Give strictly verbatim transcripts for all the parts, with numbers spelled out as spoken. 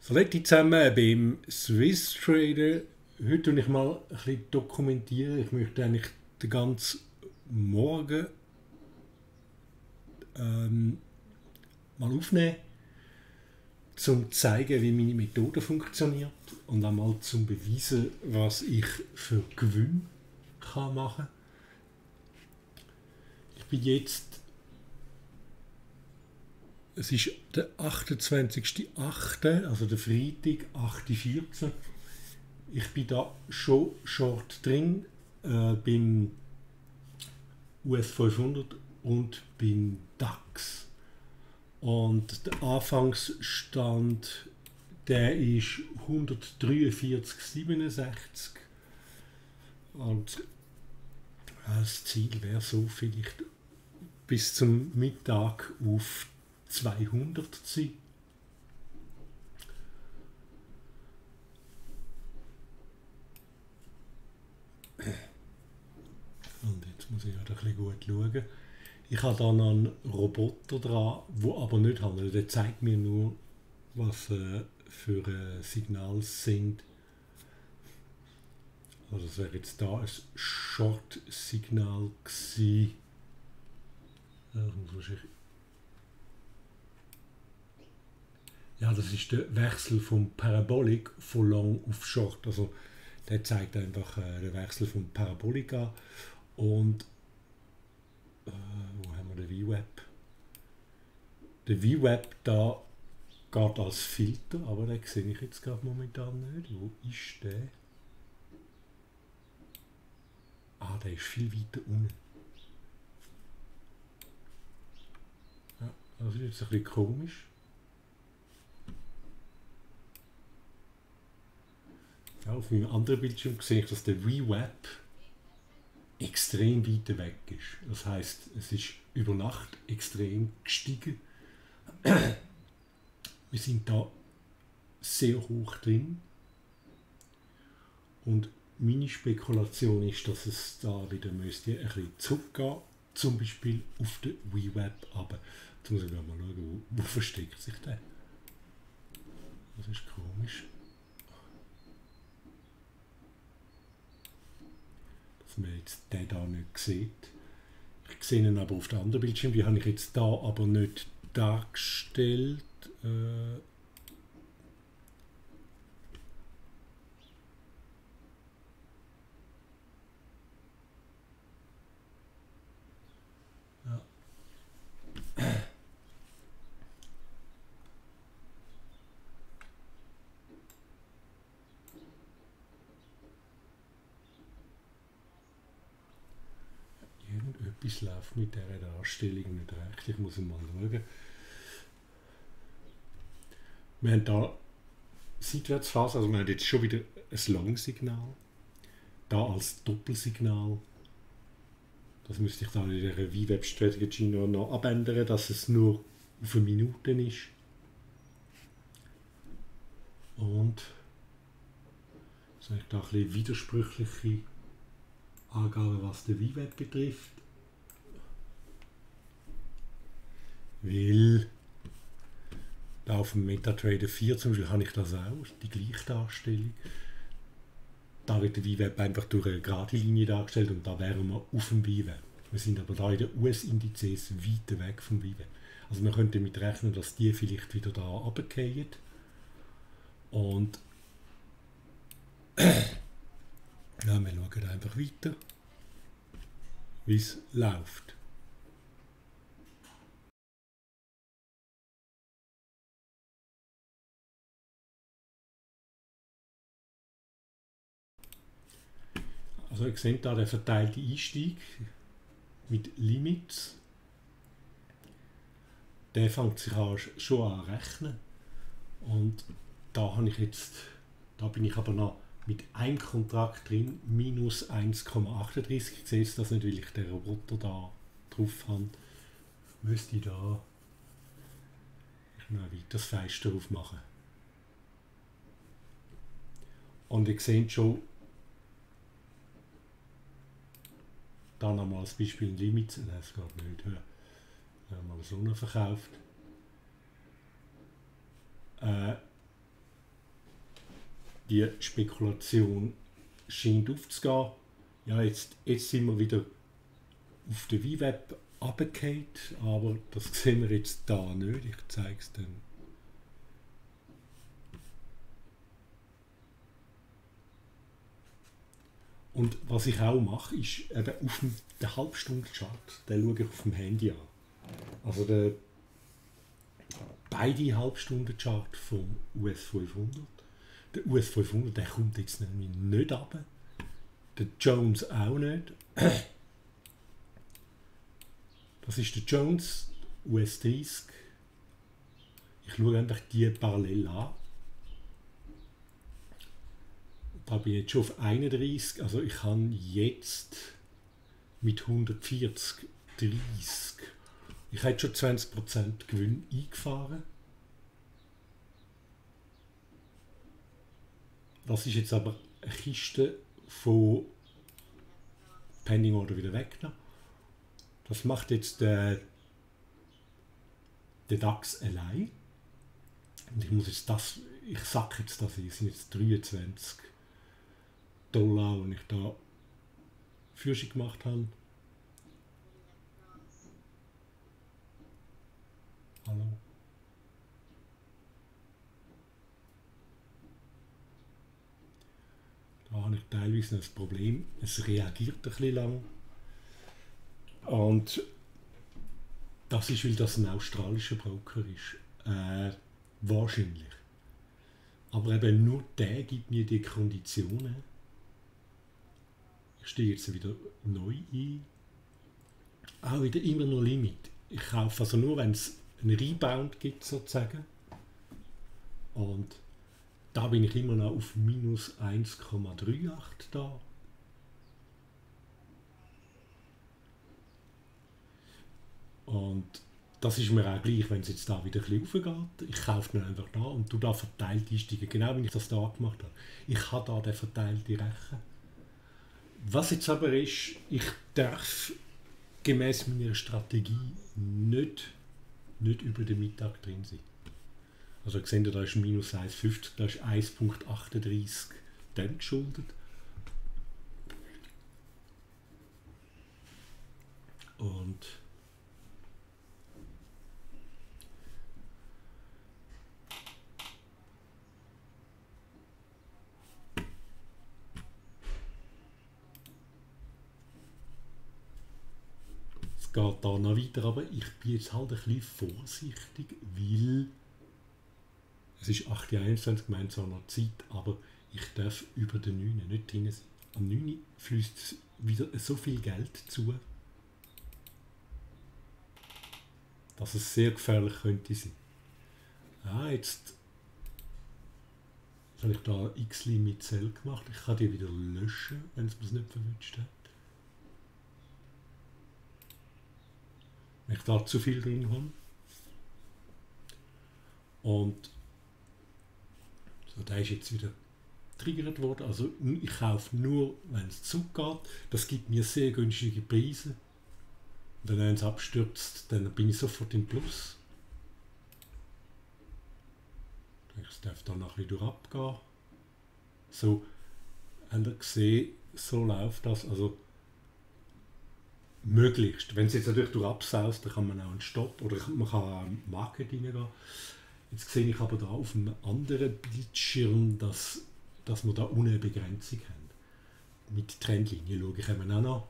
Hallo zusammen beim Swiss Trader. Heute tue ich mal ein bisschen dokumentieren. Ich möchte eigentlich den ganzen Morgen ähm, mal aufnehmen, um zu zeigen, wie meine Methode funktioniert und einmal zum beweisen, was ich für Gewinn kann machen. Ich bin jetzt, es ist der achtundzwanzigster achte, also der Freitag, acht Uhr vierzehn. Ich bin da schon short drin, äh, beim U S fünfhundert und beim DAX. Und der Anfangsstand, der ist hundertdreiundvierzig Komma siebenundsechzig. Und das Ziel wäre so vielleicht bis zum Mittag auf zweihundert zu sein. Und jetzt muss ich halt ein bisschen gut schauen. Ich habe da noch einen Roboter dran, der aber nicht handelt. Der zeigt mir nur, was äh, für äh, Signale sind. Also das wäre jetzt da ein Short-Signal gewesen. Ja, das ist der Wechsel vom Parabolic von Long auf Short. Also der zeigt einfach äh, den Wechsel vom Parabolic an. Und äh, wo haben wir den V WAP? Der V WAP da geht als Filter, aber den sehe ich jetzt gerade momentan nicht. Wo ist der? Ah, der ist viel weiter unten. Ja, das ist jetzt ein bisschen komisch. Ja, auf meinem anderen Bildschirm sehe ich, dass der V WAP extrem weit weg ist. Das heißt, es ist über Nacht extrem gestiegen. Wir sind da sehr hoch drin. Und meine Spekulation ist, dass es da wieder müsste ein bisschen zurückgehen, zum Beispiel auf den V WAP. Aber jetzt muss ich mal schauen, wo, wo versteckt sich der? Das ist komisch. Dass man jetzt den da nicht sieht. Ich sehe ihn aber auf der anderen Bildschirm, die habe ich jetzt da aber nicht dargestellt. Äh ja. Irgendetwas läuft mit dieser Darstellung nicht recht. Ich muss mal schauen. Wir haben da Seitwärtsphase, also wir haben jetzt schon wieder ein Long-Signal. Da als Doppelsignal. Das müsste ich dann in der V WAP Strategy noch, noch abändern, dass es nur auf eine Minute ist. Und jetzt habe ich da ein bisschen widersprüchliche Angaben, was den V WAP betrifft. Weil da auf dem MetaTrader vier zum Beispiel habe ich das auch, die gleiche Darstellung. Da wird der V WAP einfach durch eine gerade Linie dargestellt und da wären wir auf dem V WAP. Wir sind aber da in den U S-Indizes weiter weg vom V WAP. Also man könnte damit rechnen, dass die vielleicht wieder da runterfallen. Und ja, wir schauen einfach weiter, wie es läuft. Also ihr seht da den verteilten Einstieg mit Limits. Der fängt sich an, schon an rechnen. Und da habe ich jetzt, da bin ich aber noch mit einem Kontrakt drin, minus eins Komma achtunddreißig. Ich sehe das nicht, weil ich den Roboter da drauf habe. Müsste ich da ich noch weiter das Fenster aufmachen. Und ihr seht schon, da nochmal als Beispiel ein Limit, nein, das geht nicht, wir haben mal so verkauft. Äh, die Spekulation scheint aufzugehen. Ja, jetzt, jetzt sind wir wieder auf der V WAP runtergefallen, aber das sehen wir jetzt da nicht. Ich zeige es dann. Und was ich auch mache, ist eben auf dem, den Halbstunden-Chart, den schaue ich auf dem Handy an. Also der, beide Halbstunden-Chart vom U S fünfhundert. Der U S fünfhundert, der kommt jetzt nämlich nicht runter. Der Jones auch nicht. Das ist der Jones, U S dreißig. Ich schaue einfach die parallel an. Da bin ich jetzt schon auf einunddreißig. Also ich habe jetzt mit hundertvierzig, dreißig. Ich habe schon zwanzig Prozent Gewinn eingefahren. Das ist jetzt aber eine Kiste von Pending Order wieder weggenommen. Das macht jetzt der, der DAX allein. Und ich muss jetzt das, ich sage jetzt das, es sind jetzt dreiundzwanzig Dollar, die ich da Führung gemacht habe. Hallo. Da habe ich teilweise das Problem, es reagiert ein bisschen lang. Und das ist, weil das ein australischer Broker ist. Äh, wahrscheinlich. Aber eben nur der gibt mir die Konditionen. Ich stehe jetzt wieder neu ein. Auch wieder immer noch Limit. Ich kaufe also nur, wenn es einen Rebound gibt, sozusagen. Und da bin ich immer noch auf minus eins Komma achtunddreißig da. Und das ist mir auch gleich, wenn es jetzt da wieder ein bisschen raufgeht. Ich kaufe ihn einfach da und du da verteilt einsteigen, genau wie ich das da gemacht habe. Ich habe da den verteilten Rechen. Was jetzt aber ist, ich darf gemäß meiner Strategie nicht, nicht über den Mittag drin sein. Also ihr seht, da ist minus eins Komma fünfzig, da ist eins Komma achtunddreißig dem geschuldet. Und es geht da noch weiter, aber ich bin jetzt halt ein bisschen vorsichtig, weil es ist acht Uhr einundzwanzig, gemeint zwar noch Zeit, aber ich darf über den neun nicht drin sein. Am neun fließt wieder so viel Geld zu, dass es sehr gefährlich könnte sein. Ah, jetzt habe ich da X-Limit Cell gemacht. Ich kann die wieder löschen, wenn es mir nicht verwünscht hat. Wenn ich da zu viel drin habe. Und so, der ist jetzt wieder getriggert worden. Also ich kaufe nur, wenn es zurückgeht. Das gibt mir sehr günstige Preise. Und wenn es abstürzt, dann bin ich sofort im Plus. Ich darf dann noch wieder abgehen. So, habt ihr gesehen, so läuft das. Also möglichst. Wenn es jetzt natürlich durch absaust, dann kann man auch einen Stopp oder man kann auch einen Market reingehen. Jetzt sehe ich aber da auf einem anderen Bildschirm, dass, dass wir da unten eine Begrenzung haben. Mit Trendlinie schaue ich eben auch noch.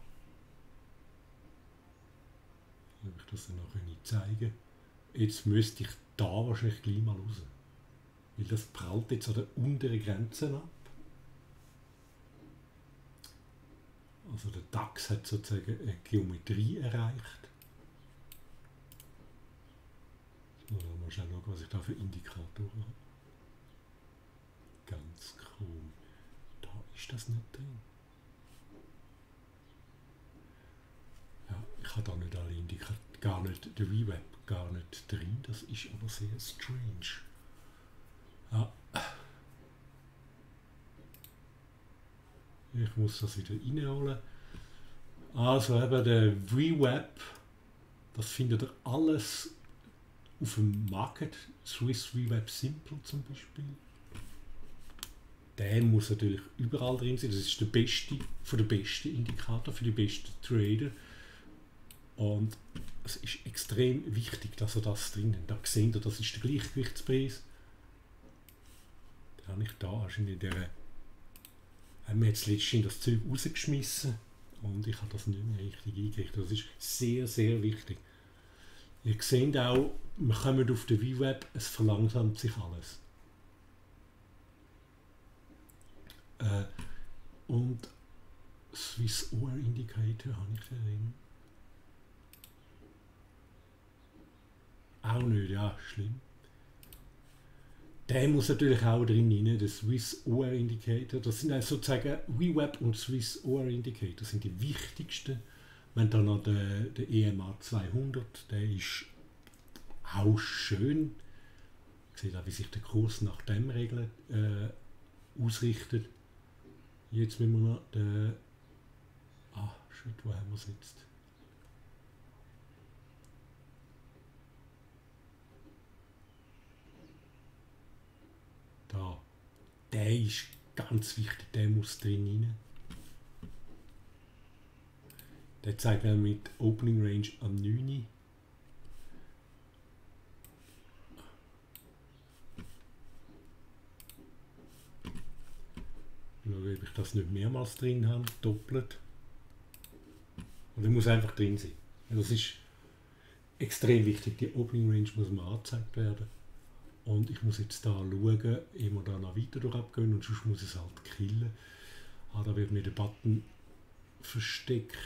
Wenn ich das dann noch nicht zeigen. Jetzt müsste ich da wahrscheinlich gleich mal raus. Weil das prallt jetzt an der unteren Grenze ab. Also der DAX hat sozusagen eine Geometrie erreicht. Jetzt mal schnell schauen, was ich da für Indikatoren habe. Ganz cool. Da ist das nicht drin. Ja, ich habe da nicht alle Indikatoren, gar nicht, der V WAP gar nicht drin. Das ist aber sehr strange. Ja. Ich muss das wieder reinholen. Also eben der V WAP, das findet ihr alles auf dem Market, Swiss V WAP Simple zum Beispiel. der muss natürlich überall drin sein. Das ist der beste von der besten Indikator für die besten Trader. Und es ist extrem wichtig, dass ihr das drin habt. Da seht ihr, das ist der Gleichgewichtspreis. Den habe ich da wahrscheinlich in der haben wir jetzt letztens das Zeug rausgeschmissen und ich habe das nicht mehr richtig eingerichtet. Das ist sehr, sehr wichtig. Ihr seht auch, wir kommen auf den V WAP, es verlangsamt sich alles. Äh, und Swiss O R Indicator habe ich drin. Auch nicht, ja, schlimm. Der muss natürlich auch drin rein, der Swiss O R Indicator. Das sind also sozusagen V WAP und Swiss O R Indicator sind die wichtigsten. Wenn dann noch der, der E M A zweihundert, der ist auch schön. Ich sehe da, wie sich der Kurs nach dem Regeln äh, ausrichtet. Jetzt müssen wir noch den. Ah, shit, wo haben wir es jetzt? Da. Der ist ganz wichtig, der muss drin rein. Der zeigt dann mit Opening Range am neun. Schauen, ob ich das nicht mehrmals drin habe, doppelt. Und der muss einfach drin sein. Das ist extrem wichtig. Die Opening Range muss mir angezeigt werden. Und ich muss jetzt da schauen, immer da noch weiter durch abgehen und sonst muss ich es halt killen. Ah, da wird mir der Button versteckt.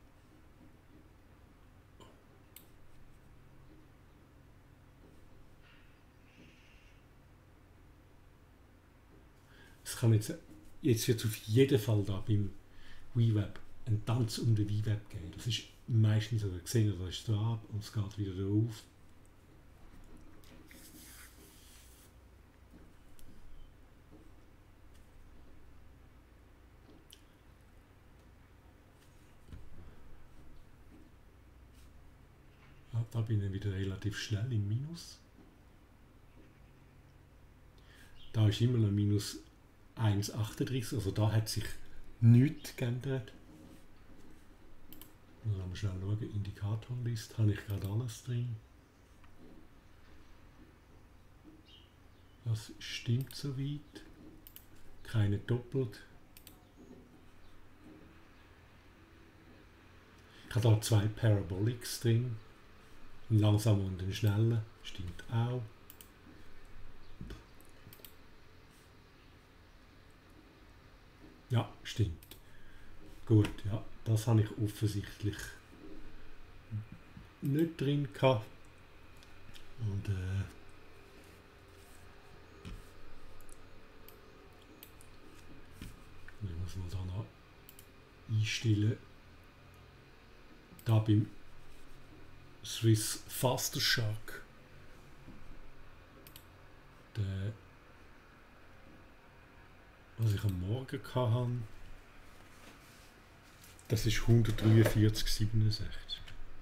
Es kann jetzt, jetzt wird es auf jeden Fall da beim V WAP einen Tanz um den V WAP geben. Das ist meistens so, gesehen, da ist es da und es geht wieder auf. Da bin ich wieder relativ schnell im Minus. Da ist immer noch minus eins Komma achtunddreißig, also da hat sich nichts geändert. Dann lassen wir schnell schauen, Indikatorliste, habe ich gerade alles drin. Das stimmt soweit. Keine doppelt. Ich habe da zwei Parabolics drin. Einen langsamen und einen schnellen. Stimmt auch. Ja, stimmt. Gut, ja, das habe ich offensichtlich nicht drin gehabt. Und äh, ich muss man da noch einstellen. Da beim Swiss Faster Shark, der, was ich am Morgen hatte, das ist hundertdreiundvierzig Komma siebenundsechzig.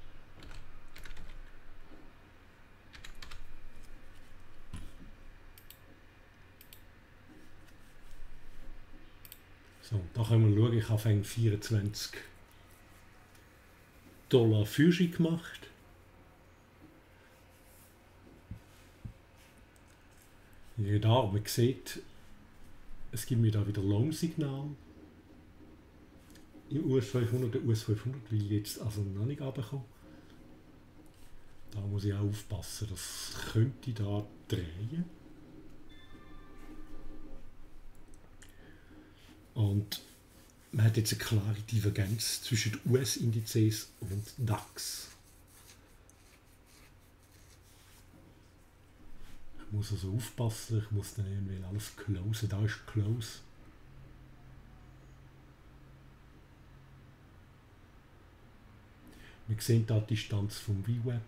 So, da können wir schauen, ich habe vierundzwanzig Dollar Führung gemacht. Ja, da, man sieht, es gibt mir da wieder Lohnsignal im U S fünfhundert, der U S fünfhundert will jetzt also noch nicht runterkommen. Da muss ich auch aufpassen, das könnte da drehen. Und man hat jetzt eine klare Divergenz zwischen U S-Indizes und DAX. Ich muss also aufpassen, ich muss dann irgendwie alles closen. Da ist Close. Wir sehen da die Distanz vom V WAP.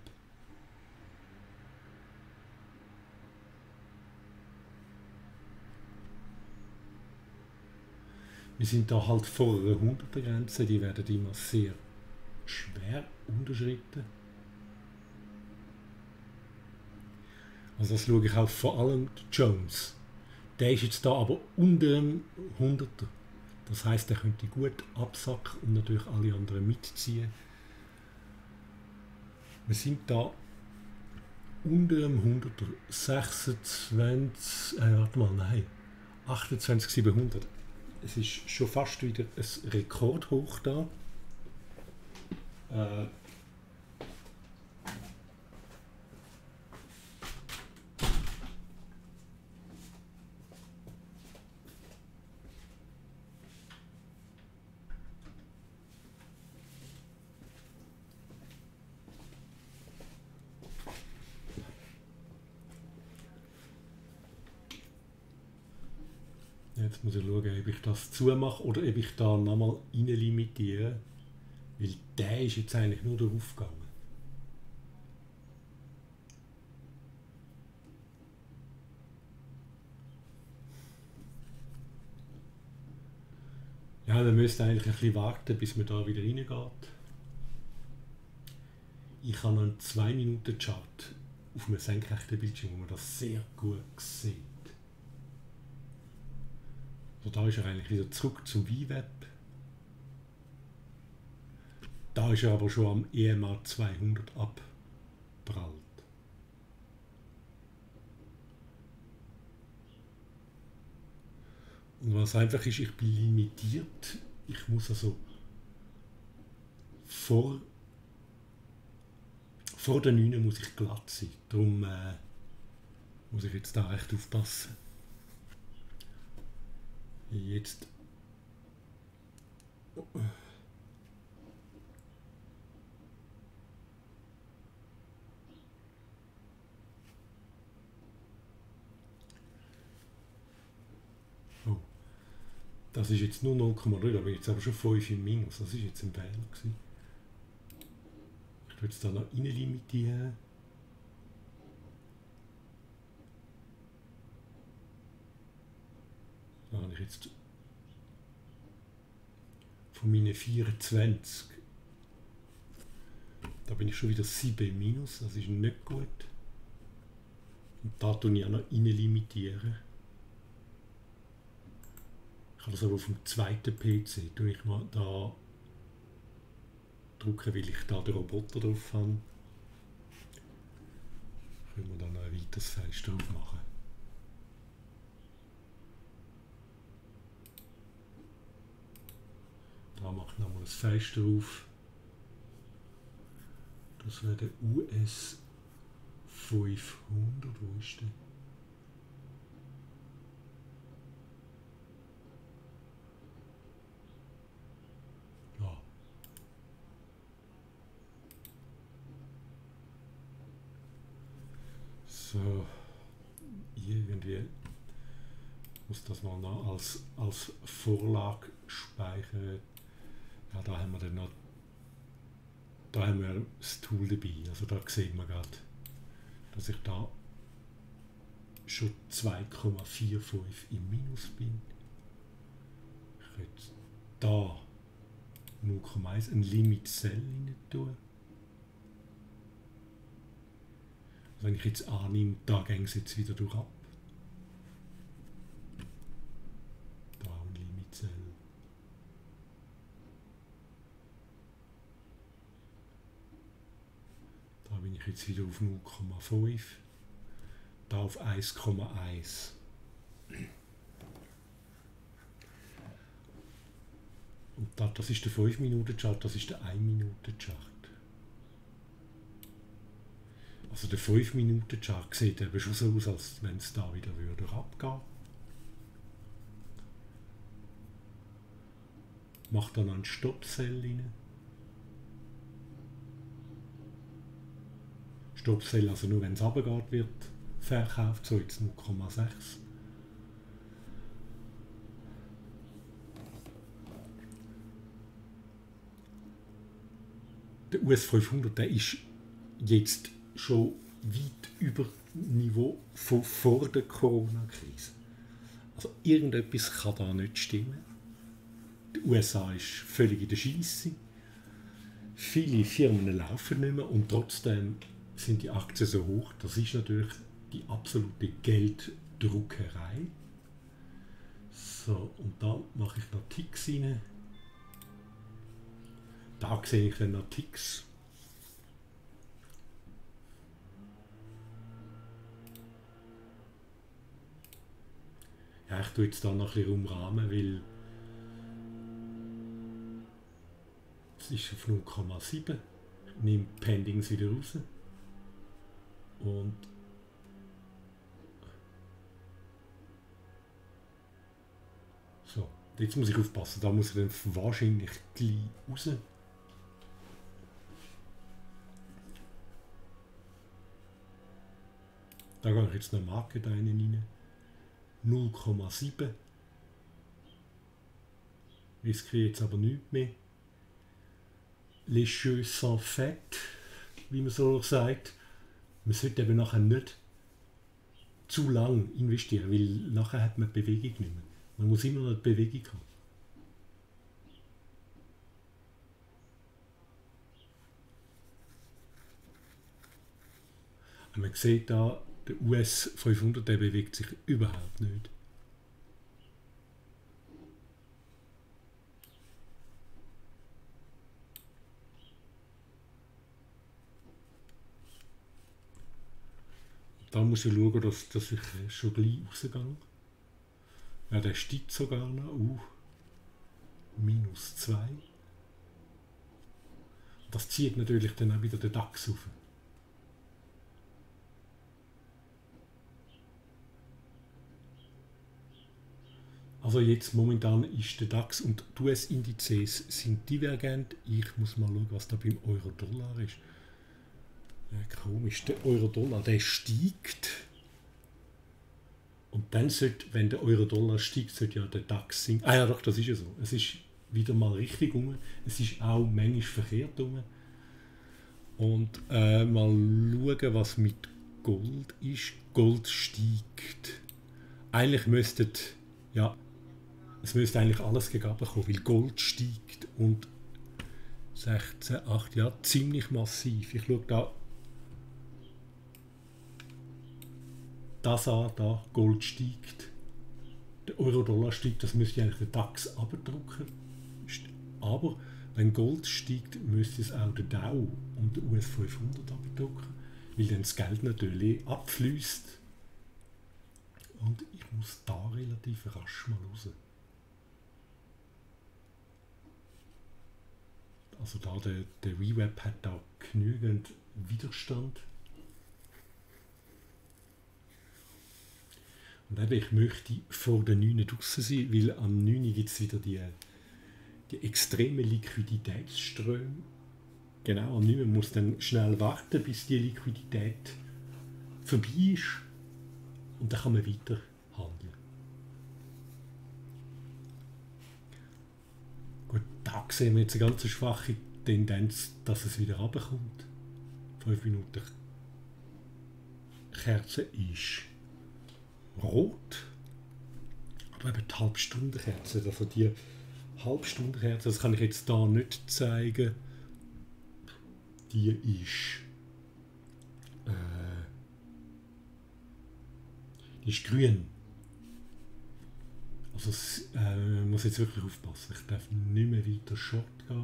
Wir sind da halt vor einer hunderter Grenze, die werden immer sehr schwer unterschritten. Also das schaue ich auch vor allem Jones. Der ist jetzt da aber unter dem hunderter. Das heisst, der könnte gut absacken und natürlich alle anderen mitziehen. Wir sind da unter dem hunderter. sechsundzwanzig, äh, warte mal, nein, achtundzwanzig siebenhundert. Es ist schon fast wieder ein Rekordhoch da. Äh, Jetzt muss ich schauen, ob ich das zumache oder ob ich da nochmal rein limitiere. Weil der ist jetzt eigentlich nur darauf gegangen. Ja, wir müssen eigentlich ein bisschen warten, bis man da wieder reingeht. Ich habe noch einen zwei Minuten Chart auf einem senkrechten Bildschirm, wo man das sehr gut sieht. So, da ist er eigentlich wieder zurück zum V WAP. Da ist er aber schon am E M A zweihundert abprallt. Und was einfach ist, ich bin limitiert. Ich muss also vor, vor der neun muss ich glatt sein. Darum äh, muss ich jetzt da echt aufpassen. Jetzt. Oh. Das ist jetzt nur null Komma drei, aber jetzt aber schon fünf im Minus. Das ist jetzt ein Fehler gewesen. Ich will jetzt da noch rein limitieren. Da habe ich jetzt von meinen vierundzwanzig, da bin ich schon wieder sieben im Minus, das ist nicht gut. Und da tue ich auch noch rein limitieren. Ich kann das aber auf dem zweiten P C tue ich mal da drücken, weil ich da den Roboter drauf habe. Können wir dann noch ein weiteres Fenster drauf machen. Da mache ich nochmal ein Fenster auf. Das wäre der U S fünfhundert. Wo ist der? Ja. So. Irgendwie muss das mal noch als, als Vorlage speichern. Ja, da haben wir dann noch, da haben wir das Tool dabei. Also da sieht man gerade, dass ich da schon zwei Komma fünfundvierzig im Minus bin. Ich könnte da null Komma eins ein Limit Cell rein tun. Also wenn ich jetzt annehme, da ging es jetzt wieder durch ab. Da ein Limit Cell. Da bin ich jetzt wieder auf null Komma fünf, da auf eins Komma eins. Und da, das ist der fünf Minuten Chart, das ist der ein Minuten Chart. Also der fünf Minuten Chart sieht eben schon so aus, als wenn es da wieder würde abgehen. Macht dann einen Stopp-Cell rein. Stopp-Cell, also nur wenn es runtergeht, wird verkauft, so jetzt null Komma sechs. Der U S fünfhundert, der ist jetzt schon weit über Niveau von vor der Corona-Krise. Also irgendetwas kann da nicht stimmen. Die U S A ist völlig in der Scheisse. Viele Firmen laufen nicht mehr und trotzdem sind die Aktien so hoch. Das ist natürlich die absolute Gelddruckerei. So, und da mache ich noch Ticks rein. Da sehe ich dann noch Ticks. Ja, ich tue jetzt da noch ein bisschen umrahmen, weil es ist auf null Komma sieben. Ich nehme Pendings wieder raus. Und so, jetzt muss ich aufpassen, da muss ich dann wahrscheinlich gleich raus. Da gehe ich jetzt noch Market rein. null Komma sieben. Riskiere jetzt aber nichts mehr. Les Jeux sont faits, wie man so sagt. Man sollte eben nachher nicht zu lang investieren, weil nachher hat man die Bewegung nicht mehr. Man muss immer noch die Bewegung haben. Und man sieht da, der U S fünfhundert, der bewegt sich überhaupt nicht. Da muss ich schauen, dass, dass ich schon gleich rausgehe. Ja, der steigt sogar noch. Uh, minus zwei. Das zieht natürlich dann auch wieder den DAX auf. Also jetzt momentan ist der DAX und die U S-Indizes sind divergent. Ich muss mal schauen, was da beim Euro-Dollar ist. Ja, komisch, der Euro-Dollar, der steigt. Und dann sollte, wenn der Euro-Dollar steigt, sollte ja der DAX sinken. Ah ja doch, das ist ja so. Es ist wieder mal richtig rum. Es ist auch manchmal verkehrt rum. Und äh, mal schauen, was mit Gold ist. Gold steigt. Eigentlich müsste, ja, es müsste eigentlich alles gegeben kommen, weil Gold steigt und sechzehn Komma acht, ja, ziemlich massiv. Ich schaue da das an, da, Gold steigt, der Euro-Dollar steigt, das müsste eigentlich der DAX abdrucken. Aber wenn Gold steigt, müsste es auch der Dow und der U S fünfhundert abdrucken, weil dann das Geld natürlich abfließt. Und ich muss da relativ rasch mal raus. Also da der, der V WAP hat da genügend Widerstand. Und eben, ich möchte vor der neun draussen sein, weil am neun gibt es wieder die, die extremen Liquiditätsströme. Genau, am neun muss dann schnell warten, bis die Liquidität vorbei ist. Und dann kann man weiter handeln. Gut, da sehen wir jetzt eine ganz schwache Tendenz, dass es wieder runterkommt. fünf Minuten Kerze ist rot. Aber eben die Halbstundenkerze, also die Halbstundenkerze, das kann ich jetzt da nicht zeigen. Die ist äh, die ist grün. Also es, äh, man muss jetzt wirklich aufpassen. Ich darf nicht mehr weiter Short gehen.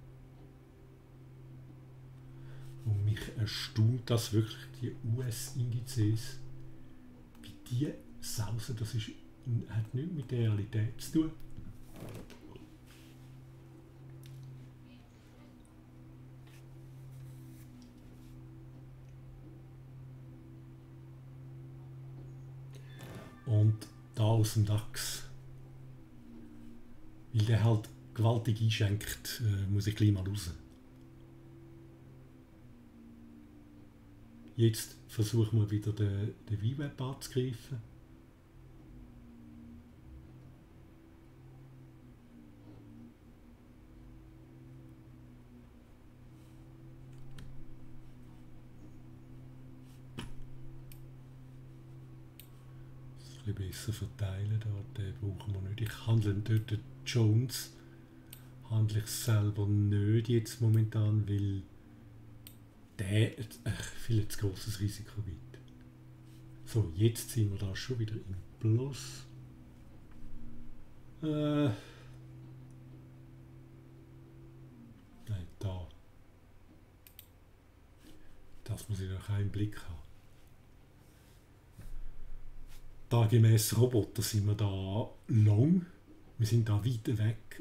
Und mich erstaunt, dass wirklich die U S-Indizes wie die sausen, das ist, hat nichts mit der Realität zu tun. Und da aus dem DAX, weil der halt gewaltig einschenkt, äh, muss ich gleich mal raus. Jetzt versuchen wir wieder den, den V WAP anzugreifen. Ein bisschen besser verteilen, da, den brauchen wir nicht. Ich handle dort den Jones, handle ich selber nicht jetzt momentan, weil der äh, viel zu grosses Risiko gibt. So, jetzt sind wir da schon wieder im Plus. Äh, nein, da. Das muss ich noch einen Blick haben. Da gemäß Roboter sind wir da lang. Wir sind da weit weg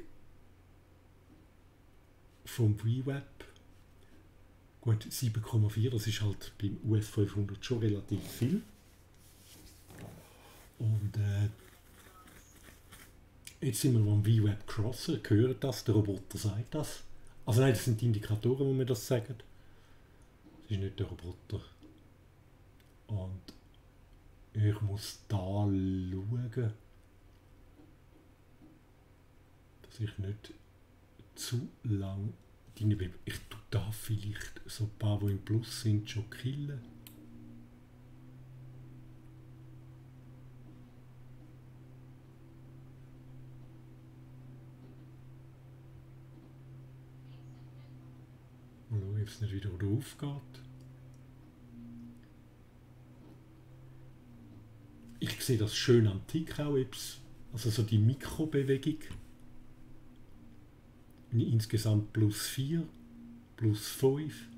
vom V-Web. Gut, sieben Komma vier, das ist halt beim U S fünfhundert schon relativ viel. Und äh, jetzt sind wir am V-Web crossen, hören das, der Roboter sagt das. Also nein, das sind die Indikatoren, die mir das sagen. Das ist nicht der Roboter. Und ich muss da schauen, dass ich nicht zu lang drin bleibe. Ich tue da vielleicht so ein paar, die im Plus sind, schon killen. Mal schauen, ob es nicht wieder aufgeht. Ich sehe das schön am Tick auch, also so die Mikrobewegung. Insgesamt plus vier, plus fünf.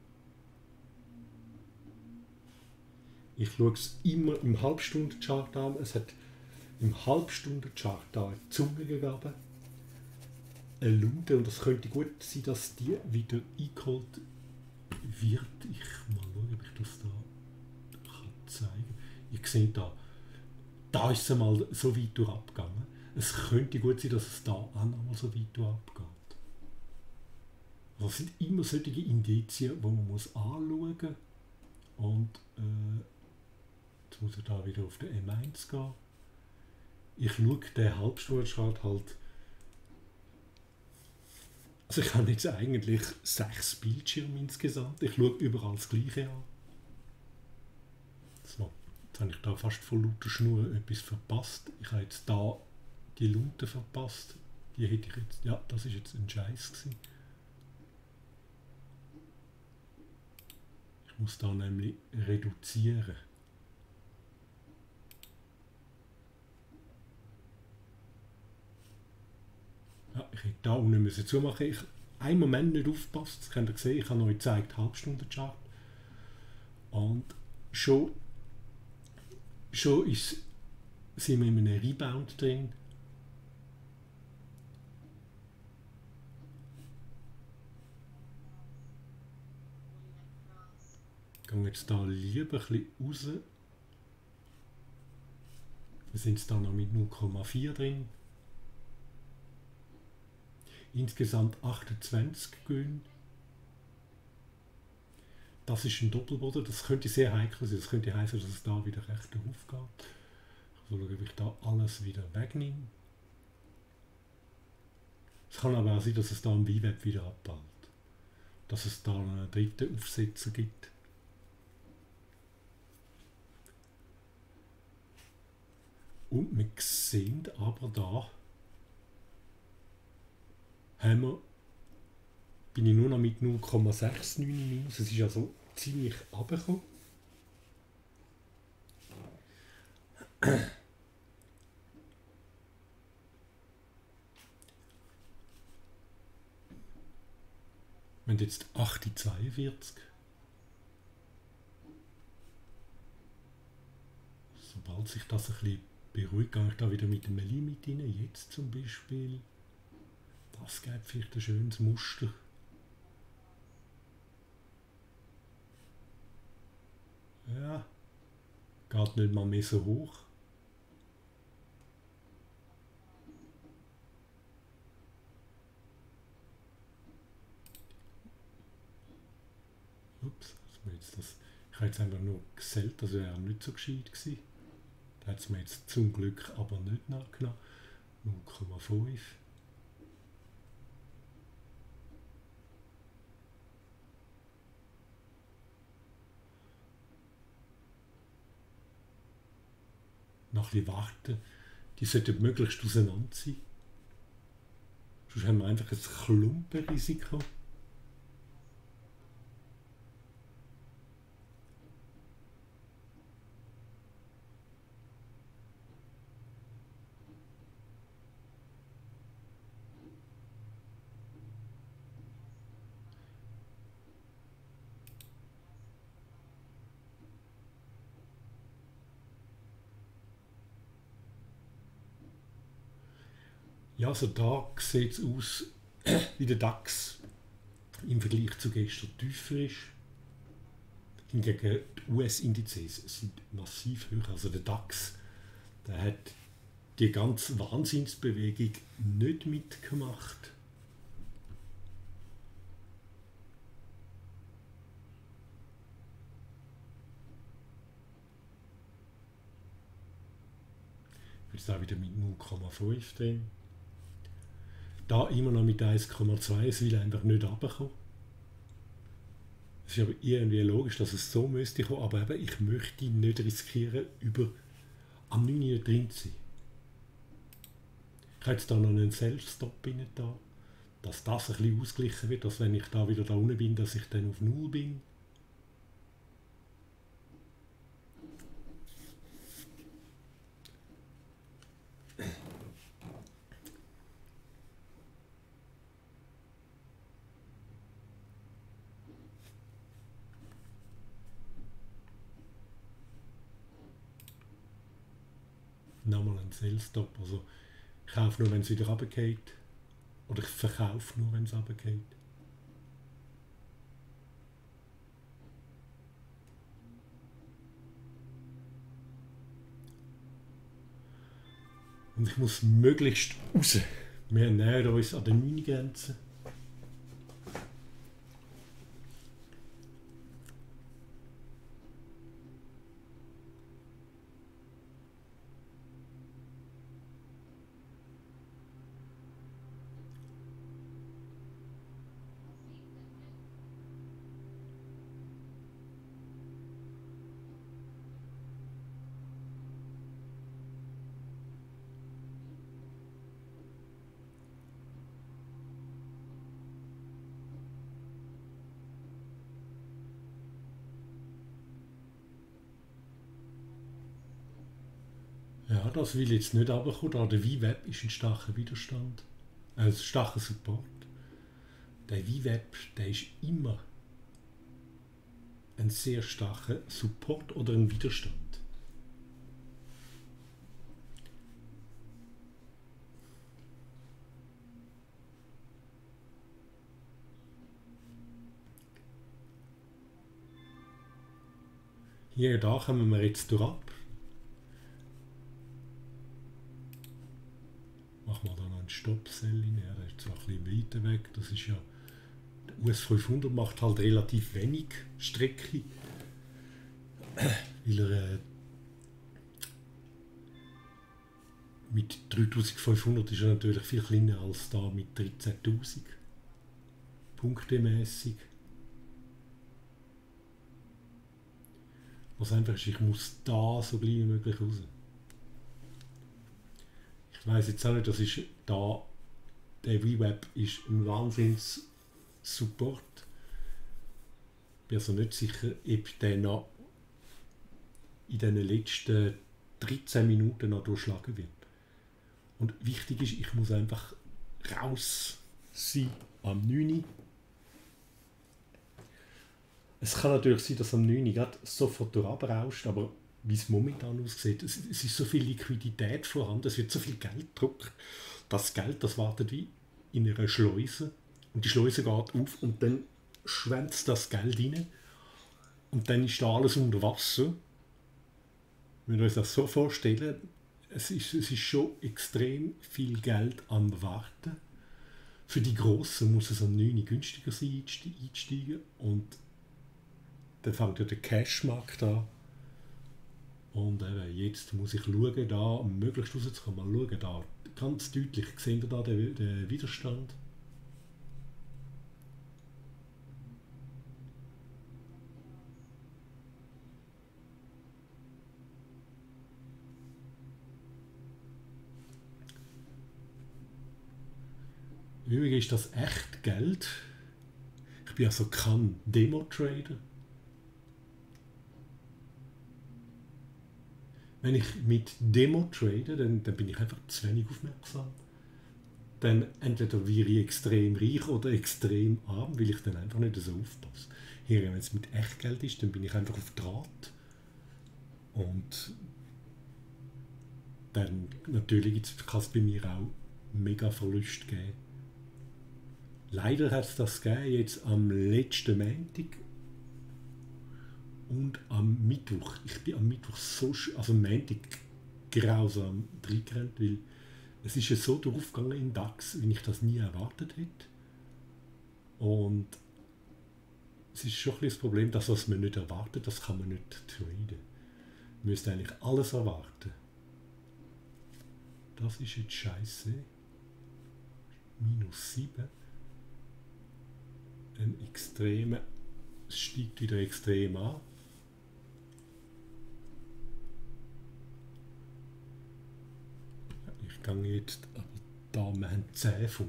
Ich schaue es immer im Halbstunden-Chart an. Es hat im Halbstunden-Chart da eine Zunge gegeben, eine Lunte, und es könnte gut sein, dass die wieder eingeholt wird. Ich mal schauen, ob ich das da kann zeigen kann. Ich sehe da, da ist es einmal so weit durch abgegangen. Es könnte gut sein, dass es da auch einmal so weit durch abgeht. Also es sind immer solche Indizien, die man muss anschauen muss. Und äh, jetzt muss ich da wieder auf den M eins gehen. Ich schaue den Halbstundenchart halt. Also ich habe jetzt eigentlich sechs Bildschirme insgesamt. Ich schaue überall das Gleiche an. So, jetzt habe ich da fast von lauter Schnur etwas verpasst. Ich habe jetzt da die Lunte verpasst. Die hätte ich jetzt. Ja, das ist jetzt ein Scheiß gewesen. Ich muss da nämlich reduzieren. Ja, ich hätte da unten müssen zumachen. Ich habe einen Moment nicht aufgepasst. Das könnt ihr sehen. Ich habe euch gezeigt, Halbstunden-Chart. Und schon, schon ist, sind wir in einem Rebound drin. Ich gehe jetzt da lieber ein bisschen raus. Wir sind jetzt da noch mit null Komma vier drin. Insgesamt achtundzwanzig Gewinne. Das ist ein Doppelboden, das könnte sehr heikel sein. Das könnte heißen, dass es da wieder recht aufgeht. Ich schaue, ob ich da alles wieder wegnehme. Es kann aber auch sein, dass es da im V-Web wieder abbaut. Dass es da einen dritten Aufsetzer gibt. Und wir sehen aber da, haben wir, bin ich nur noch mit null Komma sechs neun minus. Es ist also ziemlich runtergekommen. Wir haben jetzt acht Komma zweiundvierzig. Sobald sich das ein bisschen beruhigt, gehe ich da wieder mit dem Limit rein. Jetzt zum Beispiel. Das gibt vielleicht ein schönes Muster. Ja, geht nicht mal mehr so hoch. Ups, jetzt das, ich habe jetzt einfach nur gesellt, das wäre nicht so gescheit gewesen. Da hat es mir jetzt zum Glück aber nicht nachgenommen. null Komma fünf. Noch ein bisschen warten. Die sollten möglichst auseinander sein. Sonst haben wir einfach ein Klumpenrisiko. Ja, also da sieht es aus, wie der DAX im Vergleich zu gestern tiefer ist. Hingegen die U S-Indizes sind massiv höher. Also der DAX, der hat die ganze Wahnsinnsbewegung nicht mitgemacht. Jetzt da wieder mit null Komma fünf drin. Da immer noch mit eins Komma zwei, es will einfach nicht runterkommen. Es ist aber irgendwie logisch, dass es so müsste kommen, aber eben, ich möchte nicht riskieren, über am neun Uhr drin zu sein. Ich habe jetzt da noch einen Self-Stop rein, da, dass das ein bisschen ausgeglichen wird, dass wenn ich da wieder da unten bin, dass ich dann auf null bin. Nochmal einen Sell-Stop, also ich kaufe nur, wenn es wieder runtergeht, oder ich verkaufe nur, wenn es runtergeht. Und ich muss möglichst raus. Wir nähern uns an der neun Grenze. Ja, das will jetzt nicht runterkommen. Da der V WAP ist ein starker Widerstand, ein starker Support. Der V WAP, der ist immer ein sehr starker Support oder ein Widerstand. Hier da kommen wir jetzt durch. Machen wir da noch einen Stop-Sell rein. Ja, der ist zwar ein bisschen weiter weg. Das ist ja, der U S fünfhundert macht halt relativ wenig Strecke. Weil er äh, mit dreitausendfünfhundert ist er natürlich viel kleiner als da mit dreizehntausend. Punktemäßig. Was einfach ist, ich muss da so gleich wie möglich raus. Ich weiss jetzt auch nicht, das ist da, der V WAP ist ein Wahnsinns-Support. Ich bin also nicht sicher, ob der noch in den letzten dreizehn Minuten noch durchschlagen wird. Und wichtig ist, ich muss einfach raus sein am neun Uhr. Es kann natürlich sein, dass am neun Uhr gerade sofort durchrauscht, aber wie es momentan aussieht, es, es ist so viel Liquidität vorhanden, es wird so viel Geld gedruckt. Das Geld, das wartet wie in einer Schleuse und die Schleuse geht auf und dann schwemmt das Geld rein und dann ist da alles unter Wasser. Wenn wir uns das so vorstellen, es ist, es ist schon extrem viel Geld am Warten. Für die Grossen muss es am neun Uhr günstiger sein, einsteigen und dann fängt ja der Cashmarkt an. Und eben, jetzt muss ich schauen, da möglichst rauszukommen. Mal schauen, da ganz deutlich, sehen wir da den, den Widerstand. Übrigens ist das echt Geld. Ich bin also kein Demo-Trader. Wenn ich mit Demo trade, dann, dann bin ich einfach zu wenig aufmerksam. Dann entweder werde ich extrem reich oder extrem arm, weil ich dann einfach nicht so aufpasse. Hier, wenn es mit Echtgeld ist, dann bin ich einfach auf Draht. Und dann natürlich kann es bei mir auch mega Verlust gegeben. Leider hat es das gegeben, jetzt am letzten Montag und am Mittwoch. Ich bin am Mittwoch so, also am Montag grausam reingerannt, weil es ist ja so draufgegangen im DAX, wie ich das nie erwartet hätte. Und es ist schon ein bisschen das Problem, dass was man nicht erwartet, das kann man nicht traden. Man müsste eigentlich alles erwarten. Das ist jetzt scheiße. Minus sieben. Ein extremer, es steigt wieder extrem an. Ich gehe jetzt, aber da, wir haben zehn vor.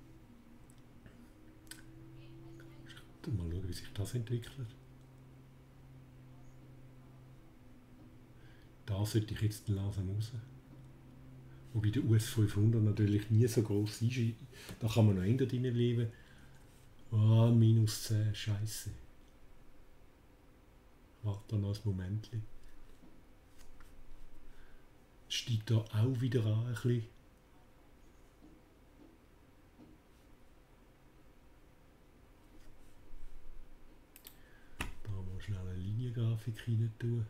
Mal schauen, wie sich das entwickelt. Da sollte ich jetzt langsam raus. Wobei der U S fünfhundert natürlich nie so groß ist. Da kann man noch hinter drin bleiben. Ah, minus zehn, scheiße. Warte noch ein Moment. Steigt da auch wieder an ein bisschen. Da mal schnell eine Liniengrafik rein tun.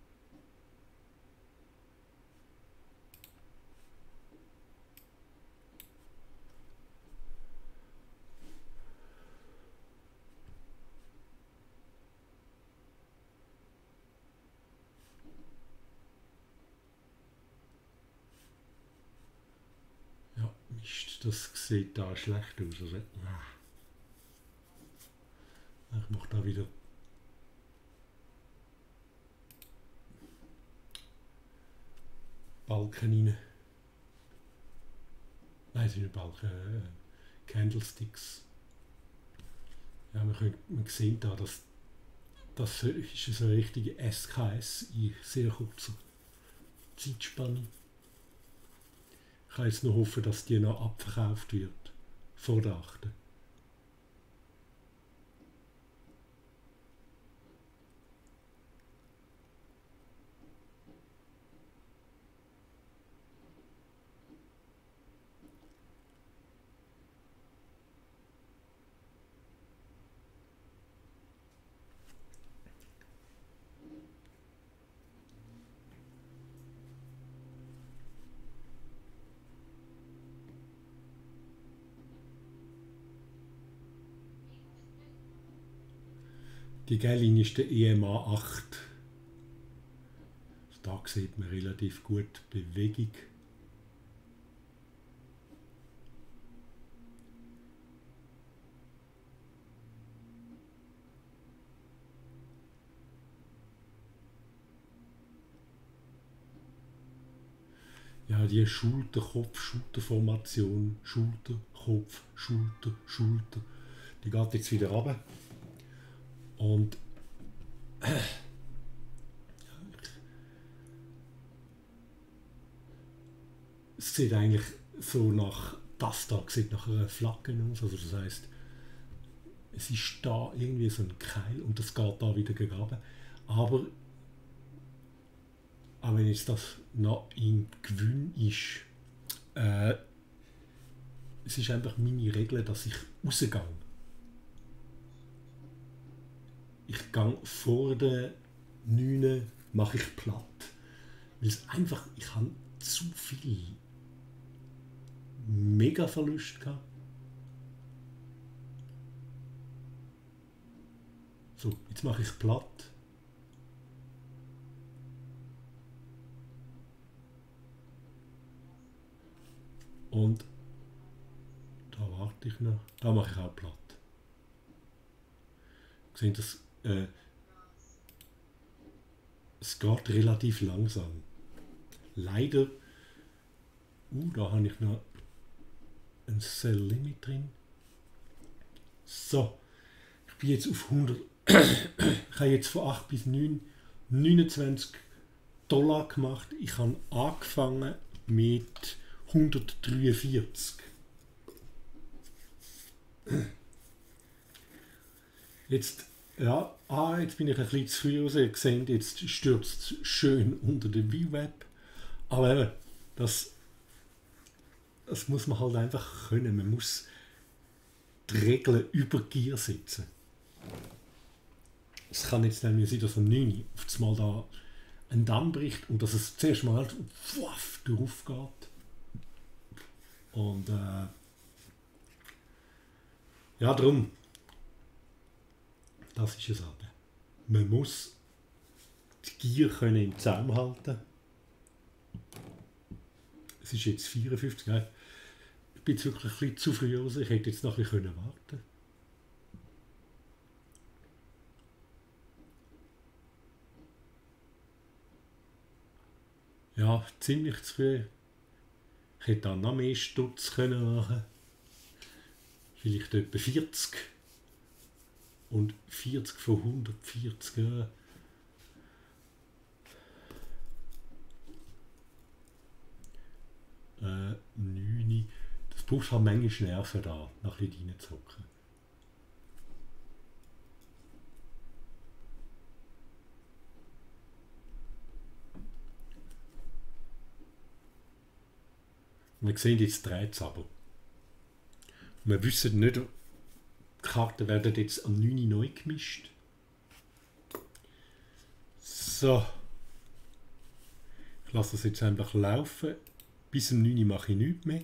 Das sieht da schlecht aus. Also, ich mache da wieder Balken rein. Nein, es sind nicht Balken, äh, Candlesticks. Ja, man, können, man sieht da, dass das ist so eine richtige S K S in sehr kurzer Zeitspanne. Ich kann jetzt nur hoffen, dass die noch abverkauft wird. Vor der achten. Die Geldlinie ist der E M A acht. Da sieht man relativ gut Bewegung. Ja, die Schulter-Kopf-Schulter-Formation, Schulter, Kopf, Schulter, Schulter, die geht jetzt wieder runter. Und äh, es sieht eigentlich so nach, das da sieht nach einer Flagge aus, also das heisst, es ist da irgendwie so ein Keil und das geht da wieder gegen runter. Aber auch wenn jetzt das noch in Gewinn ist, äh, es ist einfach meine Regel, dass ich rausgehe. Ich gehe vor der neun, mache ich platt. Weil es einfach, ich habe zu viel mega Verlust gehabt. So, jetzt mache ich platt. Und da warte ich noch. Da mache ich auch platt. Sehen das? Äh, es geht relativ langsam. Leider. Uh, da habe ich noch ein Sell Limit drin. So, ich bin jetzt auf hundert. Ich habe jetzt von acht bis neun neunundzwanzig Dollar gemacht. Ich habe angefangen mit hundertdreiundvierzig. Jetzt, ja, ah, jetzt bin ich ein bisschen zu früh raus. Ihr seht, jetzt stürzt es schön unter den V WAP. Aber eben, das, das muss man halt einfach können. Man muss die Regeln über Gier setzen. Es kann jetzt nämlich sein, dass am neun Uhr auf einmal da ein Damm bricht und dass es zuerst mal wuff, drauf geht. Und äh, ja, darum, das ist es eben. Man muss die Gier können im Zaum halten. Es ist jetzt vierundfünfzig, nein, ich bin jetzt wirklich ein bisschen zu früh raus, ich hätte jetzt noch ein bisschen warten können. Ja, ziemlich zu früh. Ich hätte dann noch mehr Stutz können machen. Vielleicht etwa vierzig. Und vierzig von hundertvierzig. Ja. Äh, neun. Das braucht halt manchmal Nerven da, nach ein bisschen reinzuhocken. Wir sehen jetzt dreht es aber. Wir wissen nicht, die Karten werden jetzt am neun Uhr neu gemischt. So. Ich lasse das jetzt einfach laufen. Bis am neun Uhr mache ich nichts mehr.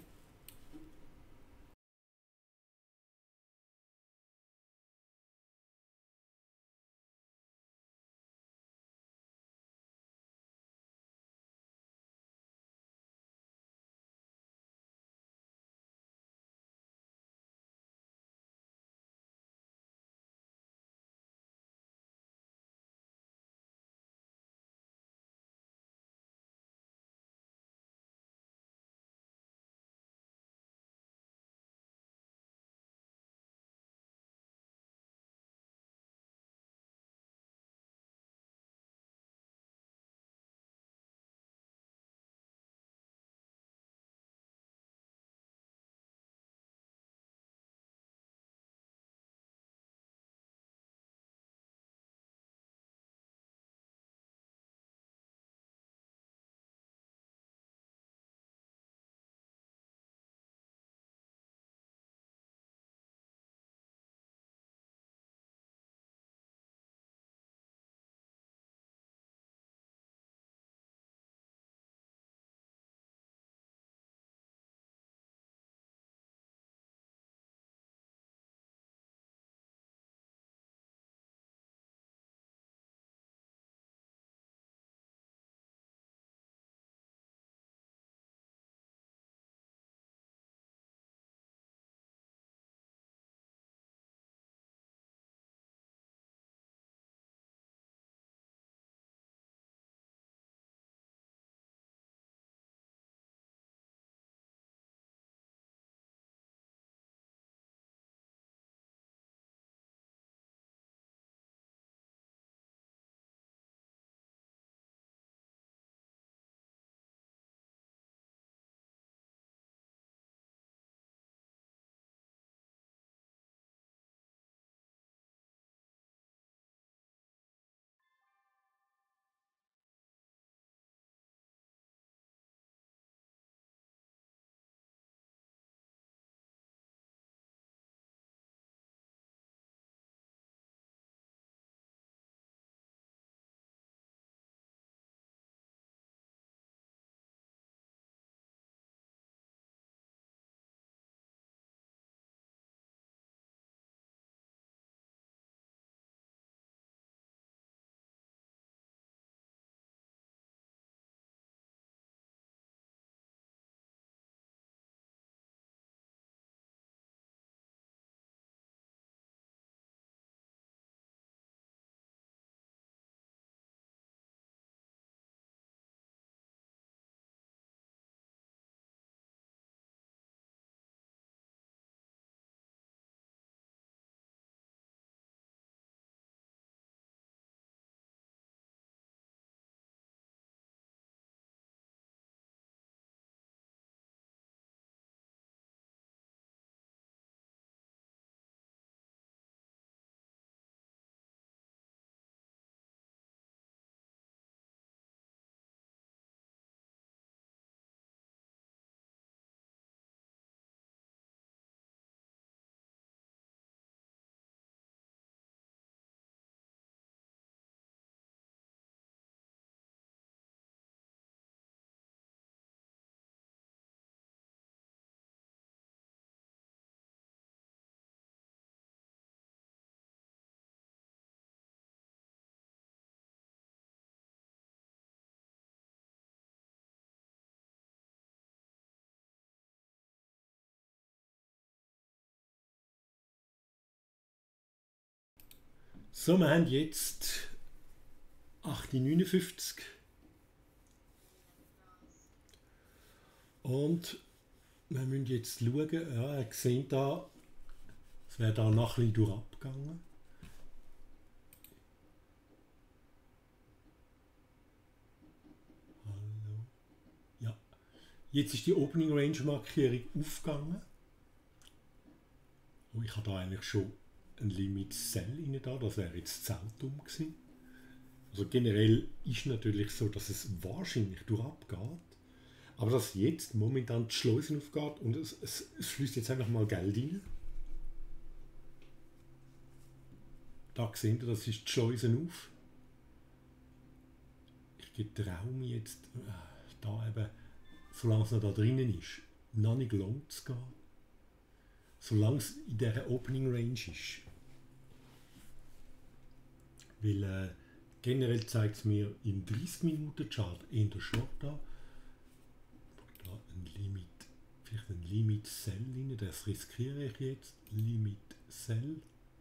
So, wir haben jetzt acht Uhr neunundfünfzig und wir müssen jetzt schauen, ja, ihr seht da, es wäre da noch ein bisschen durchgegangen. Hallo. Ja, jetzt ist die Opening Range Markierung aufgegangen. Oh, ich habe da eigentlich schon ein Limit Sell rein da, das wäre jetzt Zeltum gewesen. Also generell ist natürlich so, dass es wahrscheinlich durchgeht, aber dass jetzt momentan die Schleusen aufgeht und es, es, es fließt jetzt einfach mal Geld rein. Da seht ihr, das ist die Schleusen auf. Ich getraue mich jetzt, äh, da eben, solange es noch da drinnen ist, noch nicht lang zu gehen. Solange es in dieser Opening Range ist. Weil äh, generell zeigt es mir im dreißig Minuten Chart in der Short an. Da ein Limit, vielleicht ein Limit Sell rein, das riskiere ich jetzt. Limit Sell.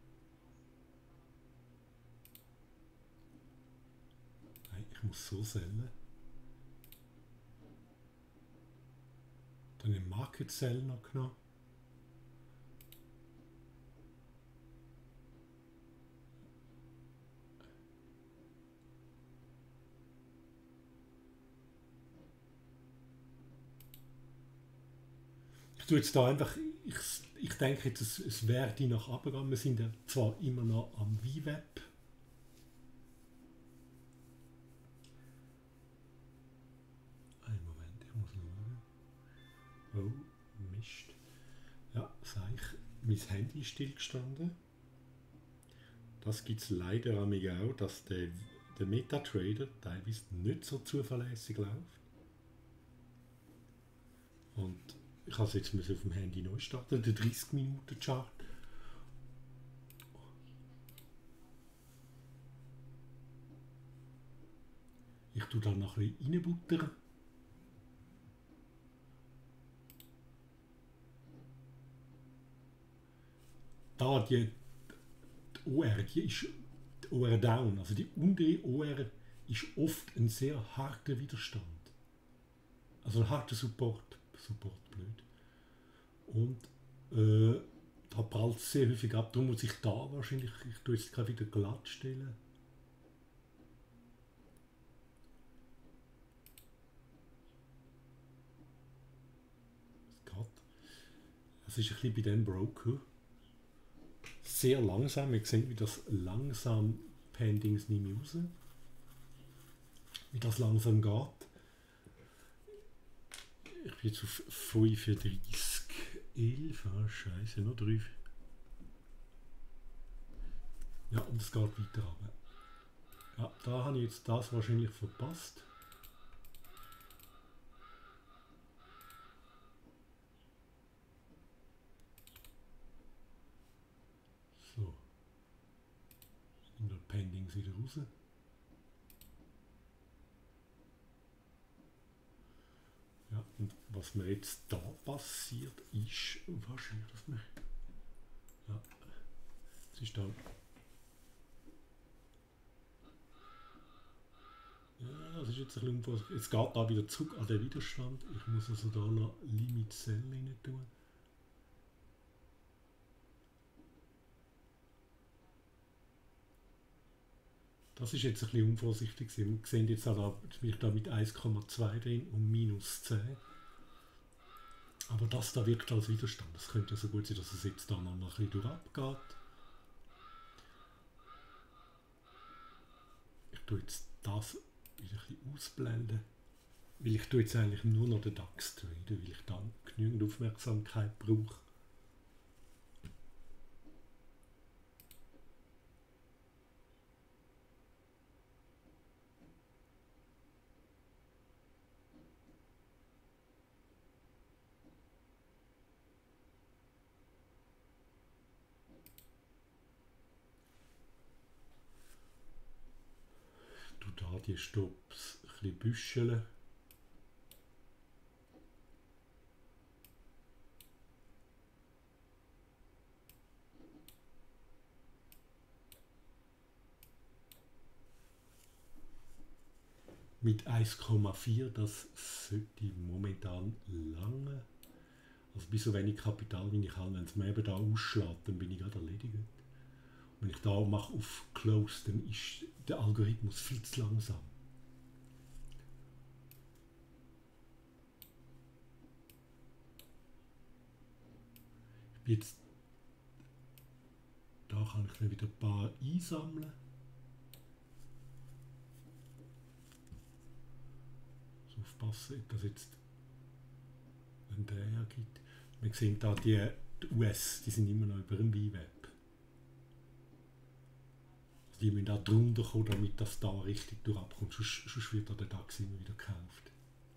Nein, ich muss so sellen. Dann den Market Sell noch genommen. Ich tue jetzt da einfach, ich, ich denke jetzt, es, es werde nach oben gehen. Wir sind ja zwar immer noch am V WAP. Einen Moment, ich muss schauen. Oh, Mist. Ja, sag ich, mein Handy ist stillgestanden. Das gibt es leider an mich auch, dass der, der MetaTrader teilweise nicht so zuverlässig läuft. Und ich habe es jetzt auf dem Handy neu starten, der dreißig Minuten Chart. Ich tue da noch ein bisschen reinbuttern. Da die, die O R, die ist die O R down, also die untere O R ist oft ein sehr harter Widerstand. Also ein harter Support, Support blöd. Und äh, da prallt es sehr häufig ab, darum muss ich da wahrscheinlich, ich tue jetzt gerade wieder glatt stellen. Es geht. Das ist ein bisschen bei dem Broker sehr langsam. Wir sehen, wie das langsam Pendings nicht mehr raus. Wie das langsam geht. Ich bin jetzt auf fünfunddreißig, elf, ah, scheiße, noch drei. Ja, und es geht weiter runter. Ja, da habe ich jetzt das wahrscheinlich verpasst. So. In der Pendings wieder raus. Ja, und was mir jetzt da passiert ist, wahrscheinlich, dass wir. Ja, es ist da. Ja, das ist jetzt ein bisschen unvorsichtig. Jetzt geht da wieder zurück an den Widerstand. Ich muss also da noch Limit Sell rein tun. Das ist jetzt ein bisschen unvorsichtig. Wir sehen jetzt auch, da bin ich da mit eins Komma zwei drin und minus zehn. Aber das da wirkt als Widerstand. Es könnte so gut sein, dass es jetzt da noch ein bisschen durchabgeht. Ich tue jetzt das wieder ein bisschen ausblenden. Weil ich tue jetzt eigentlich nur noch den DAX traden, weil ich dann genügend Aufmerksamkeit brauche. Da die Stops ein bisschen büscheln. mit eins Komma vier, das sollte momentan lange. Also bis so wenig Kapital wie ich habe, wenn es mir eben da ausschlägt, dann bin ich gerade erledigt. Wenn ich da mache auf Close, dann ist der Algorithmus viel zu langsam. Ich bin jetzt, da kann ich mir wieder ein paar einsammeln. So aufpassen, ob das jetzt einen Dreher gibt. Wir sehen da, die, die U S, die sind immer noch über dem V-Web. Die müssen auch drunter kommen, damit das da richtig durchabkommt. Sonst, sonst wird der DAX immer wieder gekauft.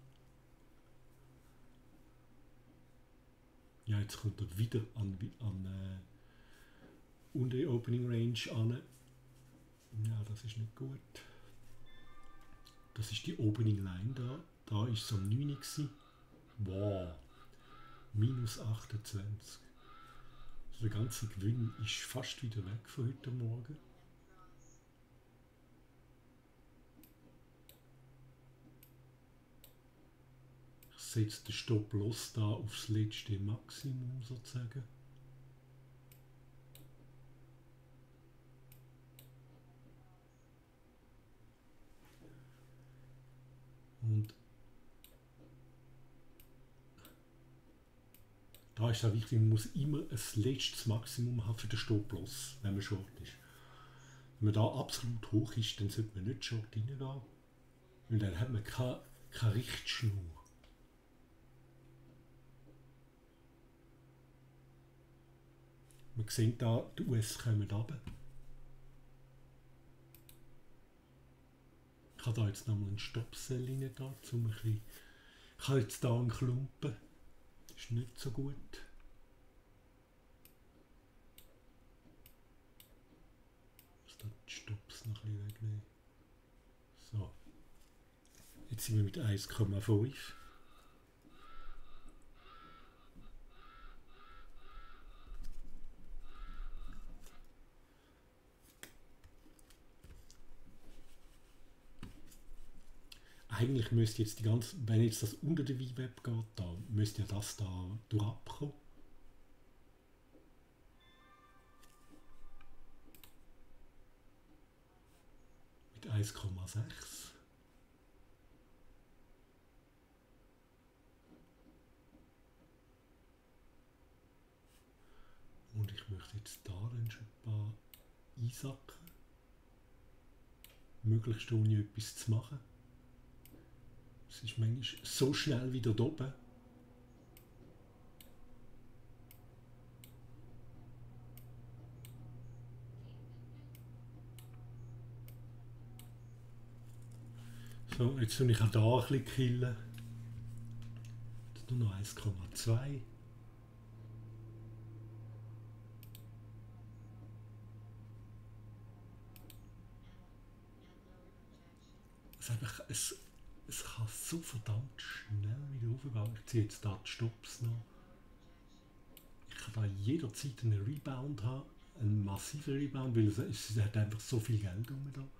Ja, jetzt kommt er wieder an, an äh, unter die Opening Range an. Ja, das ist nicht gut. Das ist die Opening Line da. Da war es am neun Uhr. Wow. minus achtundzwanzig. Also der ganze Gewinn ist fast wieder weg von heute Morgen. Ich setze den Stop-Loss da aufs letzte Maximum sozusagen. Und da ist es wichtig, man muss immer ein letztes Maximum haben für den Stop-Loss, wenn man short ist. Wenn man da absolut hoch ist, dann sollte man nicht short reingehen, weil dann hat man keine, keine Richtschnur. Man sieht da, die U S kommen runter. Ich habe da jetzt nochmal einen Stop-Sell rein, da, um ein bisschen, ich habe jetzt da einen Klumpen. Das ist nicht so gut. Ich muss da die Stops noch ein bisschen wegnehmen. So. Jetzt sind wir mit eins Komma fünf. Eigentlich müsste jetzt die ganze, wenn jetzt das unter der V-Web geht, da müsste ja das da durchabkommen. Mit eins Komma sechs. Und ich möchte jetzt da dann schon ein paar einsacken. Möglichst ohne etwas zu machen. Es ist manchmal so schnell wieder da oben. So, jetzt soll ich auch da ein bisschen killen. Jetzt nur noch eins Komma zwei. Es, einfach, es, es kann so verdammt schnell wieder hochgehen. Ich ziehe jetzt da die Stops noch. Ich kann da jederzeit einen Rebound haben, einen massiven Rebound, weil es, es hat einfach so viel Geld rum da.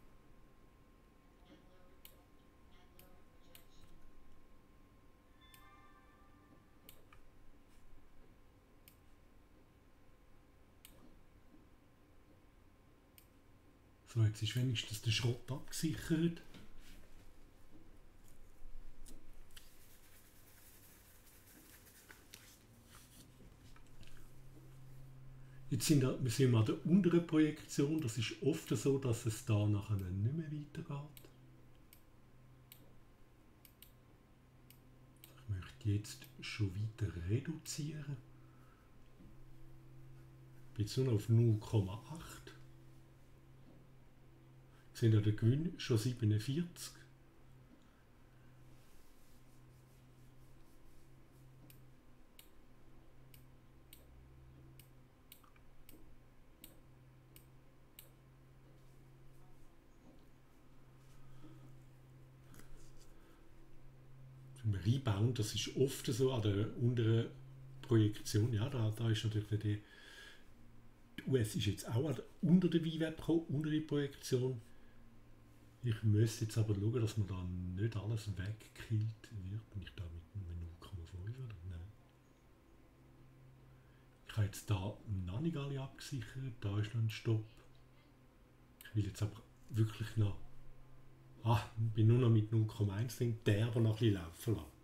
So, jetzt ist wenigstens der Schrott abgesichert. Jetzt sind wir, sind wir an der unteren Projektion. Das ist oft so, dass es da nachher nicht mehr weitergeht. Ich möchte jetzt schon weiter reduzieren. Ich bin jetzt nur noch auf null Komma acht. Sind ja der Gewinn schon siebenundvierzig. Im Rebound, das ist oft so an der unteren Projektion. Ja, da, da ist natürlich die, die U S ist jetzt auch unter der V-Web gekommen, unter die Projektion. Ich müsste jetzt aber schauen, dass mir da nicht alles weggekillt wird. Bin ich da mit einem null Komma fünf oder nein? Ich habe jetzt da noch nicht alle abgesichert. Da ist noch ein Stopp. Ich will jetzt aber wirklich noch... Ah, ich bin nur noch mit null Komma eins drin. Der aber noch ein bisschen laufen lassen.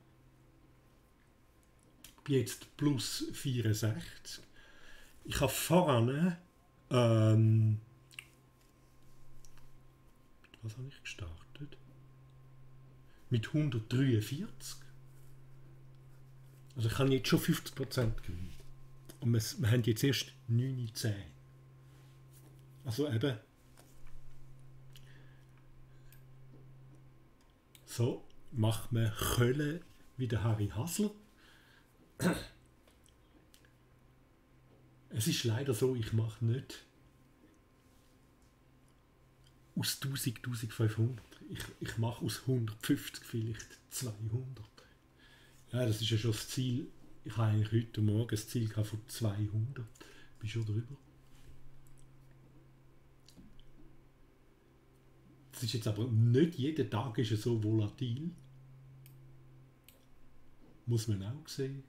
Ich bin jetzt plus vierundsechzig. Ich habe voran... Ähm, was habe ich gestartet? Mit hundertdreiundvierzig. Also ich habe jetzt schon fünfzig Prozent gewinnen. Und wir, wir haben jetzt erst neun Komma zehn. Also eben. So macht man Köln wie der Harry Hasler. Es ist leider so, ich mache nicht aus tausend, eintausendfünfhundert. Ich, ich mache aus hundertfünfzig vielleicht zweihundert. Ja, das ist ja schon das Ziel. Ich habe eigentlich heute Morgen das Ziel von zweihundert. Bin schon drüber. Das ist jetzt aber nicht jeden Tag ist es so volatil. Muss man auch sehen.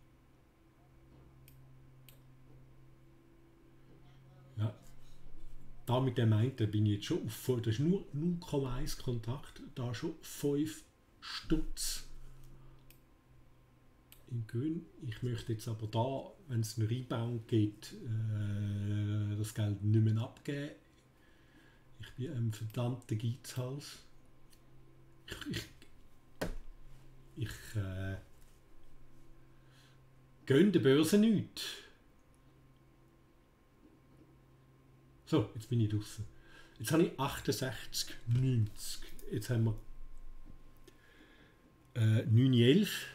Ja. Da mit dem einen bin ich jetzt schon auf, das ist nur null Komma eins Kontakt, da schon fünf Stutz im Gewinn. Ich möchte jetzt aber da, wenn es einen Rebound gibt, äh, das Geld nicht mehr abgeben. Ich bin ein verdammter Geizhals. Ich, ich, ich äh, gönne der Börse nichts. So, jetzt bin ich draußen. Jetzt habe ich achtundsechzig, neunzig. Jetzt haben wir äh, neun Komma elf.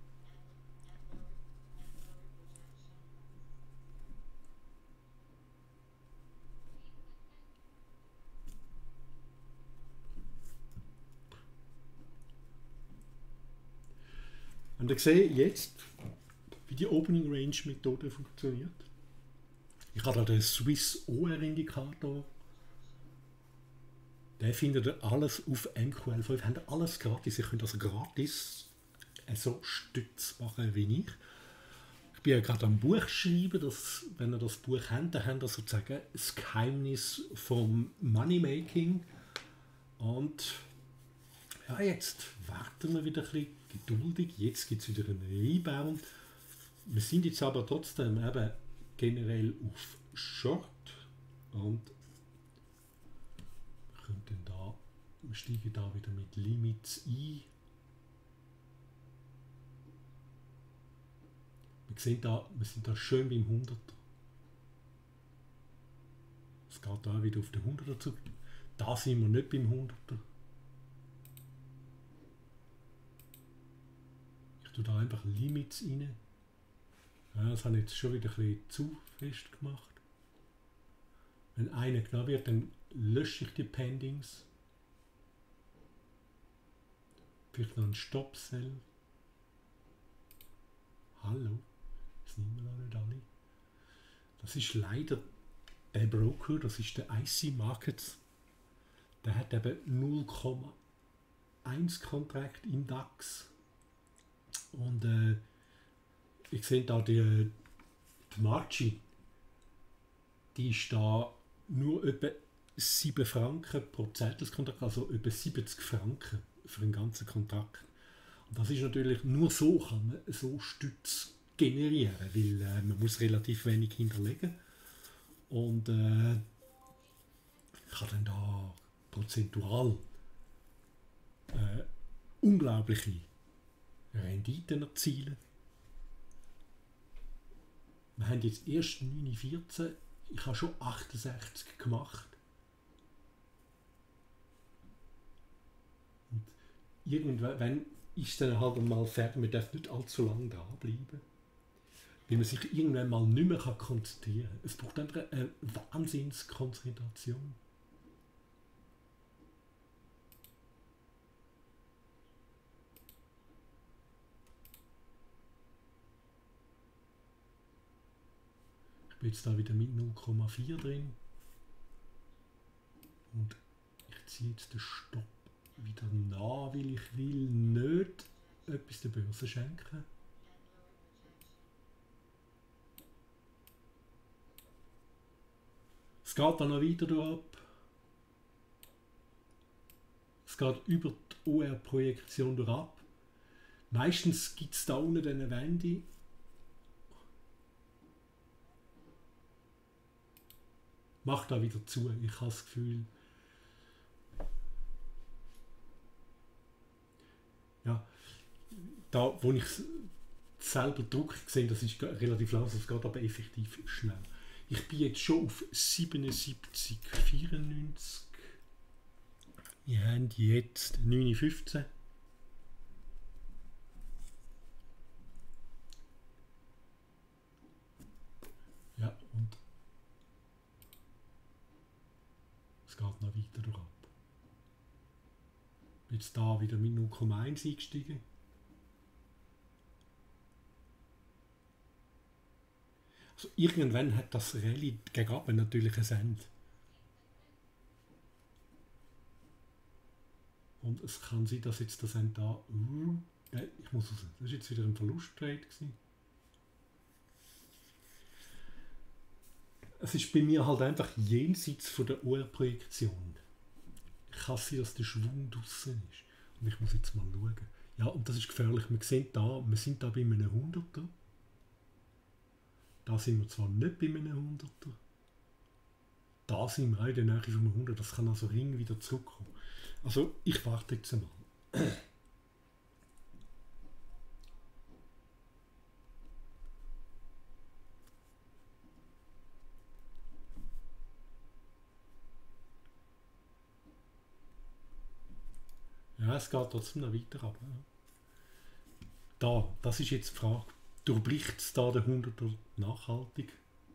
Und ihr seht jetzt, wie die Opening Range Methode funktioniert. Ich habe da den Swiss O R-Indikator. Den findet ihr alles auf M Q L fünf. Ihr habt alles gratis. Ihr könnt also gratis so Stütz machen wie ich. Ich bin ja gerade am Buch schreiben. Dass, wenn ihr das Buch habt, dann habt ihr sozusagen das Geheimnis vom Moneymaking. Und ja, jetzt warten wir wieder ein bisschen geduldig. Jetzt gibt es wieder einen Rebound. Wir sind jetzt aber trotzdem eben generell auf Short und wir könnten da, wir steigen da wieder mit Limits ein. Wir sehen da, wir sind da schön beim hunderter. Es geht da wieder auf den hunderter zu. Da sind wir nicht beim hunderter. Ich tue da einfach Limits rein. Ja, das habe ich jetzt schon wieder ein bisschen zu fest gemacht. Wenn einer genommen wird, dann lösche ich die Pendings. Vielleicht noch ein Stop-Sell. Hallo, das nehmen wir noch nicht alle. Das ist leider der Broker, das ist der I C Markets. Der hat eben null Komma eins Kontrakt im DAX. Und äh, ich sehe da die, die Margin, die ist da nur etwa sieben Franken pro Zeitungskontrakt, also etwa siebzig Franken für einen ganzen Kontrakt. Und das ist natürlich, nur so kann man so Stütz generieren, weil äh, man muss relativ wenig hinterlegen. Und äh, ich kann dann da prozentual äh, unglaubliche Renditen erzielen. Wir haben jetzt erst neun Komma vierzehn, ich habe schon achtundsechzig gemacht. Und irgendwann ist es dann halt mal fertig, man darf nicht allzu lange da bleiben. Weil man sich irgendwann mal nicht mehr konzentrieren kann. Es braucht einfach eine Wahnsinnskonzentration. Ich bin jetzt da wieder mit null Komma vier drin und ich ziehe jetzt den Stopp wieder nach, weil ich will nicht etwas der Börse schenken. Es geht dann noch weiter ab. Es geht über die O R-Projektion ab. Meistens gibt es da unten eine Wende. Macht da wieder zu. Ich habe das Gefühl, ja, da, wo ich es selber drucke, gesehen, das ist relativ langsam, es geht aber effektiv schnell. Ich bin jetzt schon auf siebenundsiebzig Komma vierundneunzig. Wir haben jetzt neun Komma fünfzehn. Ja, und es geht noch weiter durch ab. Jetzt da wieder mit null Komma eins eingestiegen. Also irgendwann hat das Rallye gegen natürlich ein Ende. Und es kann sein, dass jetzt das Ende da... Uh, nein, ich muss raus. Das war jetzt wieder ein Verlusttrade. Es ist bei mir halt einfach jenseits von der O R-Projektion. Ich kann sehen, dass der Schwung draussen ist. Und ich muss jetzt mal schauen. Ja, und das ist gefährlich. Wir sehen da, wir sind da bei einem Hunderter. Da sind wir zwar nicht bei einem Hunderter. Da sind wir auch in der Nähe von einem Hunderter. Das kann also ring wieder zurückkommen. Also, ich warte jetzt einmal. Ja, es geht trotzdem noch weiter ab. Da, das ist jetzt die Frage. Durchbricht es da den Hunderter nachhaltig?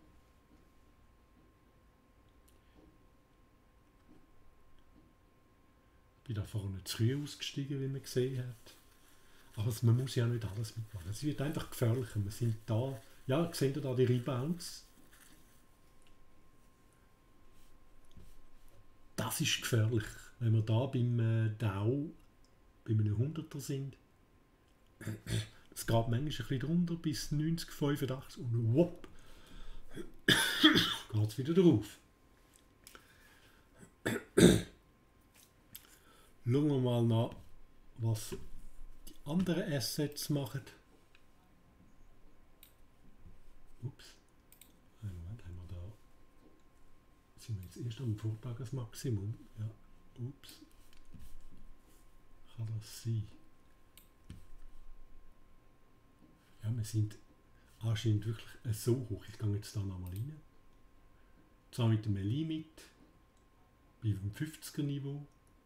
Ich bin da vorne zu früh ausgestiegen, wie man gesehen hat. Aber man muss ja nicht alles mitmachen. Es wird einfach gefährlicher. Wir sind da, ja, seht ihr da die Rebounds? Das ist gefährlich, wenn wir da beim äh, Dow bei einem Hunderter sind. Es geht manchmal ein bisschen drunter bis neunzig, fünfundachtzig und whoop, geht es wieder drauf. Schauen wir mal nach, was die anderen Assets machen. Ups. Einen Moment, haben wir da. Sind wir jetzt erst am Vortagesmaximum? Ja. Ups. Kann das sein? Ja, wir sind anscheinend wirklich so hoch. Ich gehe jetzt da nochmal rein. Zwar mit dem Limit bei dem fünfziger Niveau.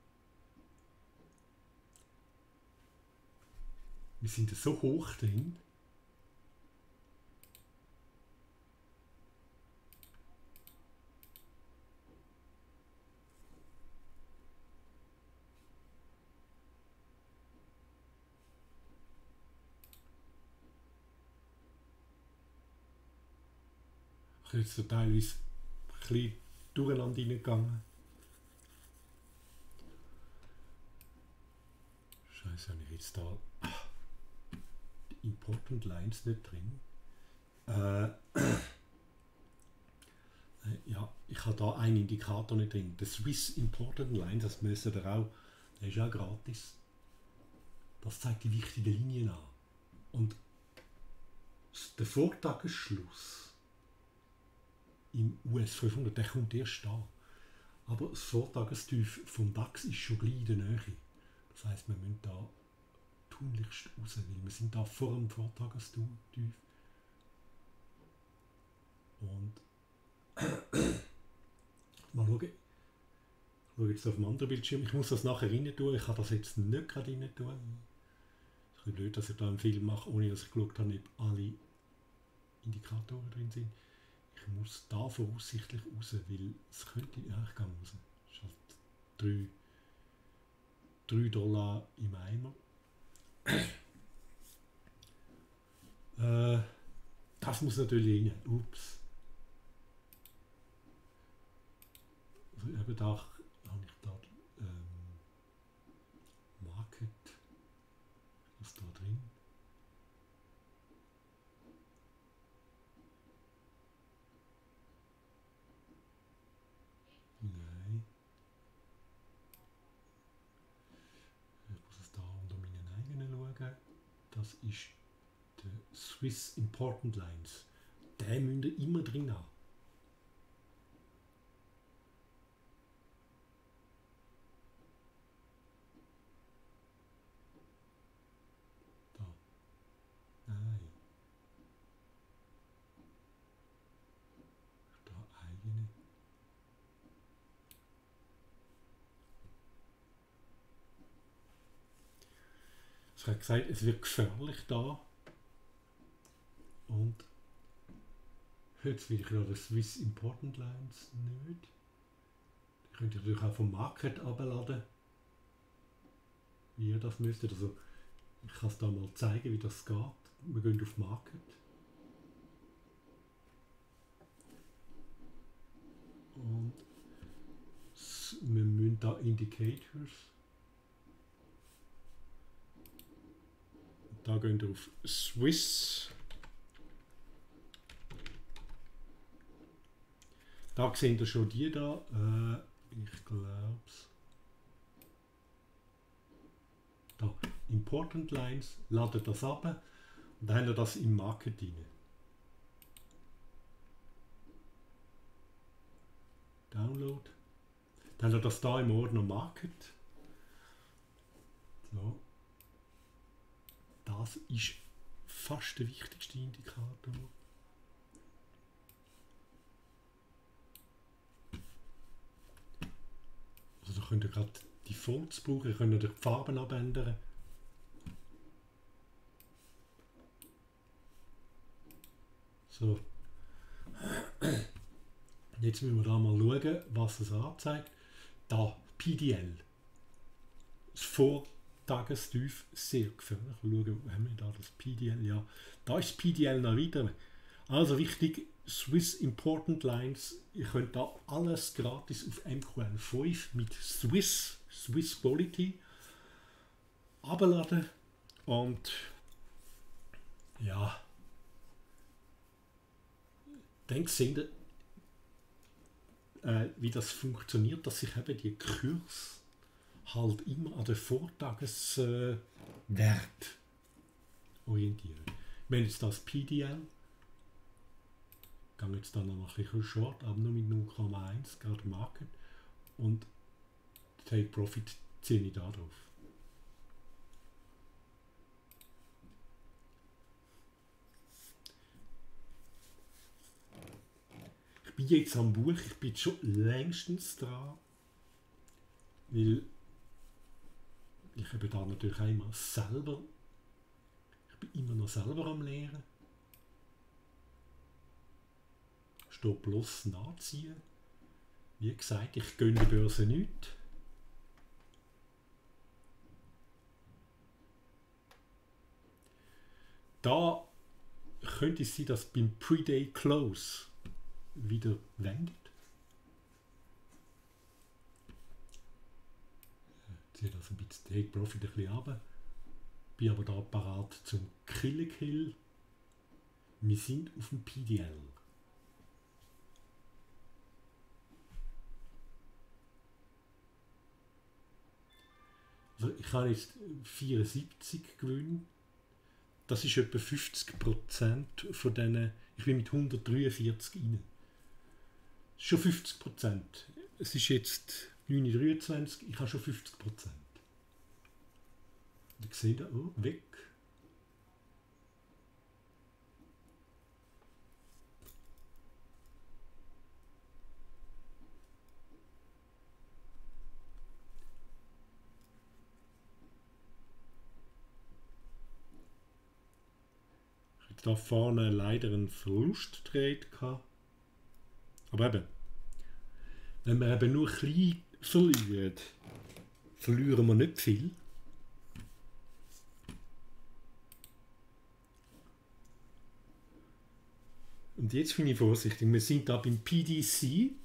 Wir sind so hoch drin. Ich bin jetzt so teilweise ein bisschen durcheinander reingegangen. Scheiße, habe ich jetzt da die Important Lines nicht drin. Äh, ja, ich habe da einen Indikator nicht drin. Der Swiss Important Lines, das müssen ihr auch, der ist ja gratis. Das zeigt die wichtigen Linien an. Und der Vortagesschluss im U S fünfhundert, der kommt erst da. Aber das Vortagestief vom DAX ist schon gleich in der Nähe. Das heisst, wir müssen da tunlichst raus, weil wir sind da vor dem Vortagestief. Und mal schauen. Ich schaue jetzt auf dem anderen Bildschirm. Ich muss das nachher rein tun. Ich kann das jetzt nicht gerade rein tun. Es ist ein bisschen blöd, dass ich da einen Film mache, ohne dass ich geschaut habe, ob alle Indikatoren drin sind. Ich muss da voraussichtlich raus, weil es könnte... Ja, ich gehe raus. Das ist halt drei Dollar im Eimer. äh, das muss natürlich rein. Ups. Also eben da habe ich da Das ist der Swiss Important Lines. Den müsst ihr immer drin haben. Da. Nein. Da eigene. Ich habe gesagt, es wird gefährlich da. Und jetzt will ich ja die Swiss Important Lines nicht. Die könnt ihr natürlich auch vom Market abladen. Wie ihr das müsstet. Also ich kann es da mal zeigen, wie das geht. Wir gehen auf Market. Und wir müssen da Indicators. Da gehen wir auf Swiss. Da sehen wir schon die da. Äh, ich glaube es. Da, Important Lines, ladet das ab und dann haben wir das im Market rein. Download. Dann haben wir das da im Ordner Market. So. Das ist fast der wichtigste Indikator. Also da könnt ihr gerade Defaults brauchen, ihr könnt die Farben abändern. So. Jetzt müssen wir da mal schauen, was es anzeigt. Da, P D L. Das Vortagestief, sehr gefährlich. Schauen, wo haben wir da das P D L? Ja, da ist das P D L noch wieder. Also wichtig, Swiss Important Lines. Ihr könnt da alles gratis auf M Q L fünf mit Swiss, Swiss Quality abladen. Und ja, dann seht ihr, äh, wie das funktioniert, dass sich eben die Kurs halt immer an den Vortageswert äh, orientieren. Wir haben jetzt das P D L, gehe jetzt dann noch ein bisschen short, aber nur mit null Komma eins, gerade Market, und Take Profit ziehe ich da drauf. Ich bin jetzt am Buch, ich bin schon längstens dran, weil ich eben da natürlich auch immer selber, ich bin immer noch selber am Lehren. Stop Loss nachziehen. Wie gesagt, ich gönne die Börse nicht. Da könnte es sein, dass beim Pre-Day Close wieder wendet. Ich ziehe das ein bisschen Take Profit ein bisschen runter. Bin aber da parat zum Kill-Kill. Wir sind auf dem P D L. Also ich habe jetzt vierundsiebzig Gewinne. Das ist etwa fünfzig Prozent von denen. Ich bin mit hundertdreiundvierzig rein. Das ist schon fünfzig Prozent. Es ist jetzt neun Uhr dreiundzwanzig, ich habe schon fünfzig Prozent. Und ich sehe da, oh, weg. Ich habe da vorne leider einen Verlusttrade gehabt. Aber eben, wenn wir eben nur klein verlieren, verlieren wir nicht viel. Und jetzt bin ich vorsichtig. Wir sind da beim P D C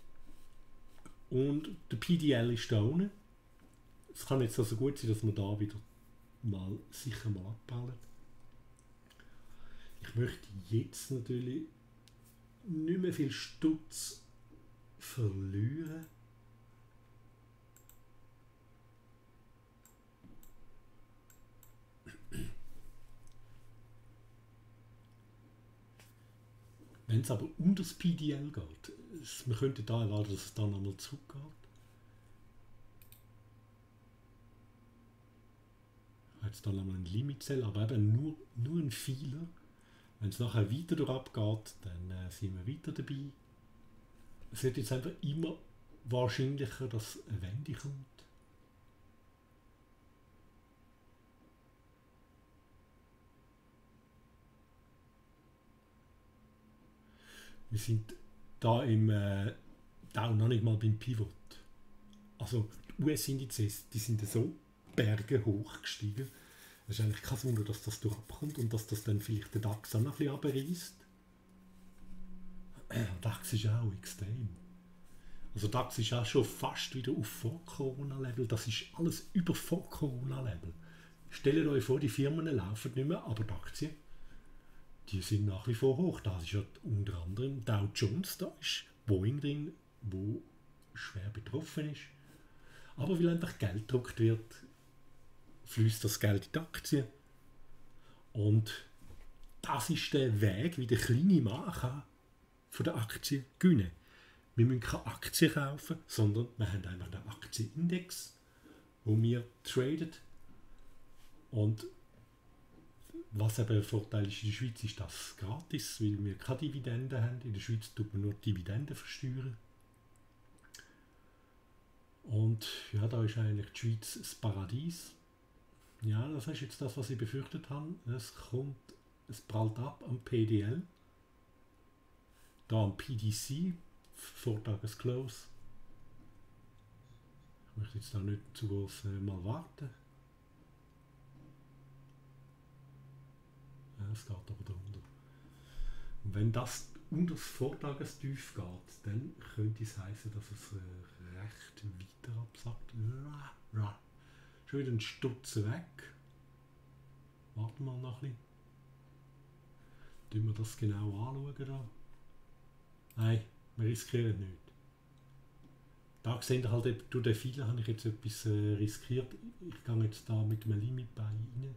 und der P D L ist da unten. Es kann jetzt also gut sein, dass wir da wieder mal sicher mal abballen. Ich möchte jetzt natürlich nicht mehr viel Stutz verlieren. Wenn es aber unter das P D L geht, es, man könnte da erwarten, dass es dann einmal zurückgeht. Jetzt dann einmal ein Limit Cell, aber eben nur, nur ein Fehler. Wenn es nachher weiter durch geht, dann äh, sind wir weiter dabei. Es wird jetzt einfach immer wahrscheinlicher, dass eine Wende kommt. Wir sind da im äh, da noch nicht mal beim Pivot. Also die U S-Indizes, die sind so Berge hoch gestiegen. Es ist eigentlich kein Wunder, dass das durchkommt und dass das dann vielleicht den DAX auch noch ein bisschen runterreisst. Der DAX ist auch extrem. Also DAX ist auch schon fast wieder auf Vor-Corona-Level. Das ist alles über Vor-Corona-Level. Stellt euch vor, die Firmen laufen nicht mehr, aber die Aktien, die sind nach wie vor hoch. Da ist ja unter anderem Dow Jones, da ist Boeing drin, wo schwer betroffen ist. Aber weil einfach Geld gedruckt wird, fließt das Geld in die Aktien. Und das ist der Weg, wie der kleine Mann kann von der Aktie gewinnen. Wir müssen keine Aktien kaufen, sondern wir haben einfach den Aktienindex, wo wir traden. Und was eben ein Vorteil ist in der Schweiz, ist das gratis, weil wir keine Dividenden haben. In der Schweiz tut man nur Dividenden versteuern. Und ja, da ist eigentlich die Schweiz das Paradies. Ja, das ist jetzt das, was ich befürchtet habe. Es kommt, es prallt ab am P D L. Da am P D C, Vortagesclose. Ich möchte jetzt da nicht zu groß äh, mal warten. Ja, es geht aber drunter. Und wenn das unter das Vortagestief geht, dann könnte es heißen, dass es äh, recht weiter absackt. Ra, ra. Schon wieder ein Stutz weg. Warten wir noch ein bisschen. Tun wir das genau anschauen da. Nein, wir riskieren nicht. Da seht ihr halt, eben, durch den Fehler habe ich jetzt etwas äh, riskiert. Ich gehe jetzt da mit einem Limit Buy rein.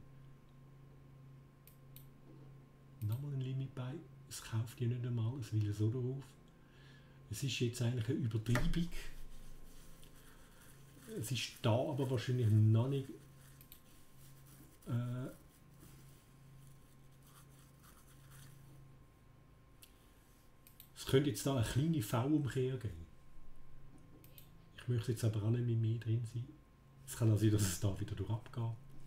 Nochmal ein Limit Buy. Es kauft ja nicht einmal, es will so darauf. Es ist jetzt eigentlich eine Übertreibung. Es ist da aber wahrscheinlich noch nicht äh, es könnte jetzt da eine kleine V-Umkehr geben. Ich möchte jetzt aber auch nicht mehr, mehr drin sein. Es kann auch sein, dass es da wieder durch abgeht.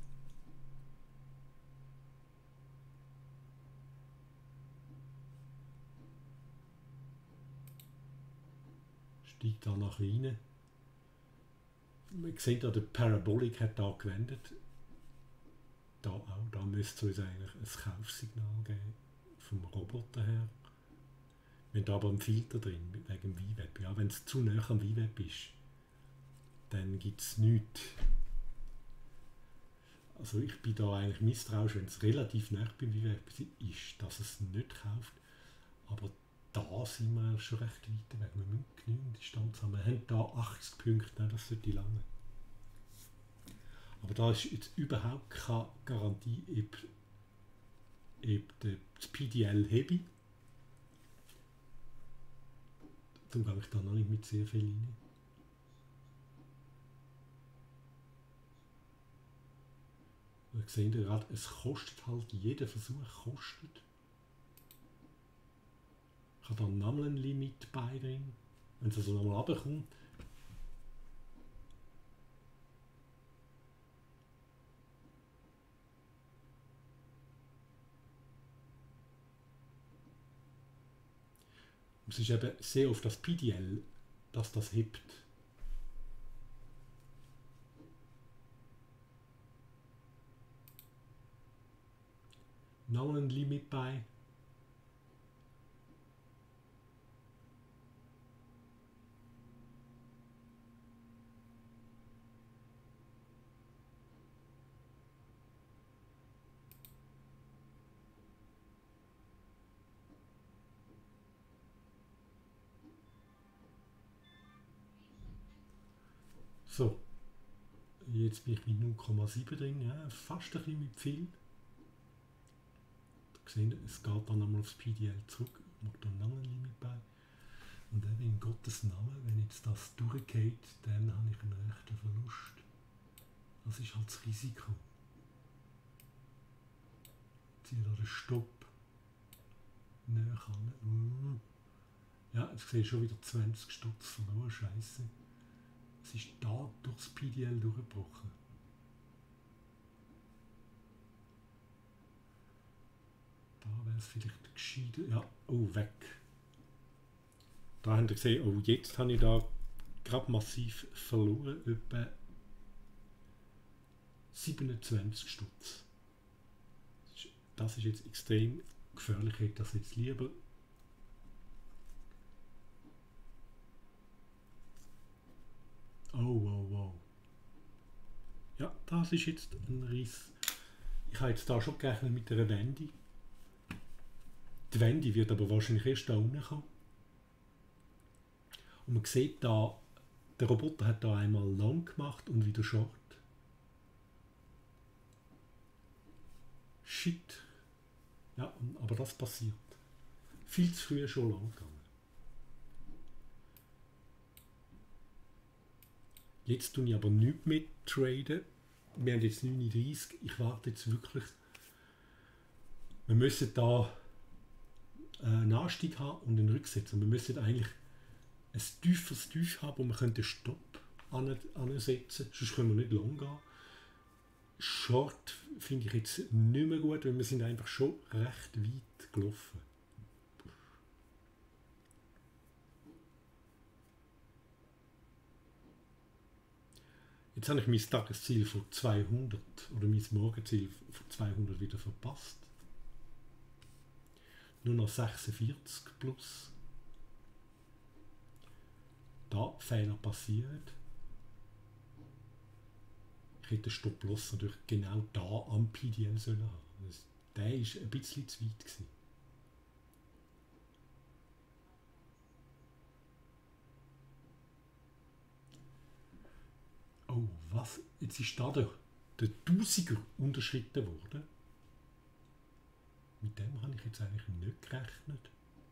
Steigt da nach rein. Man sieht ja, der Parabolic hat da gewendet. Da auch, da müsste es uns eigentlich ein Kaufsignal geben, vom Roboter her. Wir haben da aber einen Filter drin, wegen dem V WAP. Ja, wenn es zu nah am V WAP ist, dann gibt es nichts. Also ich bin da eigentlich misstrauisch, wenn es relativ nah beim V WAP ist, dass es nicht kauft. Aber da sind wir schon recht weit weg. Wir müssen genügend Distanz haben. Wir haben da achtzig Punkte, das sollte lange. Aber da ist jetzt überhaupt keine Garantie, ob, ob das P D L hebe. Darum gehe ich da noch nicht mit sehr viel rein. Wir sehen gerade, es kostet halt, jeder Versuch kostet. Ich habe dann nochmal ein Limit bei drin, wenn es also nochmal runterkommt. Es ist eben sehr auf das P D L, dass das hebt. Nochmal ein Limit bei. So, jetzt bin ich mit null Komma sieben drin, ja, fast ein bisschen mit viel. Da sehen, es geht dann einmal aufs P D L zurück. mag da lange nicht mit bei. Und eben in Gottes Namen, wenn jetzt das durchgeht, dann habe ich einen rechten Verlust. Das ist halt das Risiko. Ich ziehe da den Stopp näher an. Ja, jetzt sehe ich schon wieder zwanzig Stutz verloren, scheiße. Es ist da durchs P D L durchgebrochen. Da wäre es vielleicht gescheiter. Ja, oh, weg. Da habt ihr gesehen, oh, jetzt habe ich da gerade massiv verloren, etwa siebenundzwanzig Stutz. Das ist jetzt extrem gefährlich, ich hätte das jetzt lieber oh, wow, wow. Ja, das ist jetzt ein Riss. Ich habe jetzt da schon gerechnet mit einer Wende. Die Wende wird aber wahrscheinlich erst da unten kommen. Und man sieht da, der Roboter hat da einmal lang gemacht und wieder short. Shit. Ja, aber das passiert. Viel zu früh schon lang gegangen. Jetzt tue ich aber nichts mehr traden. Wir haben jetzt neununddreißig. Ich warte jetzt wirklich. Wir müssen da einen Anstieg haben und einen Rücksetzer. Wir müssen eigentlich ein tieferes Tief haben, wo wir einen Stopp ansetzen können. Sonst können wir nicht lang gehen. Short finde ich jetzt nicht mehr gut, weil wir sind einfach schon recht weit gelaufen. Jetzt habe ich mein Tagesziel von zweihundert oder mein Morgenziel von zweihundert wieder verpasst. Nur noch sechsundvierzig plus. Da Fehler passieren. Ich hätte den Stop-Loss natürlich genau da am P D L sollen haben. Das, der war ein bisschen zu weit gewesen. Oh, was? Jetzt ist da der, der Tausiger unterschritten worden. Mit dem habe ich jetzt eigentlich nicht gerechnet.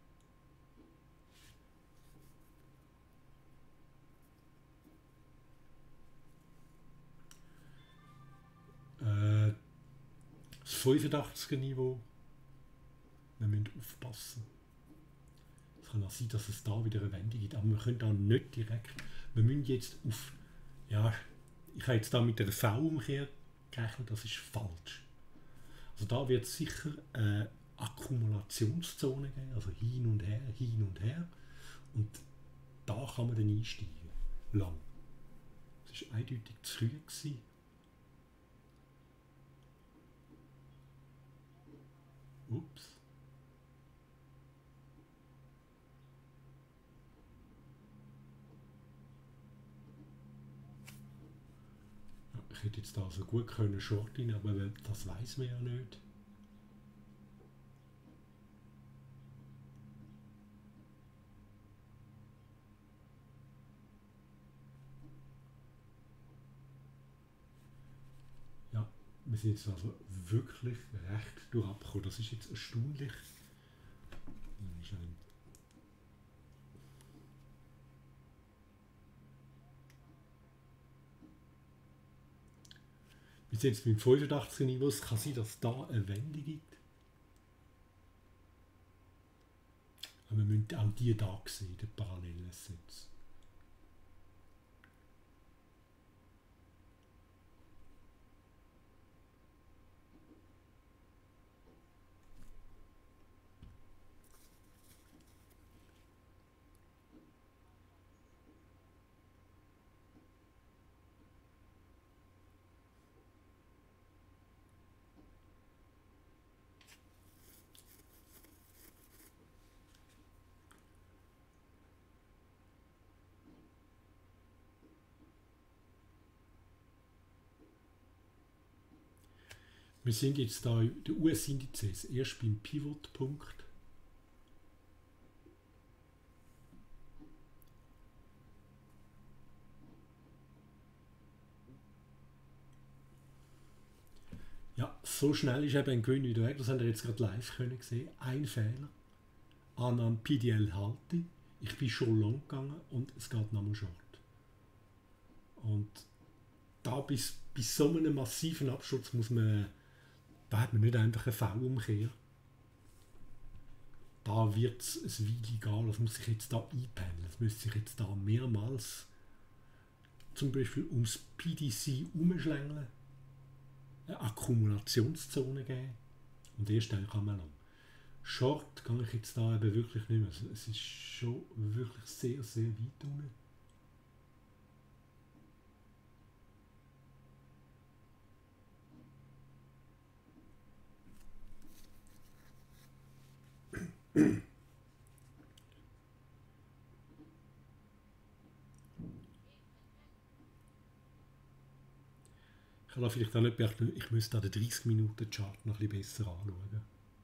Äh, das fünfundachtziger Niveau. Wir müssen aufpassen. Es kann auch sein, dass es da wieder eine Wende gibt, aber wir können da nicht direkt. Wir müssen jetzt auf. Ja, ich habe jetzt da mit der V-Umkehr gerechnet, das ist falsch. Also da wird es sicher eine Akkumulationszone geben, also hin und her, hin und her. Und da kann man dann einsteigen. Lang. Das war eindeutig zu früh gewesen. Ups. Ich hätte jetzt da so gut können Short rein, aber das weiß man ja nicht. Ja, wir sind jetzt also wirklich recht durchabgekommen. Das ist jetzt erstaunlich. Wir sind jetzt beim fünfundachtziger Niveau. Es kann sein, dass es da eine Wende gibt. Aber wir müssen auch die da sehen, die parallelen Sätze. Wir sind jetzt da in den U S-Indizes, erst beim Pivot-Punkt. Ja, so schnell ist eben ein Gewinn wieder weg. Das haben wir jetzt gerade live können sehen. Ein Fehler. an einem P D L halte. Ich bin schon lang gegangen und es geht nochmal Short. Und da bis, bis so einem massiven Absturz muss man, da hat man nicht einfach eine V-Umkehr. Da wird es ein Weile gehen, das muss sich jetzt da einpendeln. Das müsste sich jetzt da mehrmals zum Beispiel ums P D C umschlängeln, eine Akkumulationszone geben und erst dann kann man lang. Short kann ich jetzt da eben wirklich nicht mehr. Es ist schon wirklich sehr, sehr weit unten. Ich kann vielleicht auch nicht beachten, ich müsste den dreißig Minuten Chart noch ein bisschen besser anschauen.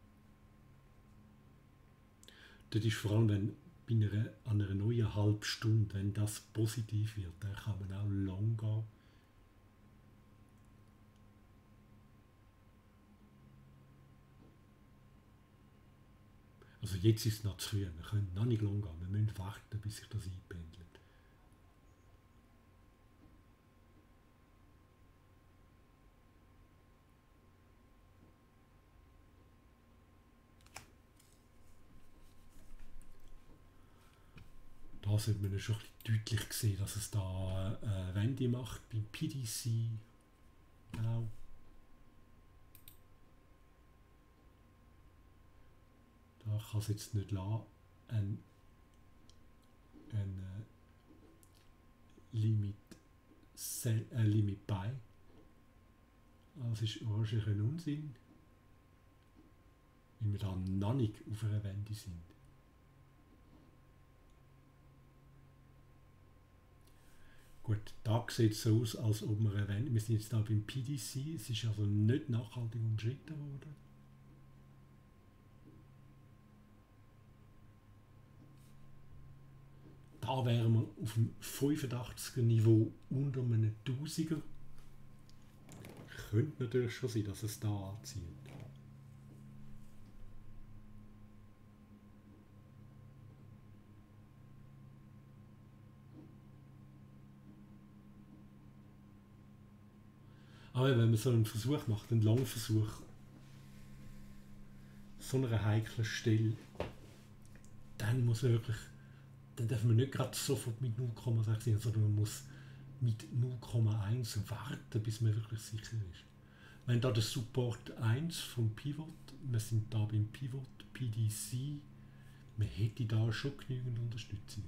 Das ist vor allem, wenn bei einer, an einer neuen halben Stunde, wenn das positiv wird, dann kann man auch lang gehen. Also jetzt ist es noch zu früh, wir können noch nicht lang gehen, wir müssen warten, bis sich das einpendelt. Da sollte man schon deutlich sehen, dass es da eine Wende macht beim P D C. Auch. Da kann es jetzt nicht lassen, ein, ein Limit, Sell, äh, Limit Buy. Das ist wahrscheinlich ein Unsinn, weil wir da noch nicht auf einer Wende sind. Gut, da sieht es so aus, als ob wir eine Wende, wir sind jetzt da beim P D C, es ist also nicht nachhaltig unterschritten worden. Da wären wir auf dem fünfundachtziger Niveau unter einem Tausiger. Könnte natürlich schon sein, dass es da anzieht. Aber wenn man so einen Versuch macht, einen langen Versuch, so einer heiklen Stelle, dann muss man wirklich, dann darf man nicht gerade sofort mit null Komma sechs sein, sondern man muss mit null Komma eins warten, bis man wirklich sicher ist. Wenn da der Support eins vom Pivot, wir sind da beim Pivot, P D C, man hätte da schon genügend Unterstützung.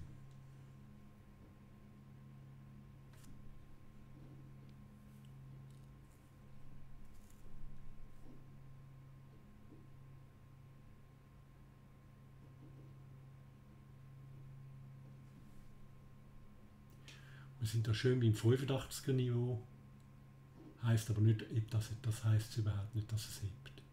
Wir sind da schön beim fünfundachtziger Niveau. Heißt aber nicht, ob das, das heisst überhaupt nicht, dass es hebt.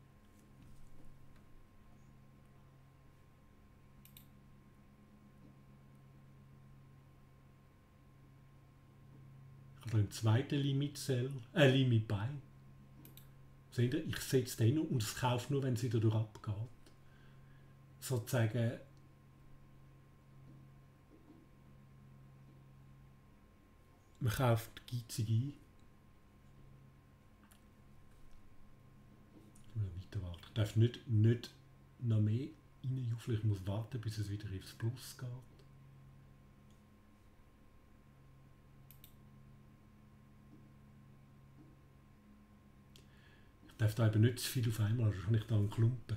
Ich habe da im zweiten Limit Sell, äh, Limit Buy. Seht ihr, ich setze den und es kauft nur, wenn es wieder durch abgeht. Sozusagen man kauft geizig ein. Weiter warten. Ich darf nicht, nicht noch mehr reinjuffeln. Ich muss warten, bis es wieder aufs Plus geht. Ich darf da eben nicht zu viel auf einmal, sonst habe ich da einen Klumpen.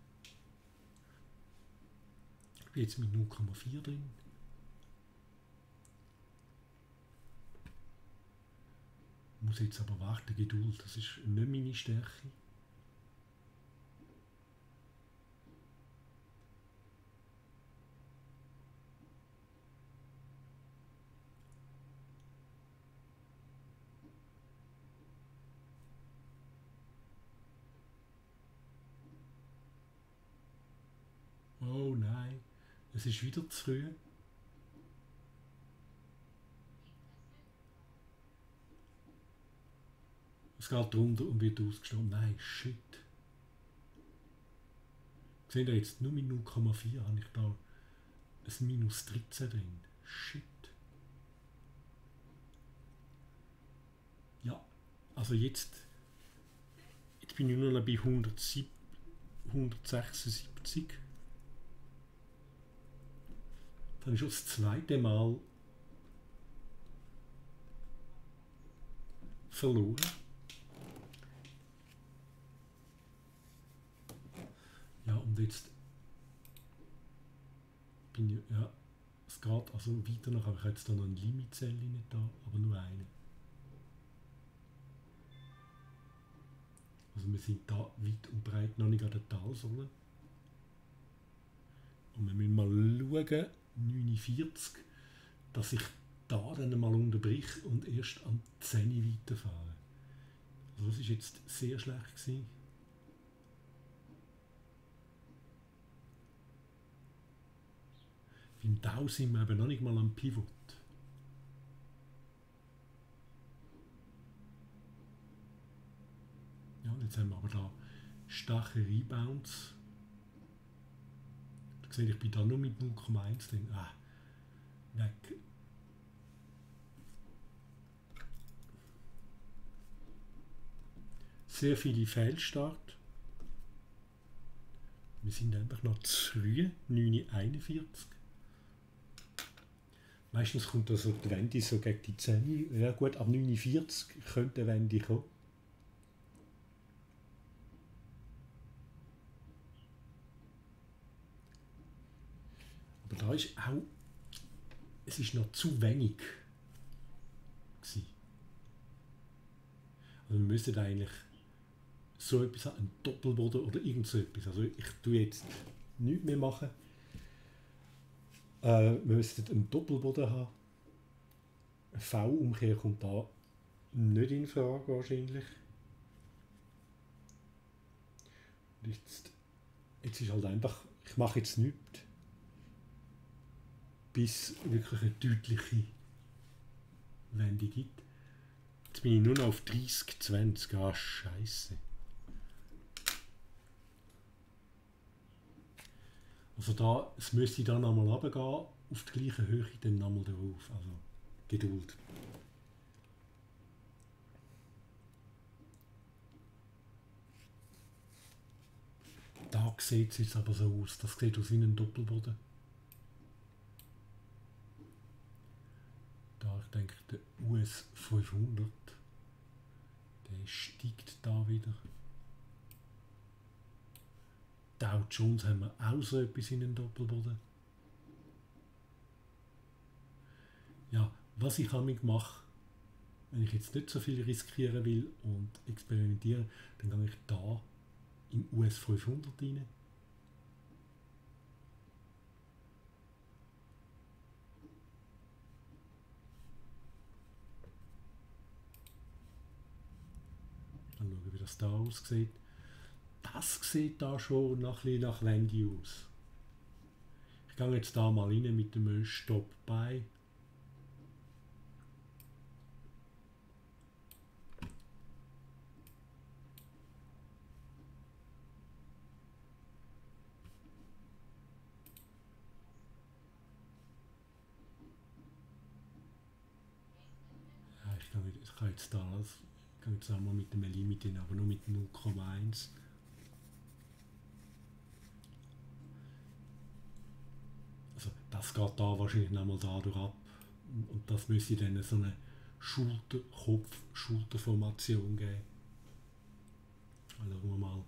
Ich bin jetzt mit null Komma vier drin. Ich muss jetzt aber warten, Geduld, das ist nicht meine Stärke. Oh nein, es ist wieder zu früh. Es geht drunter und wird ausgestoßen. Nein, shit. Seht ihr jetzt, nur mit null Komma vier habe ich da ein minus dreizehn drin. Shit. Ja, also jetzt, jetzt bin ich nur noch bei hundertsechsundsiebzig. Dann ist schon das zweite Mal verloren. Ja, und jetzt bin ich, ja, es geht also weiter noch, aber ich habe jetzt da noch eine Limitzelle nicht da, aber nur eine. Also wir sind da weit und breit noch nicht an der Talsohle. Und wir müssen mal schauen, neunundvierzig, dass ich da dann mal unterbrich und erst am zehn weiterfahre. Also das war jetzt sehr schlecht gewesen. Im Tau sind wir eben noch nicht mal am Pivot. Ja, und jetzt haben wir aber da starke Rebounds. Da sehe ich, ich bin da nur mit null Komma eins drin. Ah, weg. Sehr viele Fehlstart. Wir sind einfach noch zu früh, neun Komma einundvierzig. Meistens kommt also die Wende so gegen die zehn. Ja gut, ab neun Komma vierzig könnte die Wende kommen. Aber da ist auch, es ist noch zu wenig gewesen. Also wir müssen eigentlich so etwas haben, einen Doppelboden oder irgend so etwas. Also ich tue jetzt nichts mehr machen. Äh, wir müssen einen Doppelboden haben. Eine V-Umkehr kommt da nicht in Frage wahrscheinlich. Jetzt, jetzt ist halt einfach, ich mache jetzt nichts, bis wirklich eine deutliche Wende gibt. Jetzt bin ich nur noch auf dreißig, zwanzig. Ah, Scheiße. Also da, es müsste dann einmal runtergehen, auf die gleiche Höhe, dann nochmal drauf. Also Geduld. Da sieht es jetzt aber so aus. Das sieht aus wie ein Doppelboden. Da, ich denke, der U S fünfhundert, der steigt da wieder. Dow Jones haben wir auch so etwas in den Doppelboden. Ja, was ich damit mache, wenn ich jetzt nicht so viel riskieren will und experimentieren, dann gehe ich da im U S fünfhundert rein. Dann schauen wir, wie das da aussieht. Das sieht da schon nach, nach Wende aus. Ich gehe jetzt da mal rein mit dem Stop Buy. Ja, ich, kann, ich kann jetzt da ich kann jetzt auch mal mit dem Limit rein, aber nur mit null Komma eins. Also das geht da wahrscheinlich nochmal dadurch ab und das müsste dann so eine Schulter-Kopf-Schulterformation geben. Also schauen wir mal.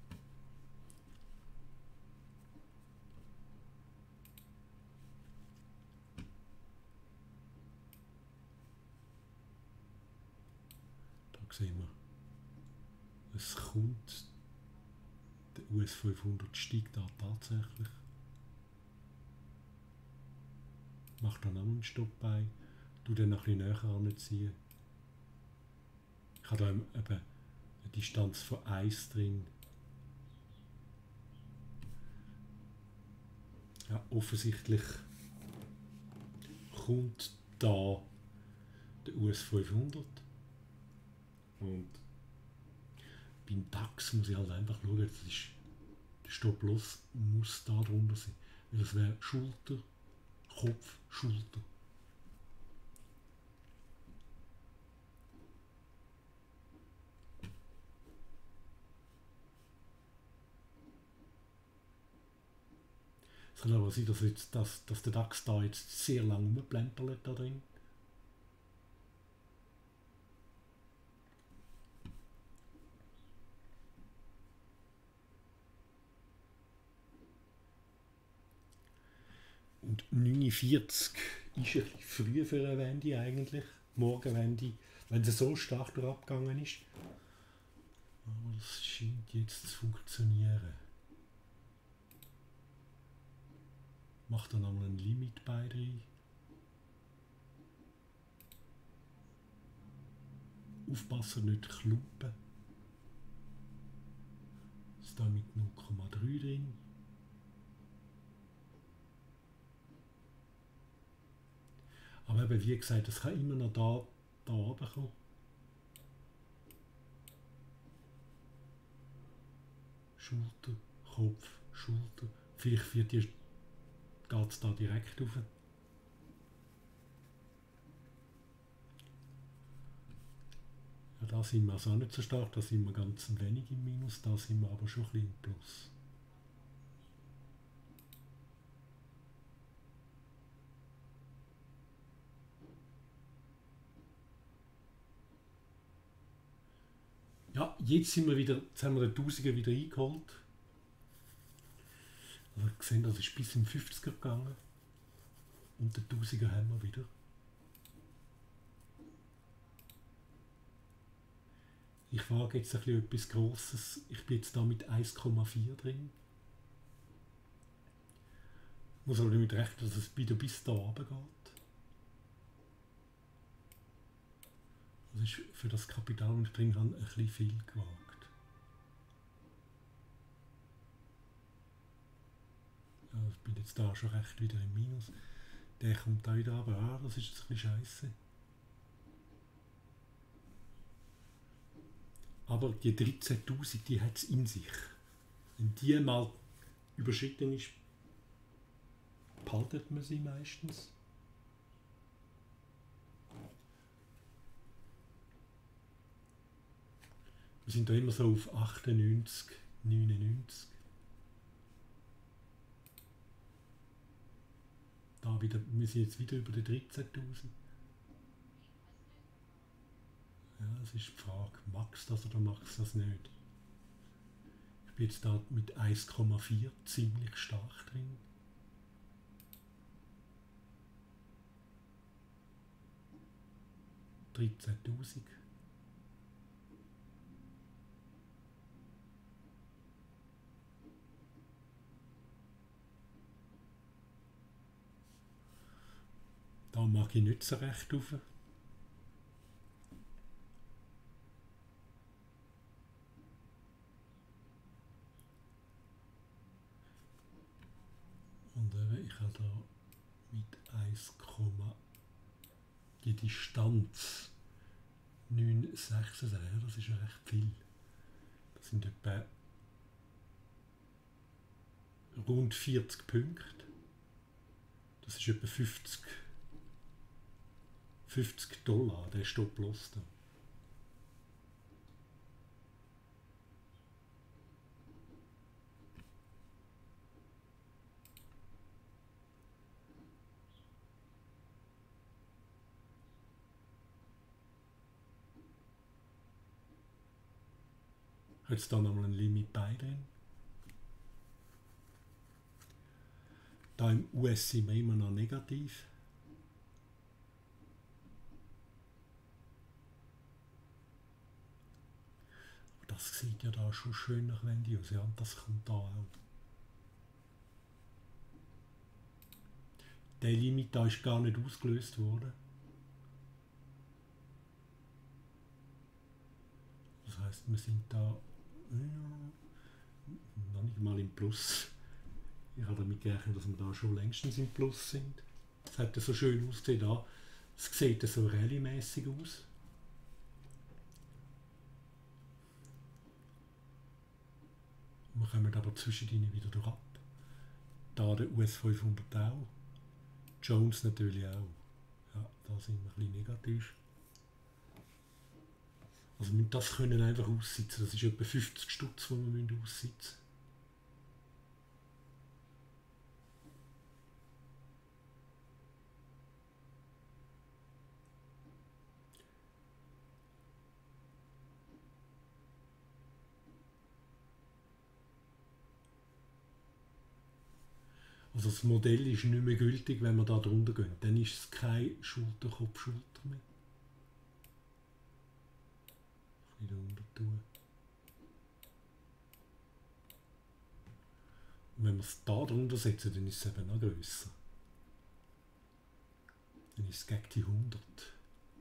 Da sehen wir, es kommt, der U S fünfhundert steigt da tatsächlich. Macht dann auch einen Stopp bei, tu den noch ein bisschen näher anziehen. Ich habe da eben eine Distanz von eins drin. Ja, offensichtlich kommt da der U S fünfhundert und beim DAX muss ich halt einfach schauen, das ist, das Stop-Loss muss da drunter sein. Weil das wäre Schulter, Kopf, Schulter. Es kann aber sein, dass, jetzt, dass, dass der DAX da jetzt sehr lange rumplempert da drin. Und neun Uhr vierzig ist ein bisschen früh für eine Wende eigentlich. Morgenwende, wenn sie so stark durchgegangen ist. Aber das scheint jetzt zu funktionieren. Macht dann einmal ein Limit bei rein. Aufpassen, nicht klumpen. Ist da mit null Komma drei drin. Aber eben, wie gesagt, es kann immer noch da, da oben kommen. Schulter, Kopf, Schulter. Vielleicht wird die geht es da direkt rauf. Ja, da sind wir also auch nicht so stark, da sind wir ganz ein wenig im Minus, da sind wir aber schon ein bisschen im Plus. Ja, jetzt sind wir wieder, jetzt haben wir den Tausiger wieder eingeholt. Also gesehen, das ist bis im fünfziger gegangen. Und den Tausiger haben wir wieder. Ich wage jetzt ein bisschen etwas Grosses. Ich bin jetzt da mit eins Komma vier drin. Ich muss aber damit rechnen, dass es wieder bis da runter geht. Das ist für das Kapital, das ich drin habe, ein bisschen viel gewagt. Ja, ich bin jetzt da schon recht wieder im Minus. Der kommt da wieder runter. Ah, das ist jetzt ein bisschen scheisse. Aber die dreizehntausend, die hat es in sich. Wenn die mal überschritten ist, behaltet man sie meistens. Wir sind da immer so auf achtundneunzig, neunundneunzig. Da wieder, wir sind jetzt wieder über die dreizehntausend. Ja, das ist die Frage, magst du das oder magst du das nicht? Ich bin jetzt da mit eins Komma vier ziemlich stark drin. dreizehntausend. Da mag ich nicht so recht rauf. Und eben, ich habe da mit eins, die Distanz neun Komma sechsundsechzig, das ist ja recht viel. Das sind etwa rund vierzig Punkte. Das ist etwa fünfzig, fünfzig Dollar, der Stop-Loss da. Jetzt da nochmal ein Limit bei drin. Da im U S sind wir immer noch negativ. Das sieht ja da schon schön nach Wende aus. Ja, und das kommt da auch. Der Limit da ist gar nicht ausgelöst worden. Das heisst, wir sind da ja, noch nicht mal im Plus. Ich habe damit gerechnet, dass wir da schon längstens im Plus sind. Es hat so schön ausgesehen da. Es sieht so rallye-mässig aus. Wir kommen aber zwischendrin wieder durch ab. Da der U S fünfhundert auch. Jones natürlich auch. Ja, da sind wir ein bisschen negativ. Also wir das können einfach aussitzen. Das ist etwa fünfzig Stutz, die wir aussitzen müssen. Also das Modell ist nicht mehr gültig, wenn wir da drunter gehen. Dann ist es kein Schulter-Kopf-Schulter mehr. Wieder runter tun. Und wenn wir es da drunter setzen, dann ist es eben noch grösser. Dann ist es gegen die hundert.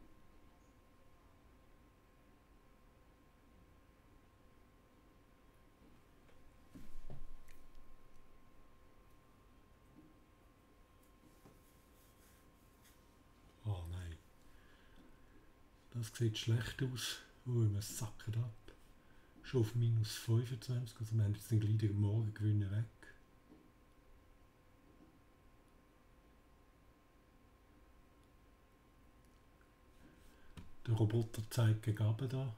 Oh nein. Das sieht schlecht aus. Oh, wir sacken ab. Schon auf minus fünfundzwanzig. Also wir haben jetzt den gleich Morgen gewinnen weg. Der Roboter zeigt gegen runter da.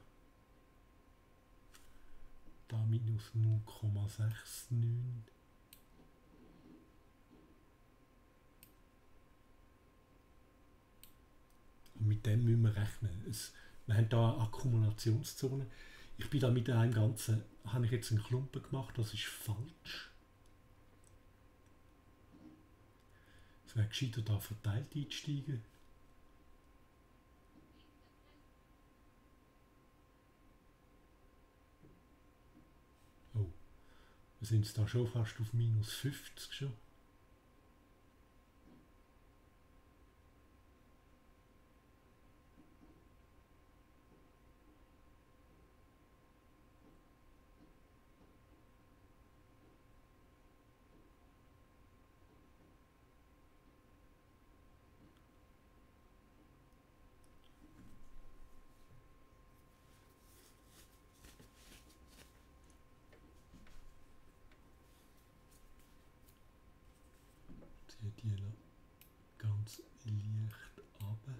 Da minus null Komma neunundsechzig. Und mit dem müssen wir rechnen. Es, wir haben hier eine Akkumulationszone. Ich bin da mit einem Ganzen, habe ich jetzt einen Klumpen gemacht, das ist falsch. Es wäre gescheiter, da verteilt einsteigen. Oh, wir sind jetzt da schon fast auf minus fünfzig schon. Die noch ganz leicht runter.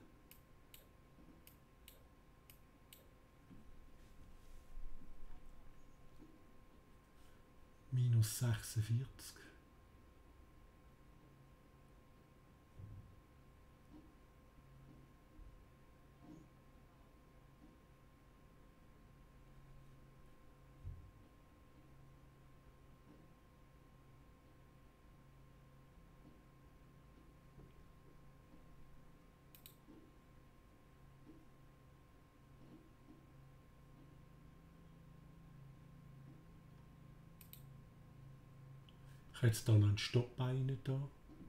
Minus sechsundvierzig. Ich habe jetzt hier noch einen Stopp rein. Da.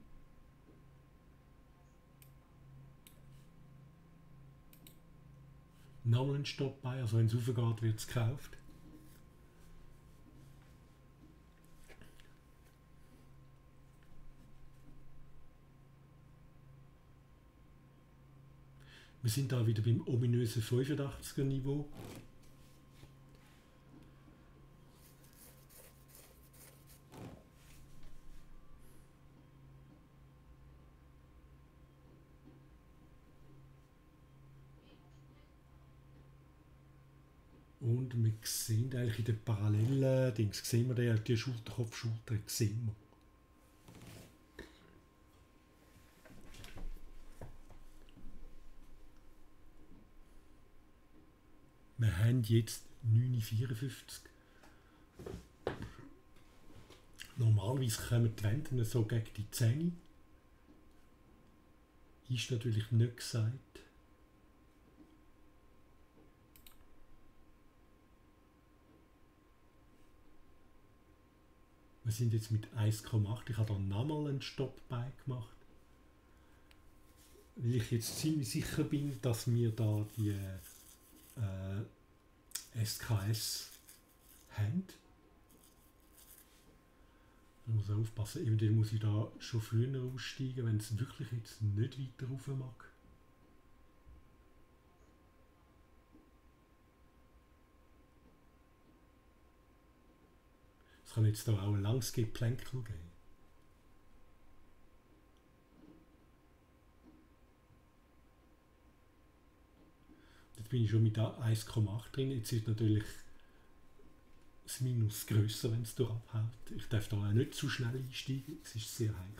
Nochmal einen Stopp bei, also wenn es raufgeht, wird es gekauft. Wir sind da wieder beim ominösen fünfundachtziger Niveau. Und wir sehen eigentlich in den parallelen Dings, sehen wir die, die Schulter-Kopf-Schulter, sehen wir. Wir haben jetzt neun Komma vierundfünfzig. Normalerweise kommen die Wände so gegen die zehn. Ist natürlich nicht gesagt. Wir sind jetzt mit eins Komma acht. Ich habe da nochmal einen Stopp bei gemacht. Weil ich jetzt ziemlich sicher bin, dass wir da die äh, S K S haben. Ich muss aufpassen, eventuell muss ich da schon früher aussteigen, wenn es wirklich jetzt nicht weiter rauf mag. Es kann jetzt da auch ein langes Geplänkel geben. Jetzt bin ich schon mit eins Komma acht drin. Jetzt ist natürlich das Minus grösser, wenn es durch abhaut. Ich darf da auch nicht zu schnell einsteigen, es ist sehr heikel.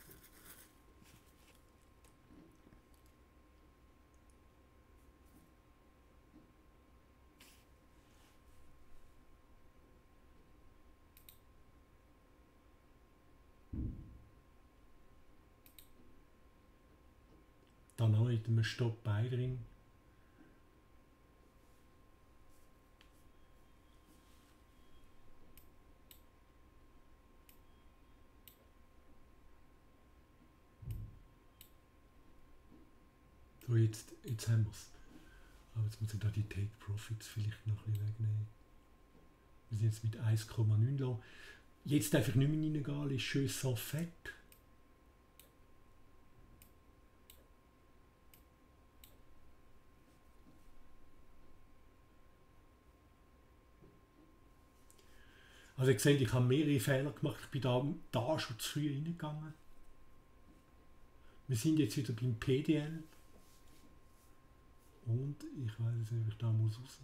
Dann noch mit einem Stopp bei drin. So, jetzt, jetzt haben wir es. Aber jetzt muss ich da die Take Profits vielleicht noch ein bisschen wegnehmen. Wir sind jetzt mit eins Komma neun lang. Jetzt darf ich nicht mehr reingehen, ist schön so fett. Also ihr seht, ich habe mehrere Fehler gemacht. Ich bin da, da schon zu früh reingegangen. Wir sind jetzt wieder beim P D L. Und ich weiß nicht, ob ich da muss raus.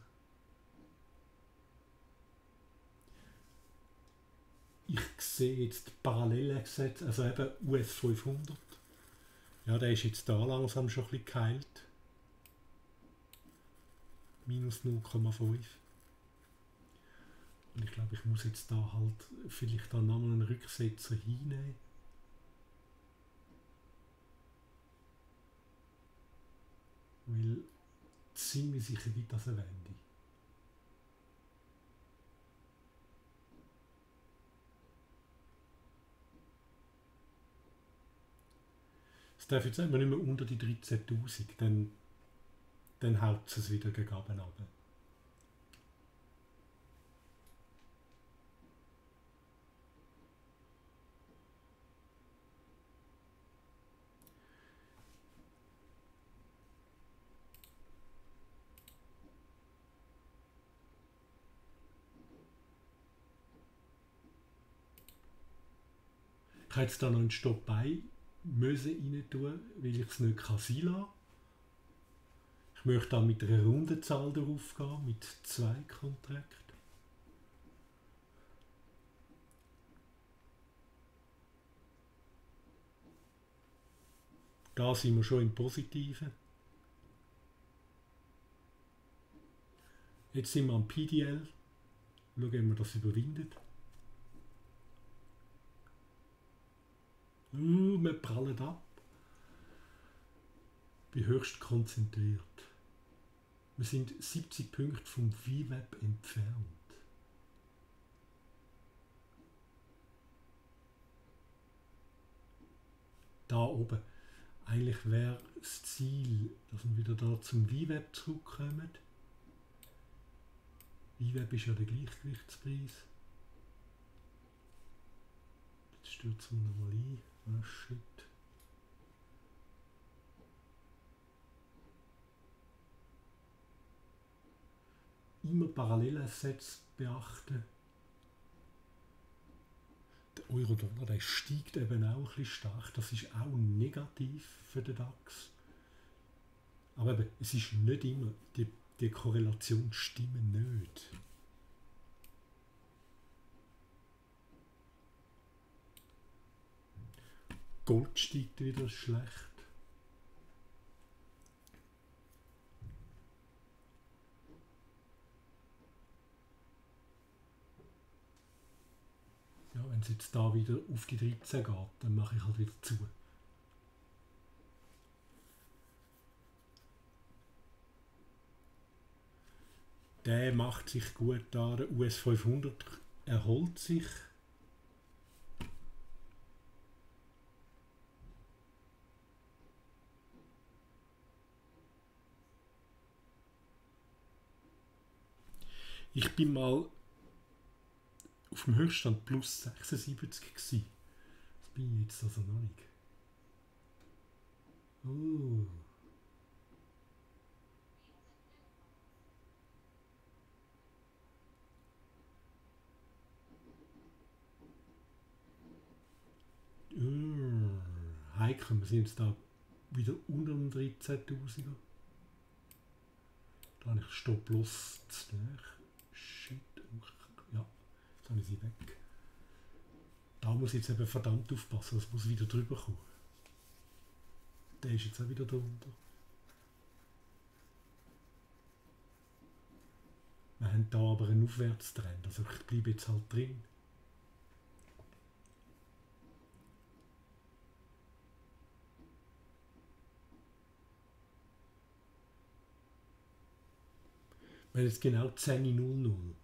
Ich sehe jetzt parallele Gesetze, also eben U S fünfhundert. Ja, der ist jetzt da langsam schon ein bisschen geheilt. Minus null Komma fünf. Und ich glaube, ich muss jetzt da halt vielleicht dann nochmal einen Rücksetzer hinnehmen. Weil ziemlich sicher gibt das eine Wende. Es darf jetzt immer nicht mehr unter die dreizehntausend, dann, dann haut es wieder gegen oben runter. Ich habe jetzt da noch einen Stopp bei müssen rein tun, weil ich es nicht kann sein lassen. Ich möchte da mit einer runden Zahl drauf gehen, mit zwei Kontrakten. Da sind wir schon im Positiven. Jetzt sind wir am P D L. Schauen, ob wir das überwindet. Uh, wir prallen ab. Bin höchst konzentriert. Wir sind siebzig Punkte vom V WAP entfernt. Da oben. Eigentlich wäre das Ziel, dass wir wieder da zum V WAP zurückkommen. V WAP ist ja der Gleichgewichtspreis. Jetzt stürzen wir nochmal ein. Ah, shit. Immer Parallelassets beachten. Der Euro-Dollar, der steigt eben auch ein bisschen stark. Das ist auch negativ für den DAX. Aber eben, es ist nicht immer, die, die Korrelation stimmt nicht. Gold steigt wieder schlecht. Ja, wenn es jetzt da wieder auf die dreizehn geht, dann mache ich halt wieder zu. Der macht sich gut da, der U S fünfhundert erholt sich. Ich bin mal auf dem Höchststand plus sechsundsiebzig gewesen. Das bin ich jetzt also noch nicht. Oh. Icon, wir sind jetzt da wieder unter dem dreizehntausender. Da habe ich Stop-Loss zu nahe. Shit. Ja, jetzt habe ich sie weg. Da muss ich jetzt eben verdammt aufpassen, das muss wieder drüber kommen. Der ist jetzt auch wieder drunter. Wir haben da aber einen Aufwärtstrend, also ich bleibe jetzt halt drin. Wir haben jetzt genau zehn Uhr null null.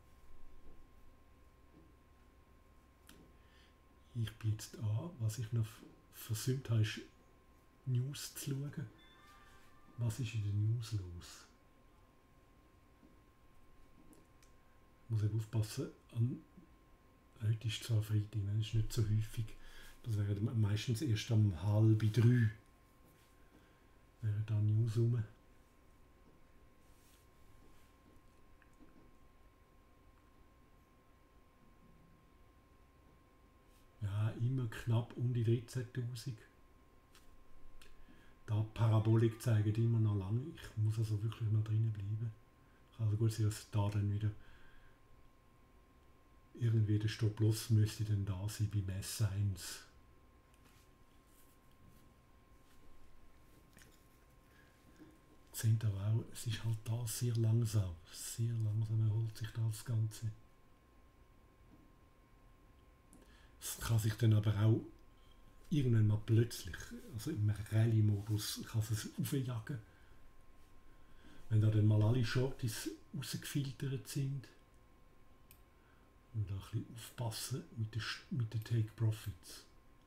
Ich bin jetzt an, was ich noch versäumt habe, ist News zu schauen. Was ist in den News los? Ich muss eben aufpassen, an, heute ist zwar Freitag, das ist nicht so häufig. Das wäre meistens erst um halb drei. Wäre da News rum. Ja, immer knapp um die dreizehntausend. Da Parabolik zeigt immer noch lange. Ich muss also wirklich noch drinnen bleiben. Kann also gut sein, dass da dann wieder irgendwie der Stop-Loss müsste dann da sein beim S eins. Jetzt sind aber auch, es ist halt da sehr langsam. Sehr langsam erholt sich das Ganze. Es kann sich dann aber auch irgendwann mal plötzlich, also im Rallye-Modus, kann es aufjagen. Wenn da dann mal alle Shorties rausgefiltert sind. Und da ein bisschen aufpassen mit den, mit den Take Profits.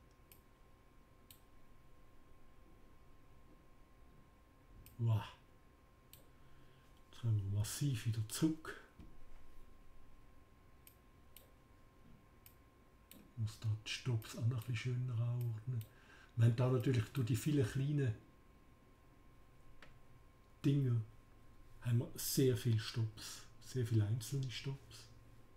Wow. Jetzt kommen wir massiv wieder zurück. Ich muss da die Stops auch noch ein bisschen schöner anordnen. Wir haben da natürlich durch die vielen kleinen Dinge haben wir sehr viele Stops, sehr viele einzelne Stops.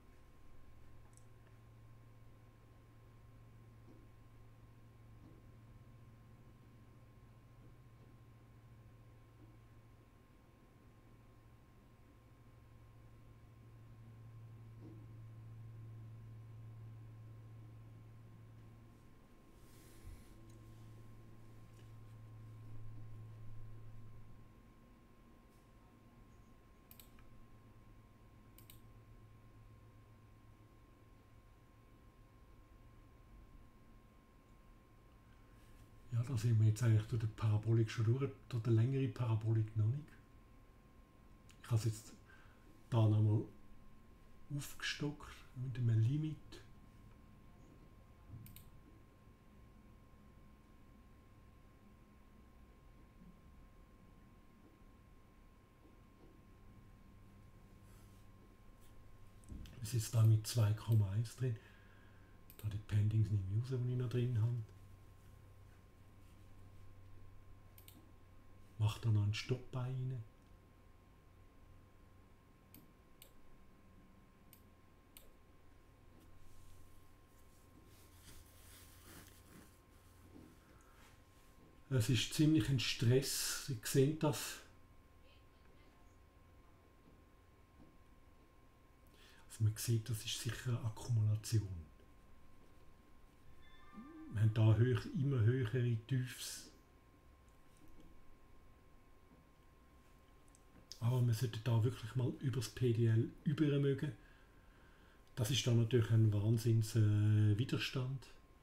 Ja, da sind wir jetzt eigentlich durch die Parabolik schon durch, durch die längere Parabolik noch nicht. Ich habe es jetzt da nochmal aufgestockt mit einem Limit. Es ist da mit zwei Komma eins drin. Da die Pendings nicht mehr raus, die ich noch drin habe. Macht da noch einen Stopp bei rein. Es ist ziemlich ein Stress, Sie sehen das. Also man sieht, das ist sicher eine Akkumulation. Wir haben da hoch, immer höhere Tiefs. Aber wir sollten da wirklich mal über das P D L über mögen. Das ist dann natürlich ein Wahnsinns äh, Widerstand.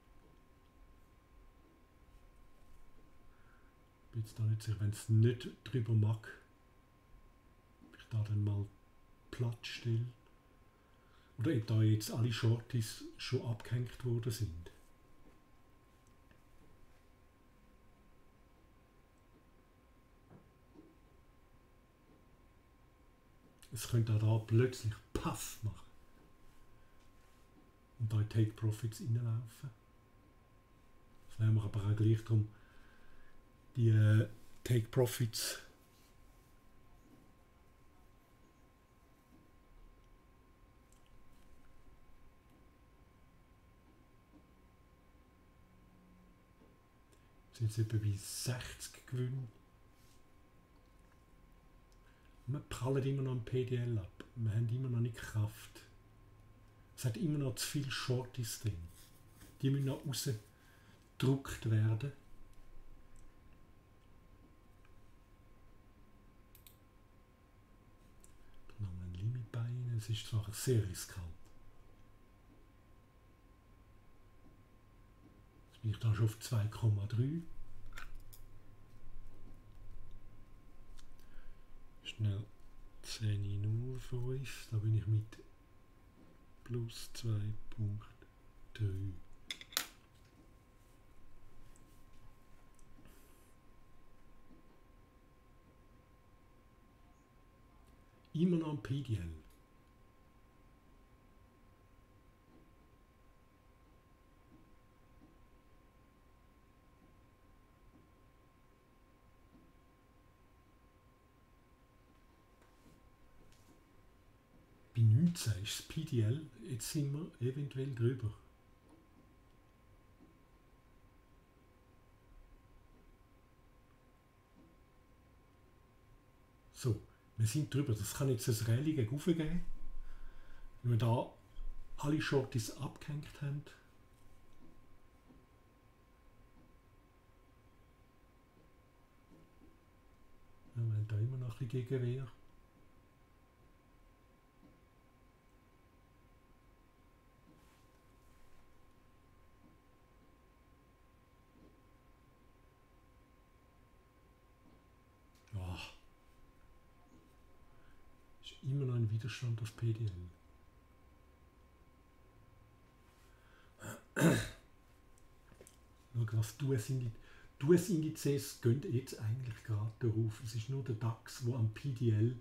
Ich bin jetzt da nicht sicher, wenn es nicht drüber mag, ob ich da dann mal platt stelle. Oder ob da jetzt alle Shorties schon abgehängt worden sind. Es könnte auch da plötzlich Paff machen. Und da in Take Profits reinlaufen. Das wären wir aber auch gleich darum, die äh, Take Profits sind jetzt etwa bei sechzig Gewinne. Wir prallen immer noch am P D L ab. Wir haben immer noch nicht Kraft. Es hat immer noch zu viele Shorties drin. Die müssen noch rausgedruckt werden. Da noch ein Limit bei ihnen. Es ist zwar sehr riskant. Jetzt bin ich da schon auf zwei Komma drei. Schnell zehn Uhr für uns. Da bin ich mit plus zwei Komma drei. Immer noch am P D L. Bei neunzehn ist das P D L, jetzt sind wir eventuell drüber. So, wir sind drüber. Das kann jetzt ein Rallye gegen rauf geben. Wenn wir da alle Shorties abgehängt haben. Ja, wir haben da immer noch ein bisschen Gegenwehr. Ja. Ist immer noch ein Widerstand auf P D L. Schau, was du es in die Die U S-Indizes gehen jetzt eigentlich gerade darauf. Es ist nur der DAX, der am P D L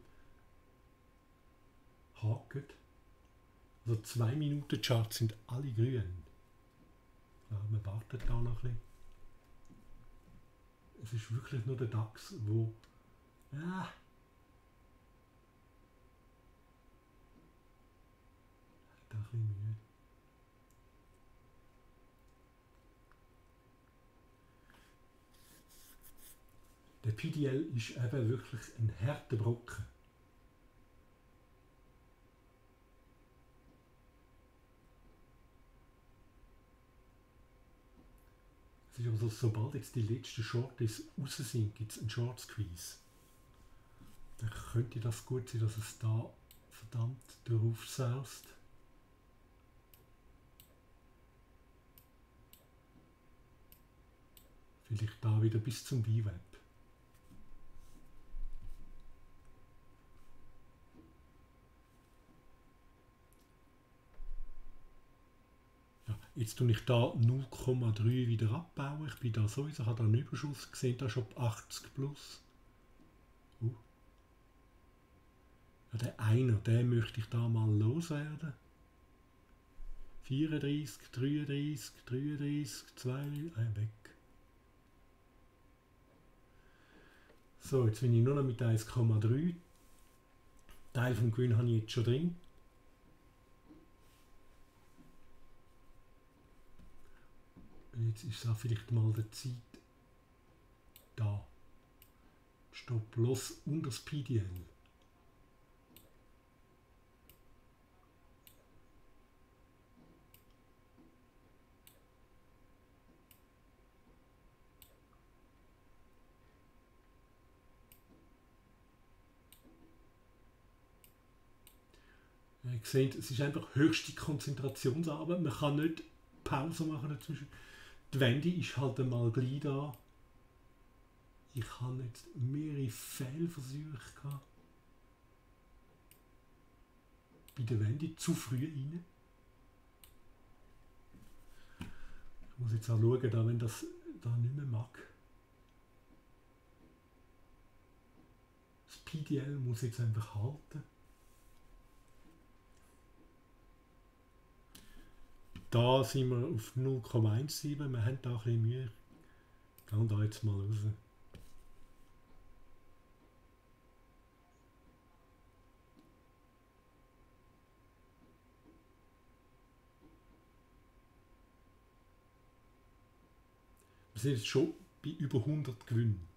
hakt. Also zwei Minuten Charts sind alle grün. Ja, man wartet da noch ein bisschen. Es ist wirklich nur der DAX, wo ja, da ein bisschen Mühe. Der P D L ist eben wirklich ein harter Brocken. Es ist aber so, sobald jetzt die letzten Shorties raus sind, gibt es einen Short Squeeze. Dann könnte das gut sein, dass es da verdammt drauf saust. Vielleicht da wieder bis zum B-Web. Ja, jetzt tue ich da null Komma drei wieder abbauen. Ich bin da sowieso, ich habe da einen Überschuss gesehen, da schon achtzig plus. Uh. Ja, der einer, den möchte ich da mal loswerden. vierunddreißig, dreiunddreißig, dreiunddreißig, zwei, ein weg. So, jetzt bin ich nur noch mit eins Komma drei. Teil vom Gewinn habe ich jetzt schon drin. Jetzt ist es auch vielleicht mal der Zeit. Da. Stopp los unter das P D L. Ihr seht, es ist einfach höchste Konzentrationsarbeit. Man kann nicht Pause machen dazwischen. Die Wende ist halt einmal gleich da. Ich habe jetzt mehrere Fehlversuche gehabt. Bei der Wende zu früh rein. Ich muss jetzt auch schauen, da, wenn das da nicht mehr mag. Das P D L muss jetzt einfach halten. Da sind wir auf null Komma siebzehn, wir haben da ein bisschen Mühe. Gehen da jetzt mal raus. Wir sind jetzt schon bei über hundert Gewinnen.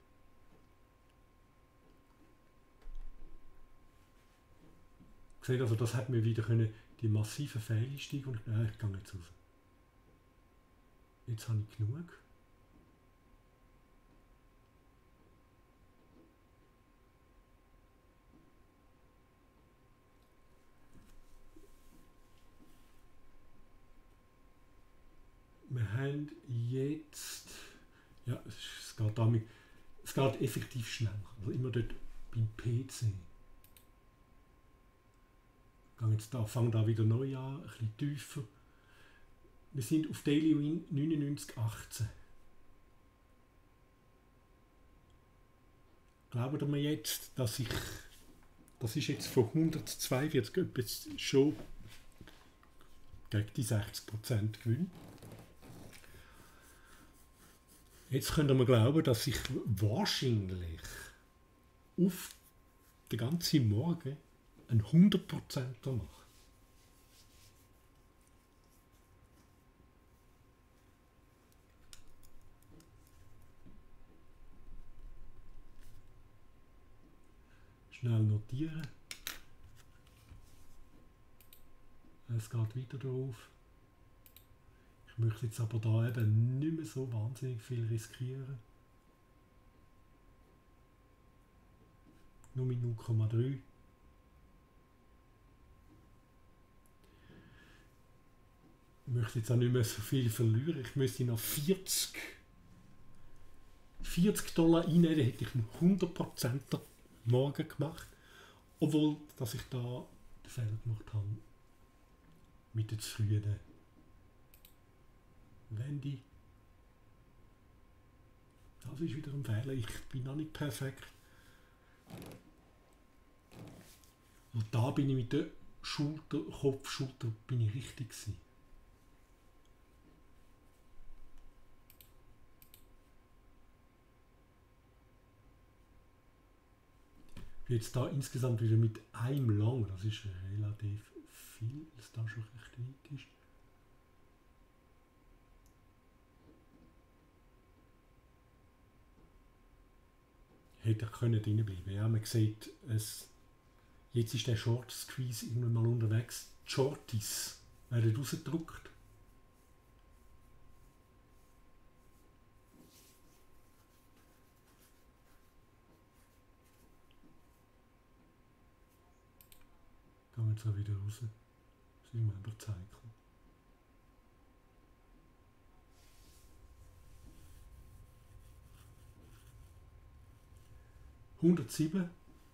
Seht also, das hat mir wieder können, die massiven Fehleinstiege und äh, ich gehe jetzt raus. Jetzt habe ich genug. Wir haben jetzt, ja, es geht, damit, es geht effektiv schneller, also immer dort beim P C. Ich gehe jetzt da, fange da wieder neu an, ein bisschen tiefer. Wir sind auf Daily Win neunundneunzig Komma achtzehn. Glaubt ihr mir jetzt, dass ich, das ist jetzt von hundertzweiundvierzig jetzt schon gegen die sechzig Prozent Gewinn. Jetzt könnt ihr mir glauben, dass ich wahrscheinlich auf den ganzen Morgen einen hundert Prozent mache. Schnell notieren. Es geht weiter drauf. Ich möchte jetzt aber da eben nicht mehr so wahnsinnig viel riskieren. Nur mit null Komma drei. Ich möchte jetzt auch nicht mehr so viel verlieren. Ich müsste noch vierzig, vierzig Dollar einnehmen, dann hätte ich noch hundert Prozent morgen gemacht. Obwohl, dass ich da den Fehler gemacht habe mit den zu frühen Wende. Das ist wieder ein Fehler. Ich bin noch nicht perfekt. Und da bin ich mit der Schulter, Kopf, Schulter bin ich richtig gewesen. Jetzt da insgesamt wieder mit einem Long, das ist relativ viel, dass da schon recht weit ist. Hätte er können drin bleiben. Ja, man sieht, es, jetzt ist der Short Squeeze irgendwann mal unterwegs. Die Shorties werden rausgedrückt. Gehen wir jetzt auch wieder raus. Sind wir über Cycle. hundertsieben.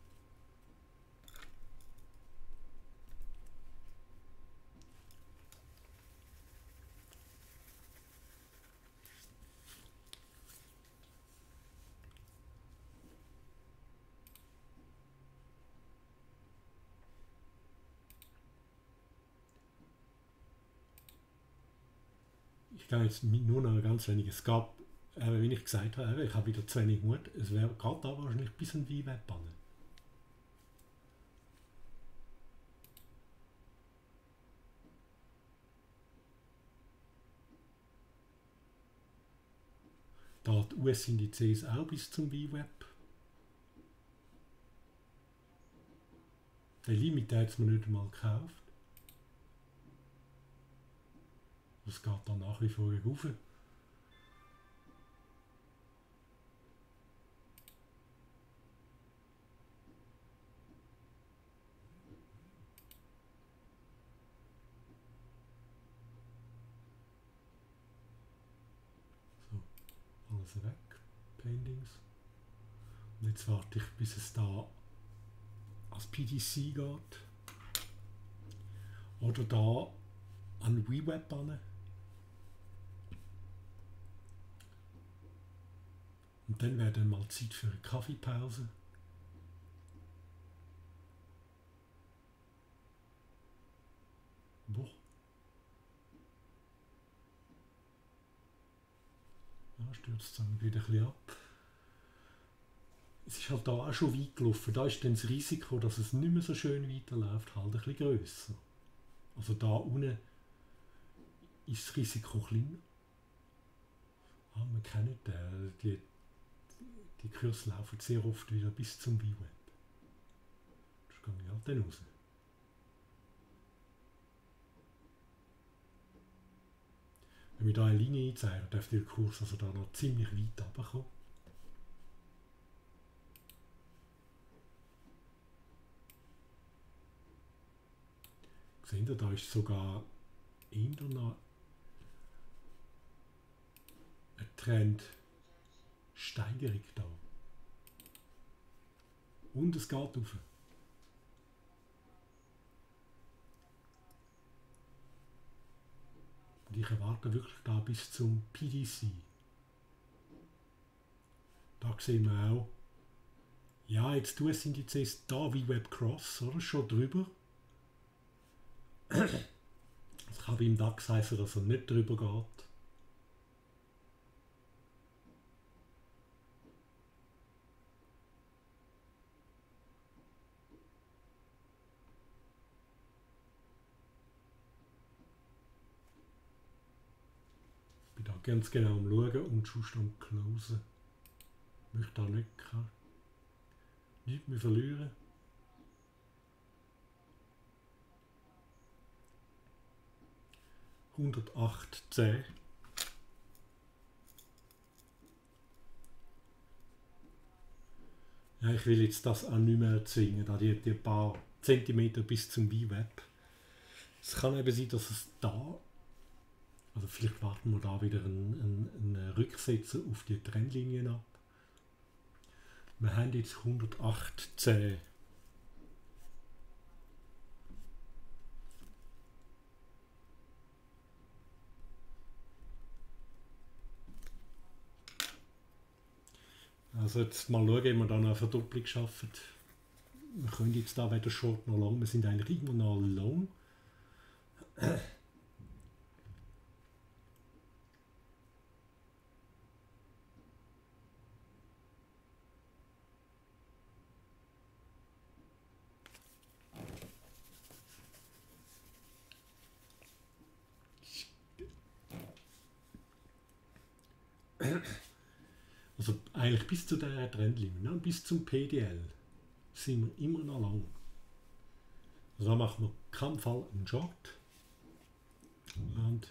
Ich gehe jetzt nur noch ganz wenig. Es gab, äh, wie ich gesagt habe, ich habe wieder zu wenig Mut. Es wäre gerade da wahrscheinlich ein bisschen wie wegbannen. Da die U S-Indizes auch bis zum V WAP. Den Limit hat es mir nicht einmal gekauft. Das geht dann nach wie vor rauf. So, alles weg. Paintings. Und jetzt warte ich, bis es da als P D C geht. Oder da an V WAP an. Und dann wäre dann mal Zeit für eine Kaffeepause. Boah. Ja, stürzt es dann wieder ein bisschen ab. Es ist halt da auch schon weit gelaufen. Da ist dann das Risiko, dass es nicht mehr so schön weiterläuft, halt ein bisschen grösser. Also da unten ist das Risiko kleiner. Ah, wir kennen den. Die, die Kurse laufen sehr oft wieder bis zum V WEB. Das gehe ich halt dann raus. Wenn wir hier eine Linie einzeichnen, dürfte der Kurs also da noch ziemlich weit runterkommen. Seht ihr, da ist sogar eher noch ein Trendsteigerung da. Und es geht rauf. Und ich erwarte wirklich da bis zum P D C. Da sehen wir auch, ja, jetzt tun sind jetzt erst da wie Web Cross, oder? Schon drüber. Es kann beim DAX heißen, dass er nicht drüber geht. Ich bin da ganz genau am Schauen und schon am Closen. Ich möchte da nicht, nicht mehr verlieren. hundertacht Komma zehn. Ja, ich will jetzt das auch nicht mehr erzwingen, da die, die paar Zentimeter bis zum V WEB. Es kann eben sein, dass es da, also vielleicht warten wir da wieder einen, einen, einen Rücksetzer auf die Trendlinien ab. Wir haben jetzt hundertacht Komma zehn. Also jetzt mal schauen, ob wir dann eine Verdopplung schaffen. Wir können jetzt da weder Short noch Long, wir sind eigentlich immer noch Long. Also eigentlich bis zu der Trendlinie, ne? Bis zum P D L sind wir immer noch lang. Also da machen wir keinen Fall einen Short. Und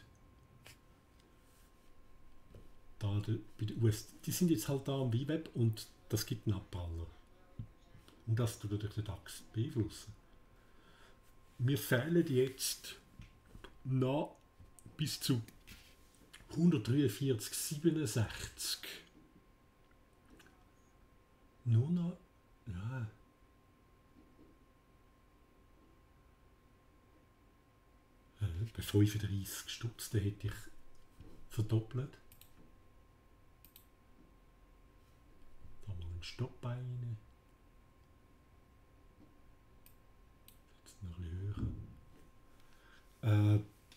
da die, bei den U S, die sind jetzt halt da am V WEB und das gibt einen Abpraller. Und das tut durch den DAX beeinflussen. Mir fehlen jetzt noch bis zu hundertdreiundvierzig Komma siebenundsechzig. Nur noch, ja. Bei fünfunddreißig Stutz, den hätte ich verdoppelt. Da mal einen Stopp rein. Jetzt noch ein bisschen höher. Äh,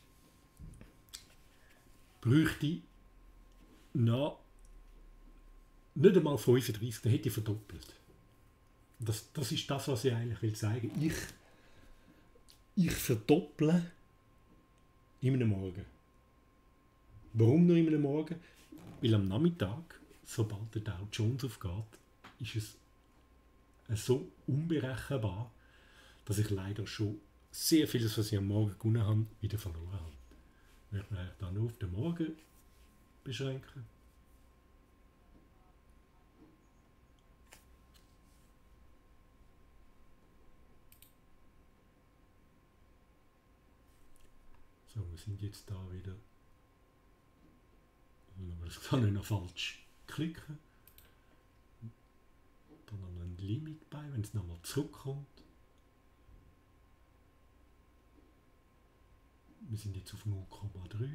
bräuchte noch nicht einmal fünfunddreißig, den hätte ich verdoppelt. Das, das ist das, was ich eigentlich will sagen. Ich, ich verdopple in einem Morgen. Warum nur in einem Morgen? Weil am Nachmittag, sobald der Dow Jones aufgeht, ist es so unberechenbar, dass ich leider schon sehr vieles, was ich am Morgen gewonnen habe, wieder verloren habe. Ich möchte mich dann nur auf den Morgen beschränken. So, wir sind jetzt da wieder. Das kann ich noch falsch klicken. Dann noch ein Limit bei, wenn es nochmal zurückkommt. Wir sind jetzt auf null Komma drei.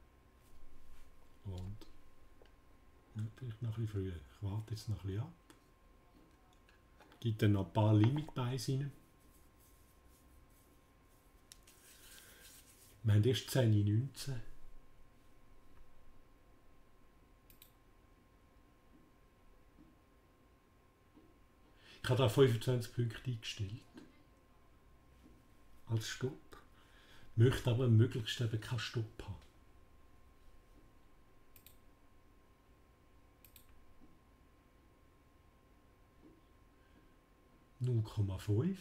Und ja, vielleicht noch ein bisschen früher. Ich warte jetzt noch ein bisschen ab. Gibt dann noch ein paar Limit bei rein. Wir haben erst zehn Uhr neunzehn. Ich habe da fünfundzwanzig Punkte eingestellt. Als Stopp. Möchte aber möglichst eben keinen Stopp haben. null Komma fünf.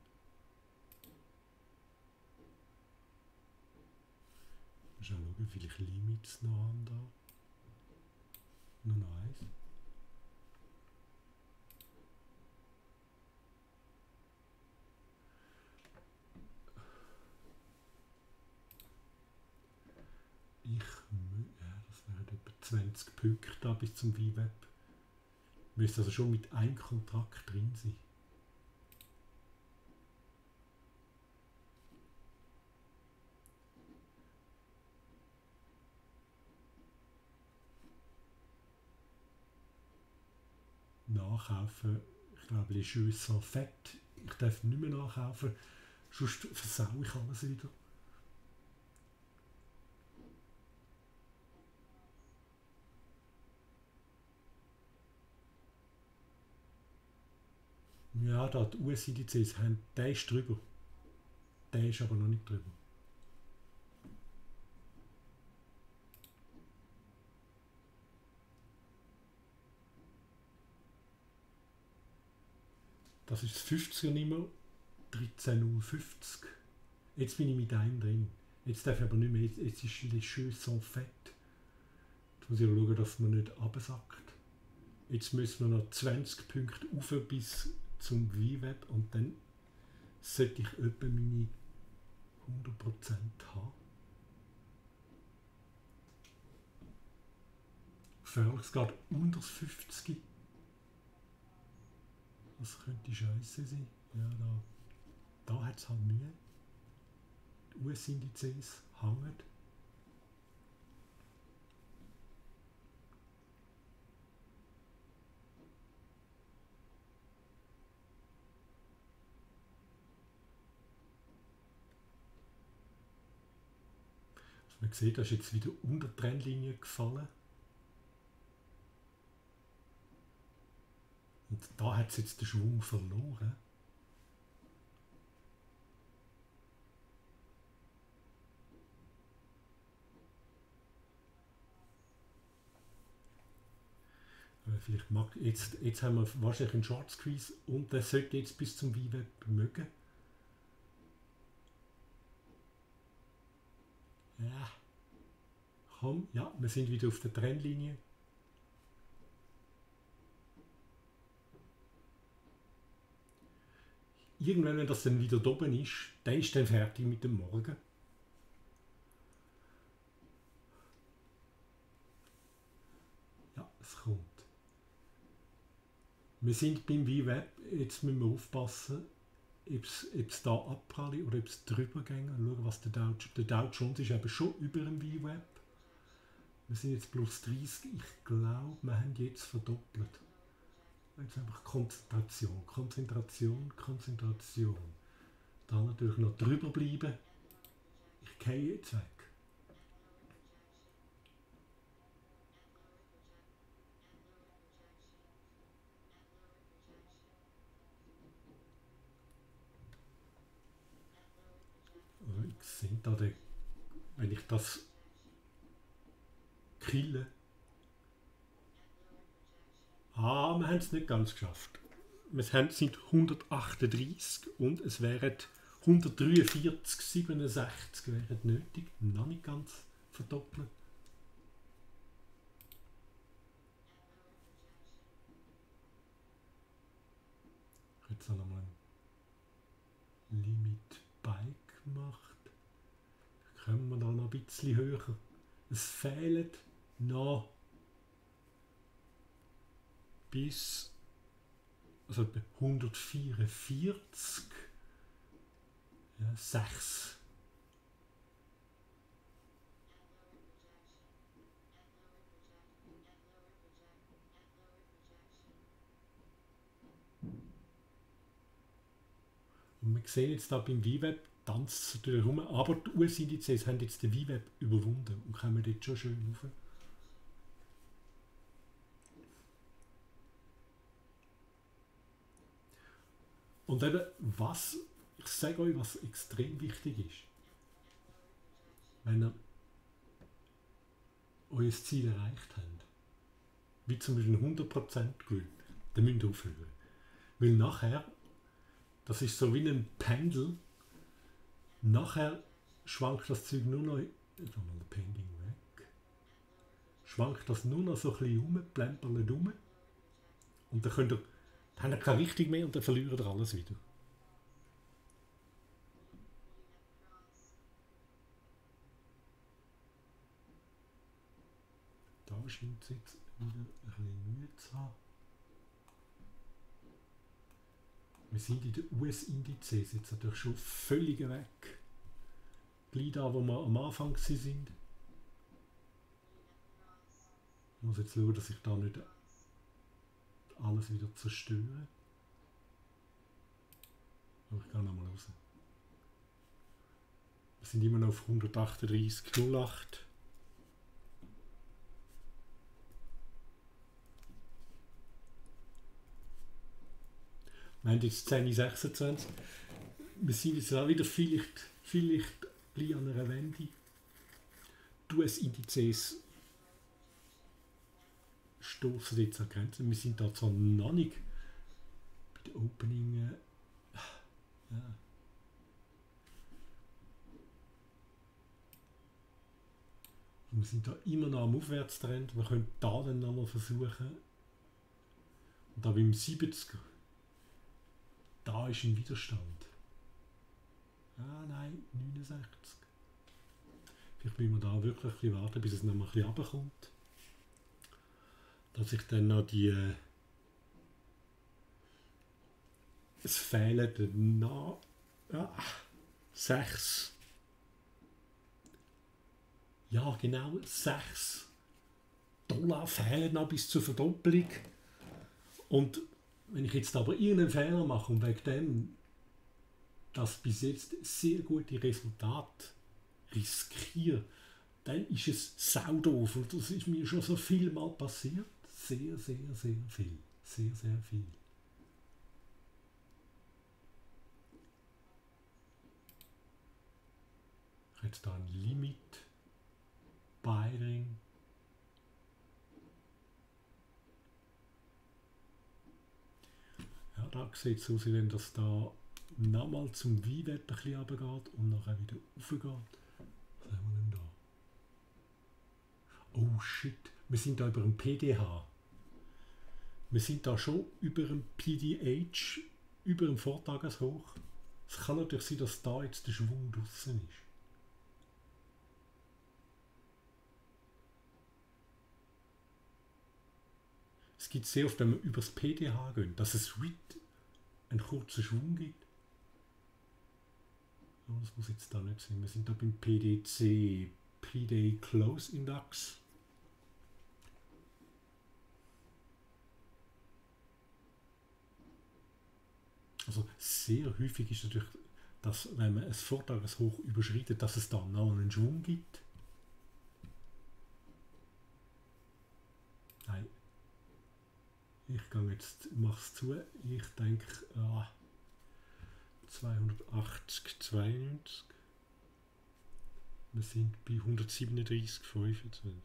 Mal schauen, wie viele Limits noch haben da. Nur noch eins. Ich, ja, das wären etwa zwanzig Punkte da bis zum V WEB. Müsste also schon mit einem Kontrakt drin sein. Nachkaufen, ich glaube, les Jeux sont faits. Ich darf nicht mehr nachkaufen, sonst versau ich alles wieder. Ja, da die U S-Indizes haben, der ist drüber. Der ist aber noch nicht drüber. Das ist das fünfziger nicht mehr, dreizehn Komma null fünfzig. Jetzt bin ich mit einem drin. Jetzt darf ich aber nicht mehr, jetzt, jetzt ist les Jeux sont faits. Jetzt muss ich schauen, dass man nicht absackt. Jetzt müssen wir noch zwanzig Punkte rauf bis zum V WEB und dann sollte ich etwa meine hundert Prozent haben. Gefährlich, es geht unter das fünfzig. Das könnte scheiße sein. Ja, da, da hat es halt Mühe. Die U S-Indizes hängen. Also man sieht, da ist jetzt wieder unter die Trennlinie gefallen. Und da hat es jetzt den Schwung verloren. Aber vielleicht mag, jetzt, jetzt haben wir wahrscheinlich einen Short Squeeze und der sollte jetzt bis zum V WEB mögen. Ja. Komm, ja, wir sind wieder auf der Trennlinie. Irgendwann, wenn das dann wieder da oben ist, dann ist dann fertig mit dem Morgen. Ja, es kommt. Wir sind beim V WEB, jetzt müssen wir aufpassen, ob es da abprallt oder ob es drüber geht. Schauen, was der Dow, der Dow Jones ist eben schon über dem V WEB. Wir sind jetzt plus dreißig, ich glaube, wir haben jetzt verdoppelt. Jetzt einfach Konzentration, Konzentration, Konzentration. Da natürlich noch drüber bleiben. Ich gehe jetzt weg. Also ich sehe da, den, wenn ich das kille. Ah, wir haben es nicht ganz geschafft. Wir haben, sind hundertachtunddreißig und es wären hundertdreiundvierzig, siebenundsechzig wären nötig. Noch nicht ganz verdoppelt. Ich habe jetzt auch nochmal ein Limit Buy gemacht. Kommen wir da noch ein bisschen höher. Es fehlen noch bis also hundertvierundvierzig, ja, sechs. Und wir sehen jetzt da beim V WEB, tanzt es natürlich rum, aber die U S-Indizes haben jetzt den V WEB überwunden und kommen dort schon schön rauf. Und eben, was, ich sage euch, was extrem wichtig ist, wenn ihr euer Ziel erreicht habt, wie zum Beispiel hundert Prozent Glück, dann müsst ihr aufhören. Weil nachher Das ist so wie ein Pendel. Nachher schwankt das Zeug nur noch, jetzt haben wir den Pending weg, schwankt das nur noch so ein bisschen rum, plempert rum. Und dann könnt ihr, dann habt ihr keine Richtung mehr und dann verliert ihr alles wieder. Da scheint es jetzt wieder ein bisschen Mühe zu haben. Wir sind in den U S-Indizes jetzt natürlich schon völlig weg. Gleich da, wo wir am Anfang sind. Ich muss jetzt schauen, dass ich da nicht alles wieder zerstöre. Aber ich gehe nochmal raus. Wir sind immer noch auf hundertachtunddreißig Komma null acht. Wir haben jetzt zehn Uhr sechsundzwanzig. Wir sind jetzt auch wieder vielleicht, vielleicht gleich an einer Wende. Die U S-Indizes stoßen jetzt an Grenzen. Wir sind da zwar noch nicht bei den Opening. Äh, ja. Wir sind da immer noch am Aufwärtstrend. Wir können da dann nochmal versuchen. Und da beim siebziger. Da ist ein Widerstand. Ah nein, neunundsechzig. Vielleicht müssen wir da wirklich ein bisschen warten, bis es noch mal ein bisschen runterkommt. Dass ich dann noch die... Äh, es fehlen noch... Ah, sechs. Ja genau, sechs Dollar fehlen noch bis zur Verdoppelung. Und wenn ich jetzt aber irgendeinen Fehler mache und wegen dem das bis jetzt sehr gute Resultat riskiere, dann ist es saudoof. Und das ist mir schon so viel mal passiert. Sehr, sehr, sehr viel. Sehr, sehr viel. Ich habe jetzt da ein Limit. Buying. Ja, da sieht es aus, wenn das da nochmal zum V-Web ein bisschen runtergeht und nachher wieder raufgeht. Was haben wir denn da? Oh shit, wir sind da über dem P D H. Wir sind da schon über dem P D H, über dem Vortageshoch. Es kann natürlich sein, dass da jetzt der Schwung draussen ist. Es gibt sehr oft, wenn wir über das P D H gehen, dass es einen kurzen Schwung gibt. Aber das muss jetzt da nicht sein. Wir sind da beim P D C, P-Day Close Index. Also sehr häufig ist natürlich, dass wenn man ein Vortageshoch überschreitet, dass es da noch einen Schwung gibt. Nein. Ich gehe jetzt, mache es zu. Ich denke, ah, zweihundertachtzig, zweiundneunzig. Wir sind bei hundertsiebenunddreißig, fünfundzwanzig.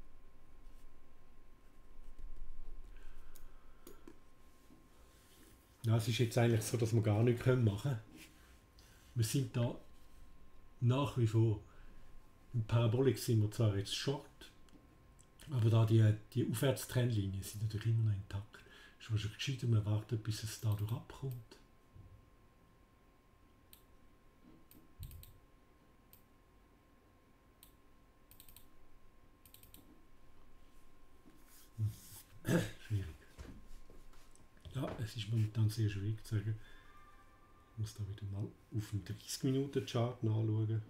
Ja, es ist jetzt eigentlich so, dass wir gar nichts machen können. Wir sind da nach wie vor. Im Parabolik sind wir zwar jetzt short, aber da die, die Aufwärtstrendlinien sind natürlich immer noch intakt. Es ist wahrscheinlich gescheiter, man wartet, bis es dadurch abkommt. Hm. Schwierig. Ja, es ist momentan sehr schwierig zu sagen. Ich muss da wieder mal auf den dreißig Minuten Chart nachschauen.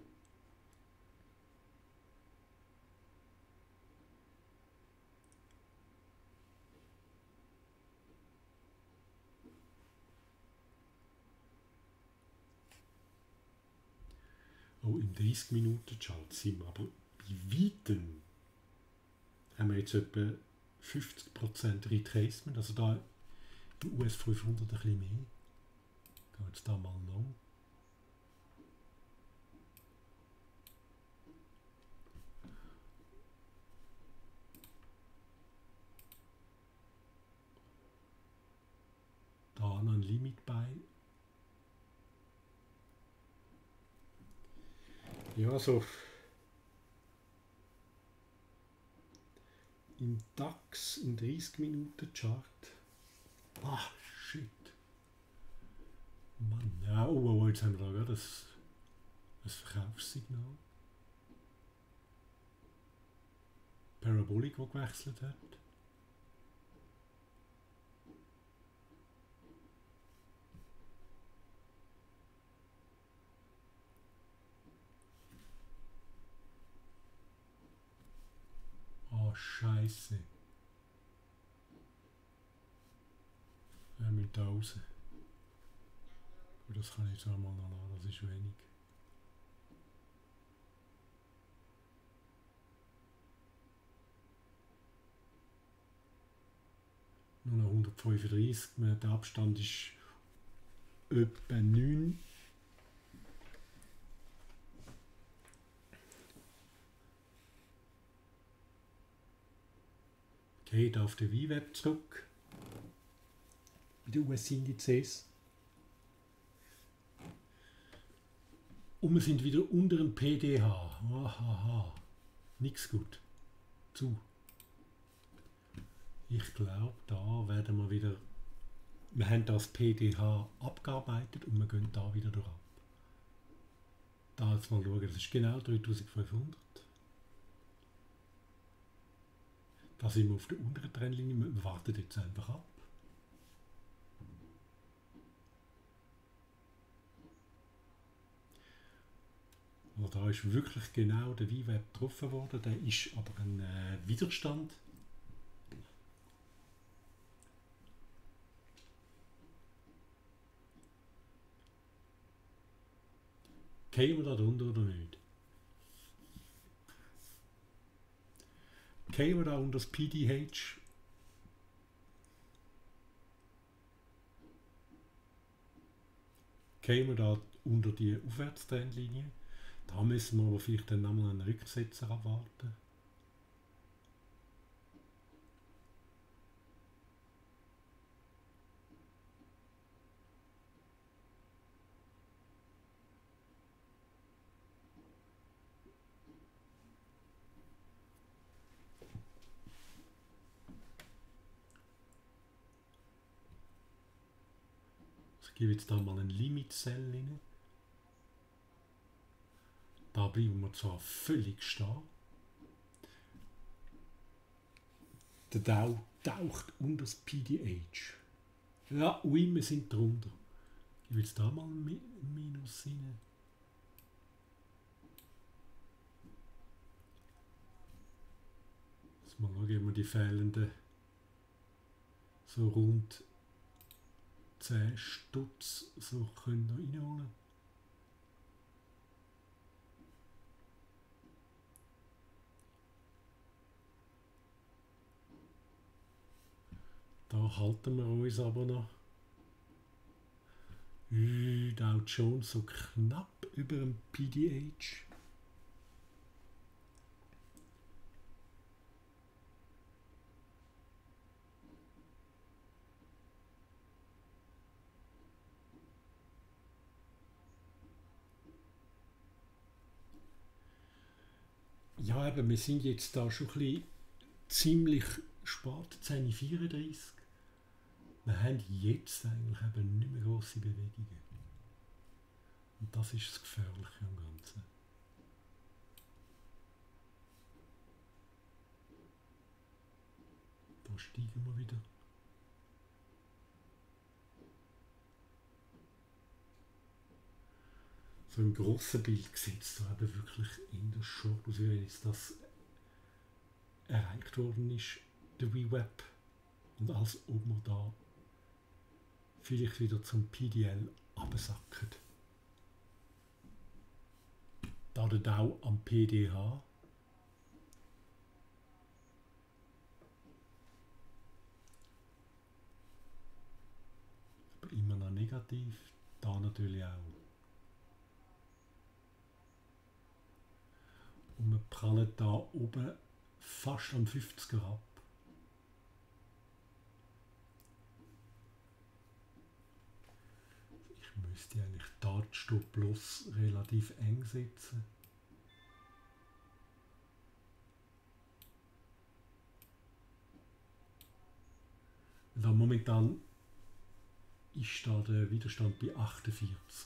Oh, im dreißig Minuten Chart sind wir aber bei weitem haben wir jetzt etwa fünfzig Prozent Retracement, also da im U S fünfhundert ein bisschen mehr. Gehen wir jetzt da mal lang. Da noch ein Limit bei. Ja, so im DAX im dreißig Minuten Chart. Ah, shit. Mann, ja, oh, oh, jetzt haben wir da gerade das, das Verkaufssignal. Parabolic, das gewechselt hat. Oh, Scheiße. Wir müssen da raus. Das kann ich jetzt einmal noch lassen, das ist wenig. Nur noch hundertfünfunddreißig, der Abstand ist etwa neun. Geht auf den V WAP zurück. Bei den U S-Indizes. Und wir sind wieder unter dem P D H. Ahaha. Nix gut. Zu. Ich glaube, da werden wir wieder. Wir haben das P D H abgearbeitet und wir gehen da wieder durch ab. Da jetzt mal schauen, das ist genau dreitausendfünfhundert. Da sind wir auf der unteren Trendlinie, wir warten jetzt einfach ab. Also da ist wirklich genau der V WAP getroffen worden, der ist aber ein äh, Widerstand. Gehen wir da drunter oder nicht? Gehen wir da unter das P D H? Gehen wir da unter die Aufwärtstrendlinie? Da müssen wir aber vielleicht dann nochmal einen Rücksetzer abwarten. Ich gebe jetzt da mal einen Limit Cell rein. Da bleiben wir zwar völlig stehen. Der Dow taucht unter das P D H. Ja, ui, wir sind drunter. Ich gebe jetzt da mal ein Minus rein. Jetzt mal schauen, ob wir die fehlenden so rund zehn Stutz so können wir reinholen. Da halten wir uns aber noch. Dow Jones so knapp über dem P D H. Ja, eben, wir sind jetzt da schon ein bisschen ziemlich spät, zehn Uhr vierunddreißig. Wir haben jetzt eigentlich eben nicht mehr grosse Bewegungen. Und das ist das Gefährliche am Ganzen. Da steigen wir wieder. So im grossen Bild sieht es da eben wirklich in der Short aus, wie wenn jetzt das erreicht worden ist, der V WAP. Und als ob wir da vielleicht wieder zum P D L absacken. Da der Dow am P D H. Aber immer noch negativ. Da natürlich auch. Und wir prallen da oben fast am fünfziger ab. Ich müsste eigentlich da die Stop-Loss relativ eng setzen. momentan ist da der Widerstand bei achtundvierzig.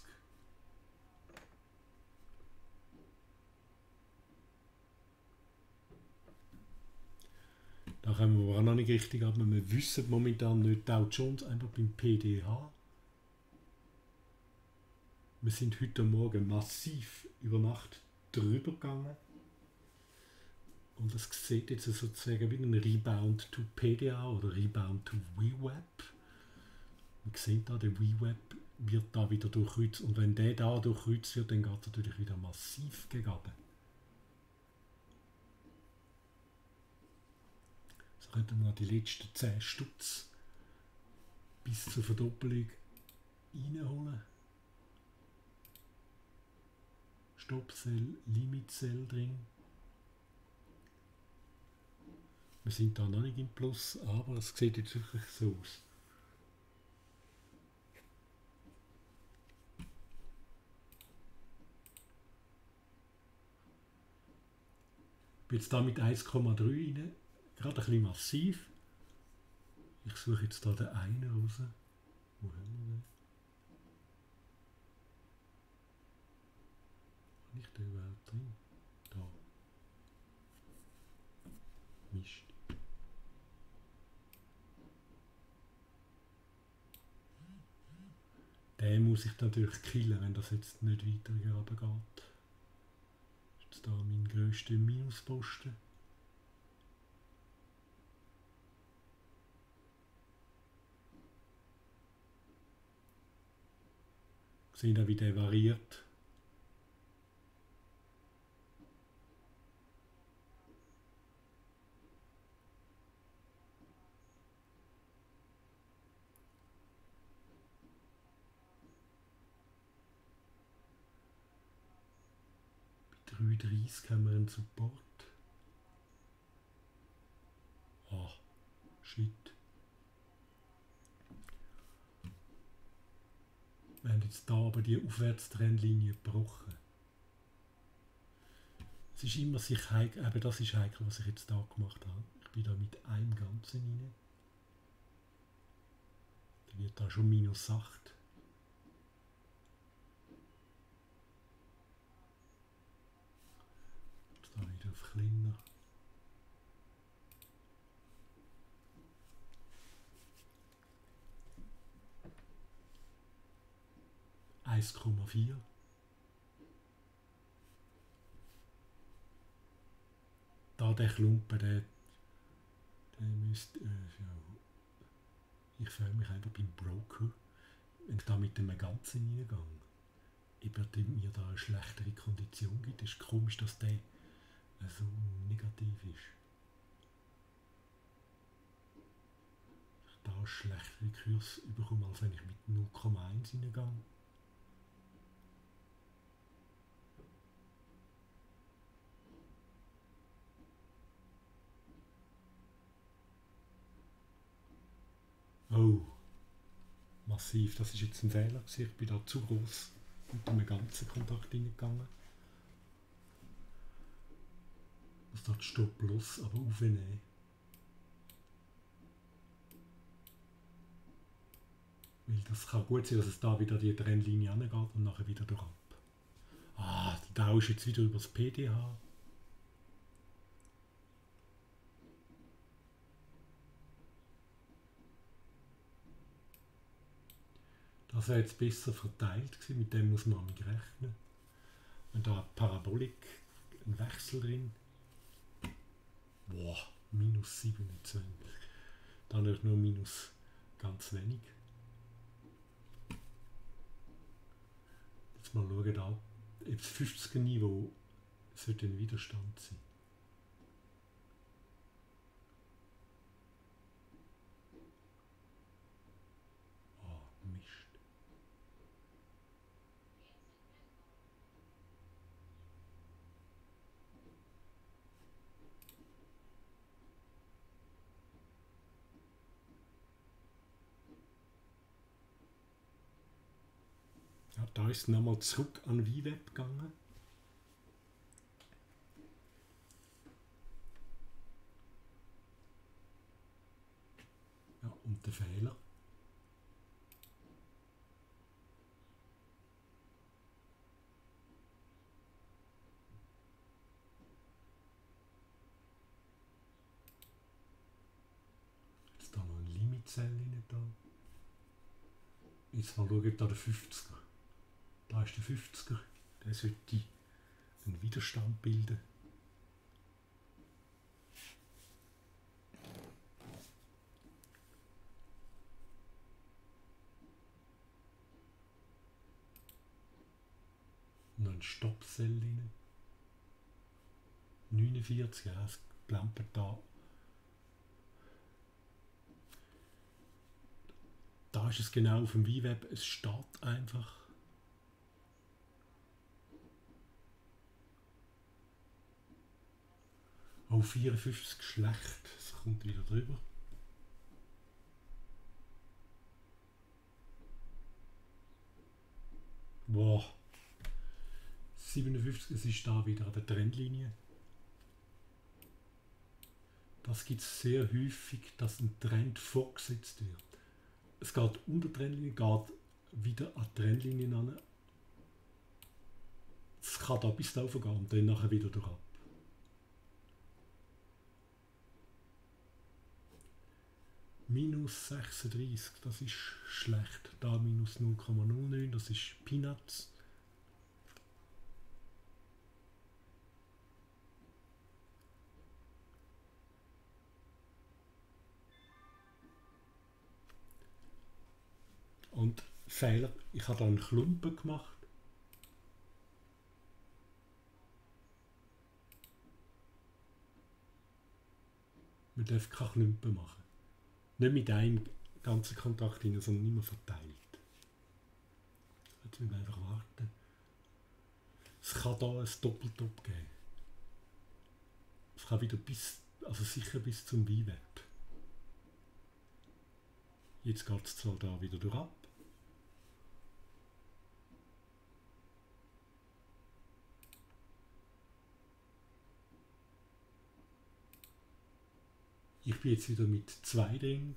Da kommen wir aber auch noch nicht richtig ab. Wir wissen momentan nicht Dow Jones, einfach beim P D H. Wir sind heute Morgen massiv über Nacht drüber gegangen. Und das sieht jetzt sozusagen wie ein Rebound to P D A oder Rebound to V WAP. Wir sehen da, der V WAP wird da wieder durchkreuzt. Und wenn der da durchkreuzt wird, dann geht es natürlich wieder massiv gegen runter. So könnten wir noch die letzten zehn Stutz bis zur Verdoppelung reinholen. Stop-Sell, Limit-Sell drin. Wir sind da noch nicht im Plus, aber es sieht jetzt wirklich so aus. Ich bin jetzt da mit eins Komma drei rein, gerade ein bisschen massiv. Ich suche jetzt da den einen raus. Wo haben wir den? Wo ist der überhaupt drin? Da. Mist. Den muss ich natürlich killen, wenn das jetzt nicht weiter runter geht. Das ist jetzt da mein grösster Minusposten. Sehen auch, wie der variiert. Bei drei Komma dreißig haben wir einen Support. Ah, shit. Wir haben jetzt hier aber die Aufwärtstrendlinie gebrochen. Es ist immer sich heikel, eben das ist heikel, was ich jetzt hier gemacht habe. Ich bin da mit einem Ganzen rein. Da wird da schon minus acht. Jetzt da wieder auf kleiner. eins Komma vier. Da der Klumpen, der, der müsste, äh, ja, ich frage mich einfach beim Broker, wenn ich da mit dem Ganzen reingehe, ob er mir da eine schlechtere Kondition gibt. Es ist komisch, dass der so negativ ist. Ich da einen schlechteren Kurs bekomme, als wenn ich mit null Komma eins reingehe. Oh, massiv. Das ist jetzt ein Fehler gewesen. Ich bin da zu groß mit einem ganzen Kontakt reingegangen. Ich muss da Stopp los, aber aufnehmen. Weil das kann gut sein, dass es da wieder die Trennlinie angeht und nachher wieder durch ab. Ah, der Dow ist jetzt wieder über das P D H. Das wäre jetzt besser verteilt gewesen, mit dem muss man nicht rechnen. Und da Parabolik, ein Wechsel drin. Boah, minus siebenundzwanzig. Dann nur minus ganz wenig. Jetzt mal schauen, da, das fünfziger Niveau sollte ein Widerstand sein. Oh, Mist. Ja, da ist es nochmal zurück an V WAP gegangen. Ja, und der Fehler. Jetzt da noch ein Limit-Cell rein. Da. Jetzt mal schauen, ob da der fünfziger. Da ist der fünfziger. Der sollte einen Widerstand bilden. Noch ein Stoppcell rein. neunundvierzig, ja, es plampert da. Da ist es genau auf dem V-Web, es steht einfach. Oh, vierundfünfzig schlecht, es kommt wieder drüber. Boah. siebenundfünfzig, es ist da wieder an der Trendlinie. Das gibt es sehr häufig, dass ein Trend vorgesetzt wird. Es geht unter die Trendlinie, geht wieder an die Trendlinie an. Es kann da bis da gehen und dann nachher wieder durch ab. Minus sechsunddreißig, das ist schlecht. Da minus null Komma null neun, das ist Peanuts. Und Fehler, ich habe da einen Klumpen gemacht. Man darf keine Klumpen machen. Nicht mit einem ganzen Kontakt rein, sondern immer verteilt. Jetzt müssen wir einfach warten. Es kann da ein Doppeltop geben. Es kann wieder bis, also sicher bis zum V-Web. Jetzt geht es zwar da wieder durch ab. Ich bin jetzt wieder mit zwei drin.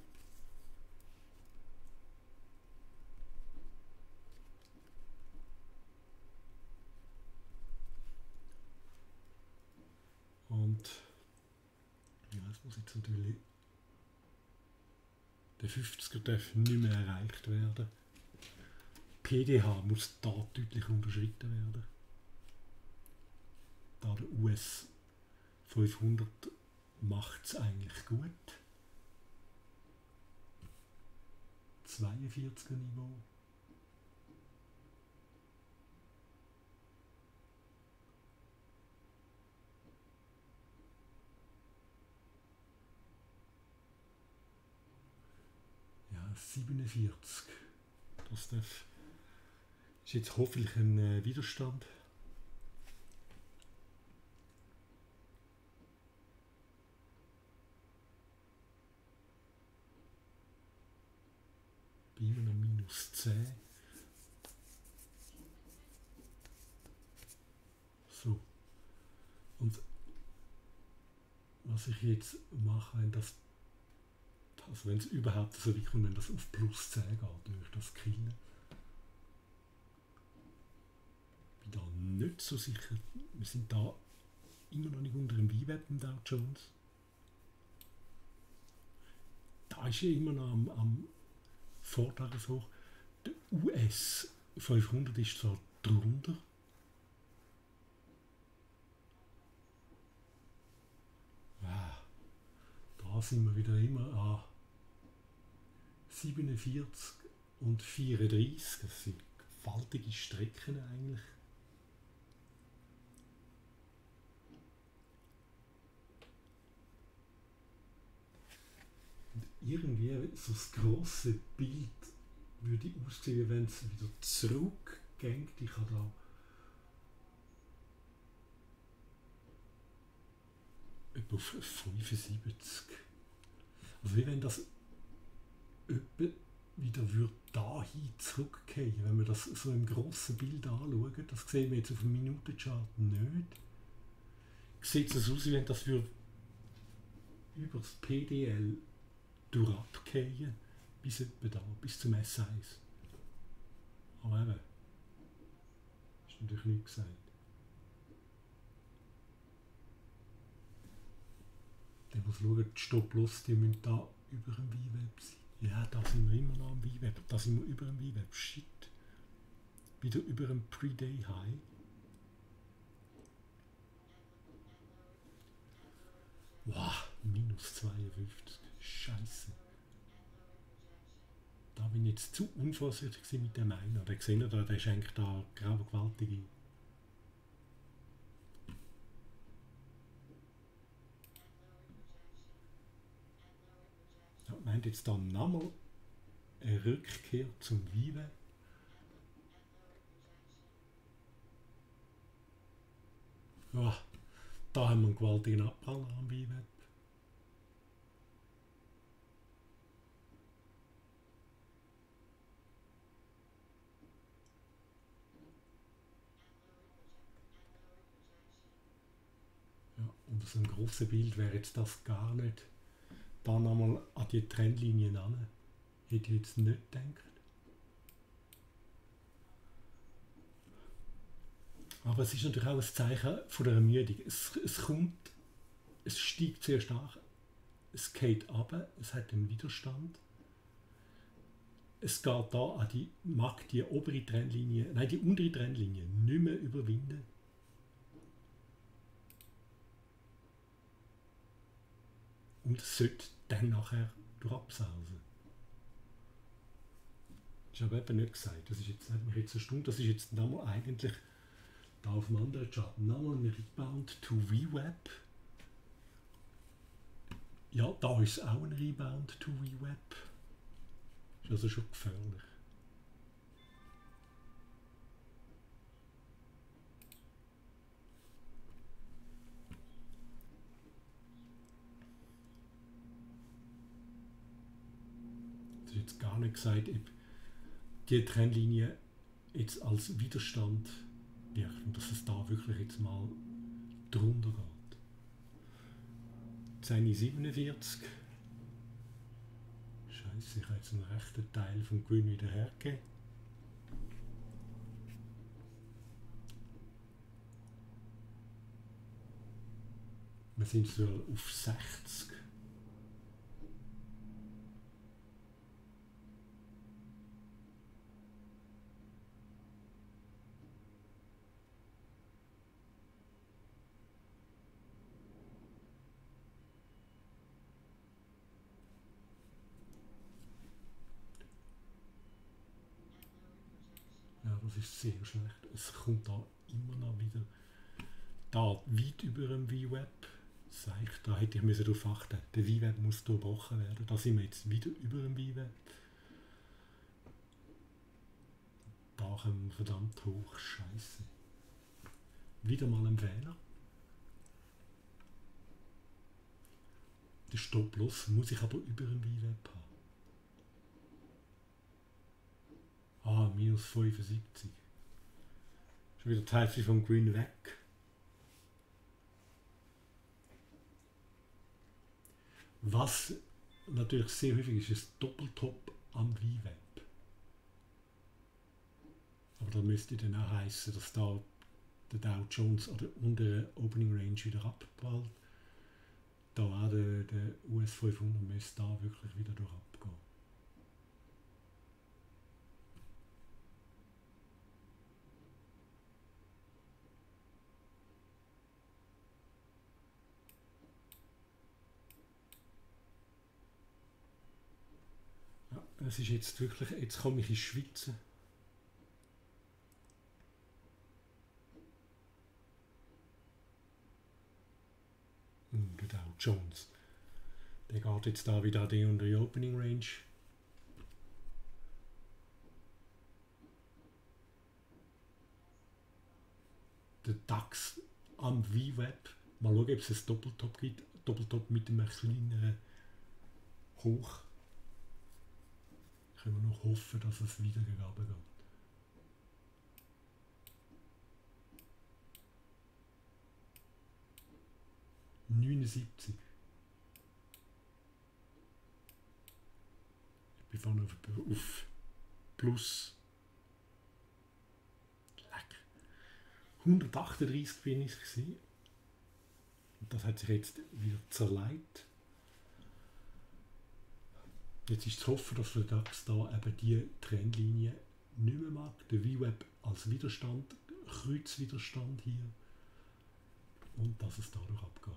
Und ja, jetzt muss jetzt natürlich der fünfziger darf nicht mehr erreicht werden. P D H muss da deutlich unterschritten werden. Da der U S fünfhundert macht es eigentlich gut. zweiundvierziger Niveau. Ja, siebenundvierzig. Das darf, ist jetzt hoffentlich ein äh, Widerstand. Bei immer noch minus zehn. So. Und was ich jetzt mache, wenn das, also wenn es überhaupt so weit kommt, wenn das auf plus zehn geht, durch das Killen. Ich bin da nicht so sicher. Wir sind da immer noch nicht unter dem V-Web im Dow Jones. Da ist ja immer noch am, am Vortageshoch. Der U S fünfhundert ist zwar drunter. Ah, da sind wir wieder immer an siebenundvierzig und vierunddreißig. Das sind gewaltige Strecken eigentlich. Und irgendwie so das grosse Bild würde aussehen, wie wenn es wieder zurückgeht. Ich habe da etwa auf fünfundsiebzig. Also wie wenn das etwa wieder würde dahin zurückgehen, wenn wir das so im grossen Bild anschauen. Das sehen wir jetzt auf dem Minutenchart nicht. Sieht es so aus, wie wenn das würde über das P D L durchabgehen, bis etwa da, bis zum S eins. Aber eben, ist natürlich nicht gesagt. Dann muss schauen, die Stop-Loss, die müssen da über dem V-Web sein. Ja, da sind wir immer noch am V-Web. Da sind wir über dem V-Web. Shit. Wieder über dem Pre-Day-High. Wow, minus zweiundfünfzig. Scheiße. Da bin ich jetzt zu unvorsichtig mit dem einen. Da gesehen ihr, der ist eigentlich da grau gewaltige. Ja, meint jetzt dann nochmal eine Rückkehr zum V-Web. Ja, da haben wir einen gewaltigen Abprall am V-Web. Ja, und so ein grosses Bild wäre jetzt das gar nicht. Da nochmal an die Trendlinien an. Hätte ich jetzt nicht gedacht. Aber es ist natürlich auch ein Zeichen von der Ermüdung. Es, es kommt, es steigt sehr stark, es geht ab, es hat einen Widerstand. Es geht da an die, mag die obere Trendlinie, nein, die untere Trendlinie nicht mehr überwinden. Und es sollte dann nachher durchabsausen. Das ist aber eben nicht gesagt. Das ist jetzt, hat mich jetzt eine Stunde, das ist jetzt nochmal eigentlich da auf dem anderen Chart. Nochmal ein Rebound to V-Web. Ja, da ist auch ein Rebound to V-Web. Ist also schon gefährlich. Das ist jetzt gar nicht gesagt, ob die Trendlinie jetzt als Widerstand wirkt und dass es da wirklich jetzt mal drunter geht. zehn Uhr siebenundvierzig. Scheiße, ich habe jetzt einen rechten Teil vom Gewinn wieder hergegeben. Wir sind so auf sechzig. Ja, das ist sehr schlecht. Es kommt da immer noch wieder da weit über dem V-Web. Da hätte ich darauf achten müssen. Der V-Web muss durchbrochen werden. Da sind wir jetzt wieder über dem V-Web. Da kommen wir verdammt hoch. Scheiße. Wieder mal ein Fehler. Der Stop-Loss muss ich aber über dem V-Web haben. Ah, minus fünfundsiebzig. Schon wieder die Hälfte vom Grün weg. Was natürlich sehr häufig ist, ist Doppeltop am V-Web. Aber da müsste dann auch heißen, dass da der Dow Jones an der unteren Opening Range wieder abprallt. Da auch der, der U S fünfhundert müsste da wirklich wieder durch abgehen. Ja, es ist jetzt wirklich, jetzt komme ich ins Schwitzen. Der Dow Jones. Der geht jetzt da wieder an die untere Opening Range. Der DAX am V-Web. Mal schauen, ob es ein Doppeltop gibt. Doppeltop mit einem kleineren Hoch. Können wir noch hoffen, dass es wieder gegeben geht. neunundsiebzig. bin vorne auf, auf plus leck, hundertachtunddreißig bin ich gewesen. Und das hat sich jetzt wieder zerlegt. Jetzt ist zu hoffen, dass der DAX da eben die Trendlinie nicht mehr mag. Der V WAP als Widerstand, Kreuzwiderstand hier. Und dass es dadurch abgeht.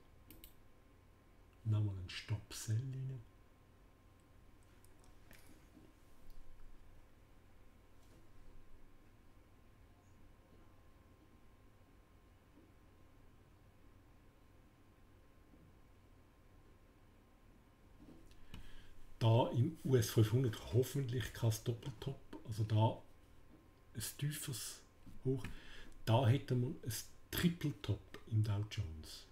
Nochmal ein Stop-Sell rein. Da im U S fünfhundert hoffentlich kein Doppeltop, also da ein tieferes Hoch. Da hätten wir ein Triple-Top im Dow Jones.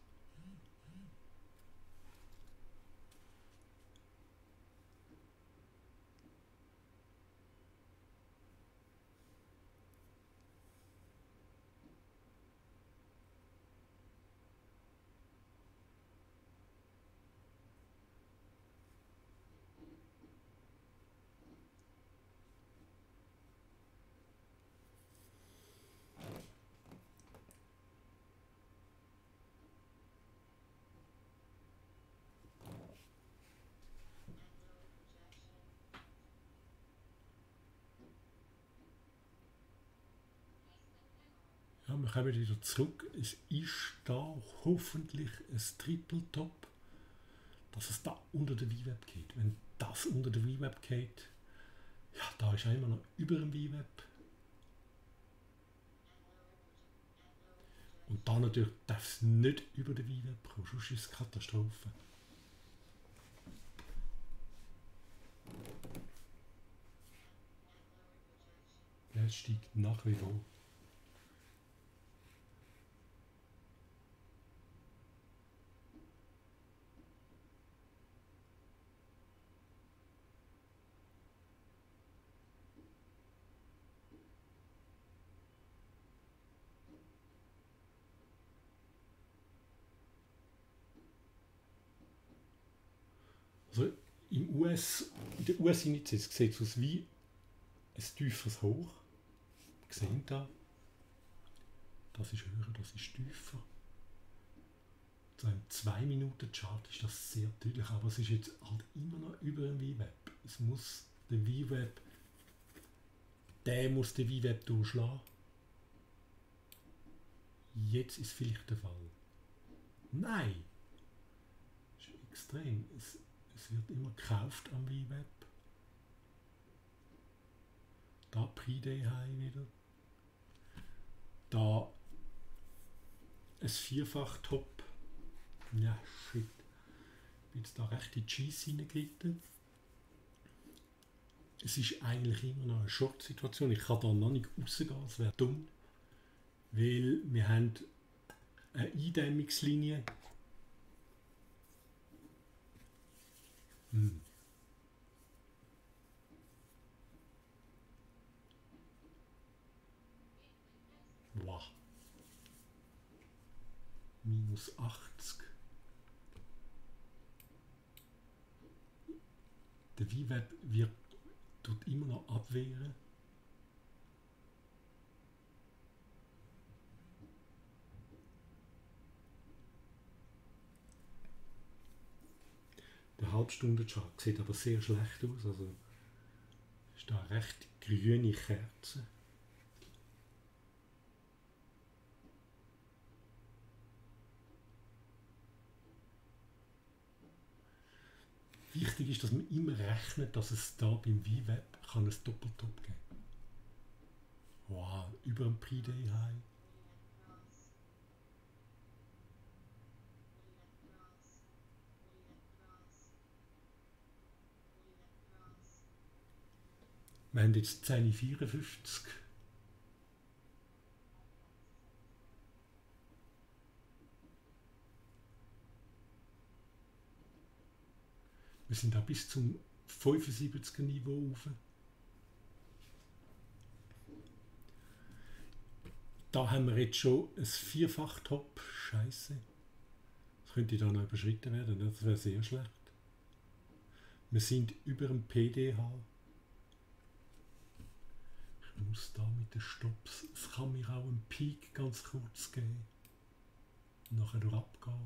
Ja, wir kommen wieder zurück. Es ist da hoffentlich ein Triple-Top, dass es da unter der V WAP geht. Wenn das unter der V WAP geht, ja, da ist er immer noch über dem V WAP. Und da natürlich darf es nicht über den V WAP kommen, sonst ist es Katastrophe. Ja, es steigt nach wie vor. Also im U S, in der U S-Indizes sieht es aus wie ein tieferes Hoch. Wir sehen da, das ist höher, das ist tiefer. So im zwei Minuten Chart ist das sehr deutlich, aber es ist jetzt halt immer noch über dem V WAP. Es muss der V WAP, der muss den V WAP durchschlagen. Jetzt ist vielleicht der Fall. Nein! Das ist extrem. Es, es wird immer gekauft am V WAP. Da Pre-Day High wieder. Da ein Vierfach-Top. Ja, shit. Ich bin jetzt da recht in die Cheese hineingeritten. Es ist eigentlich immer noch eine Short-Situation. Ich kann da noch nicht rausgehen, das wäre dumm. Weil wir haben eine Eindämmungslinie. Hm. Wow. Minus achtzig. Der V WAP wird tut immer noch abwehren. Der Halbstundenchart sieht aber sehr schlecht aus. Also ist da recht grüne Kerze. Wichtig ist, dass man immer rechnet, dass es da beim V WAP kann ein Doppeltop geben kann. Wow, über dem Pre-Day High. Wir haben jetzt zehn Uhr vierundfünfzig. Wir sind da bis zum fünfundsiebziger Niveau rauf. Da haben wir jetzt schon ein Vierfach-Top. Scheiße. Das könnte da noch überschritten werden. Das wäre sehr schlecht. Wir sind über dem P D H. Ich muss da mit den Stops. Es kann mir auch einen Peak ganz kurz geben. Nachher durch abgehen.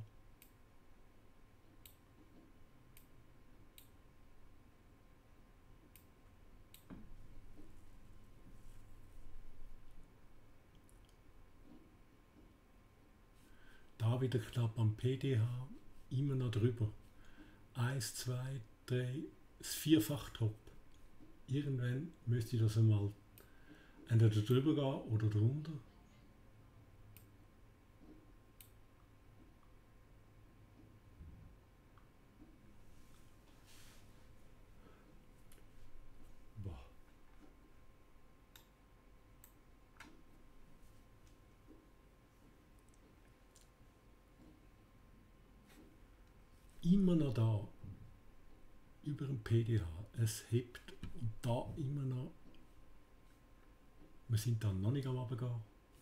Da wieder knapp am P D H. Immer noch drüber. eins, zwei, drei, das Vierfach-Top. Irgendwann müsste ich das einmal entweder drüber gehen oder drunter. Boah. Immer noch da. Über dem P D H. Es hebt und da immer noch. Wir sind dann noch nicht am Runtergehen.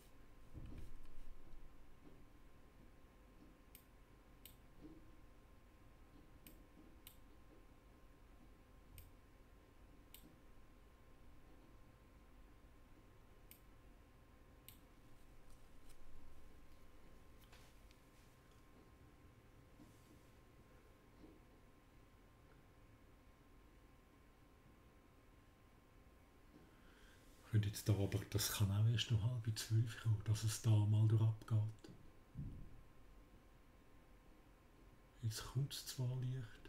Und jetzt da, aber das kann auch erst noch halb zwölf kommen, dass es da mal durch abgeht. Jetzt kommt es zwar leicht.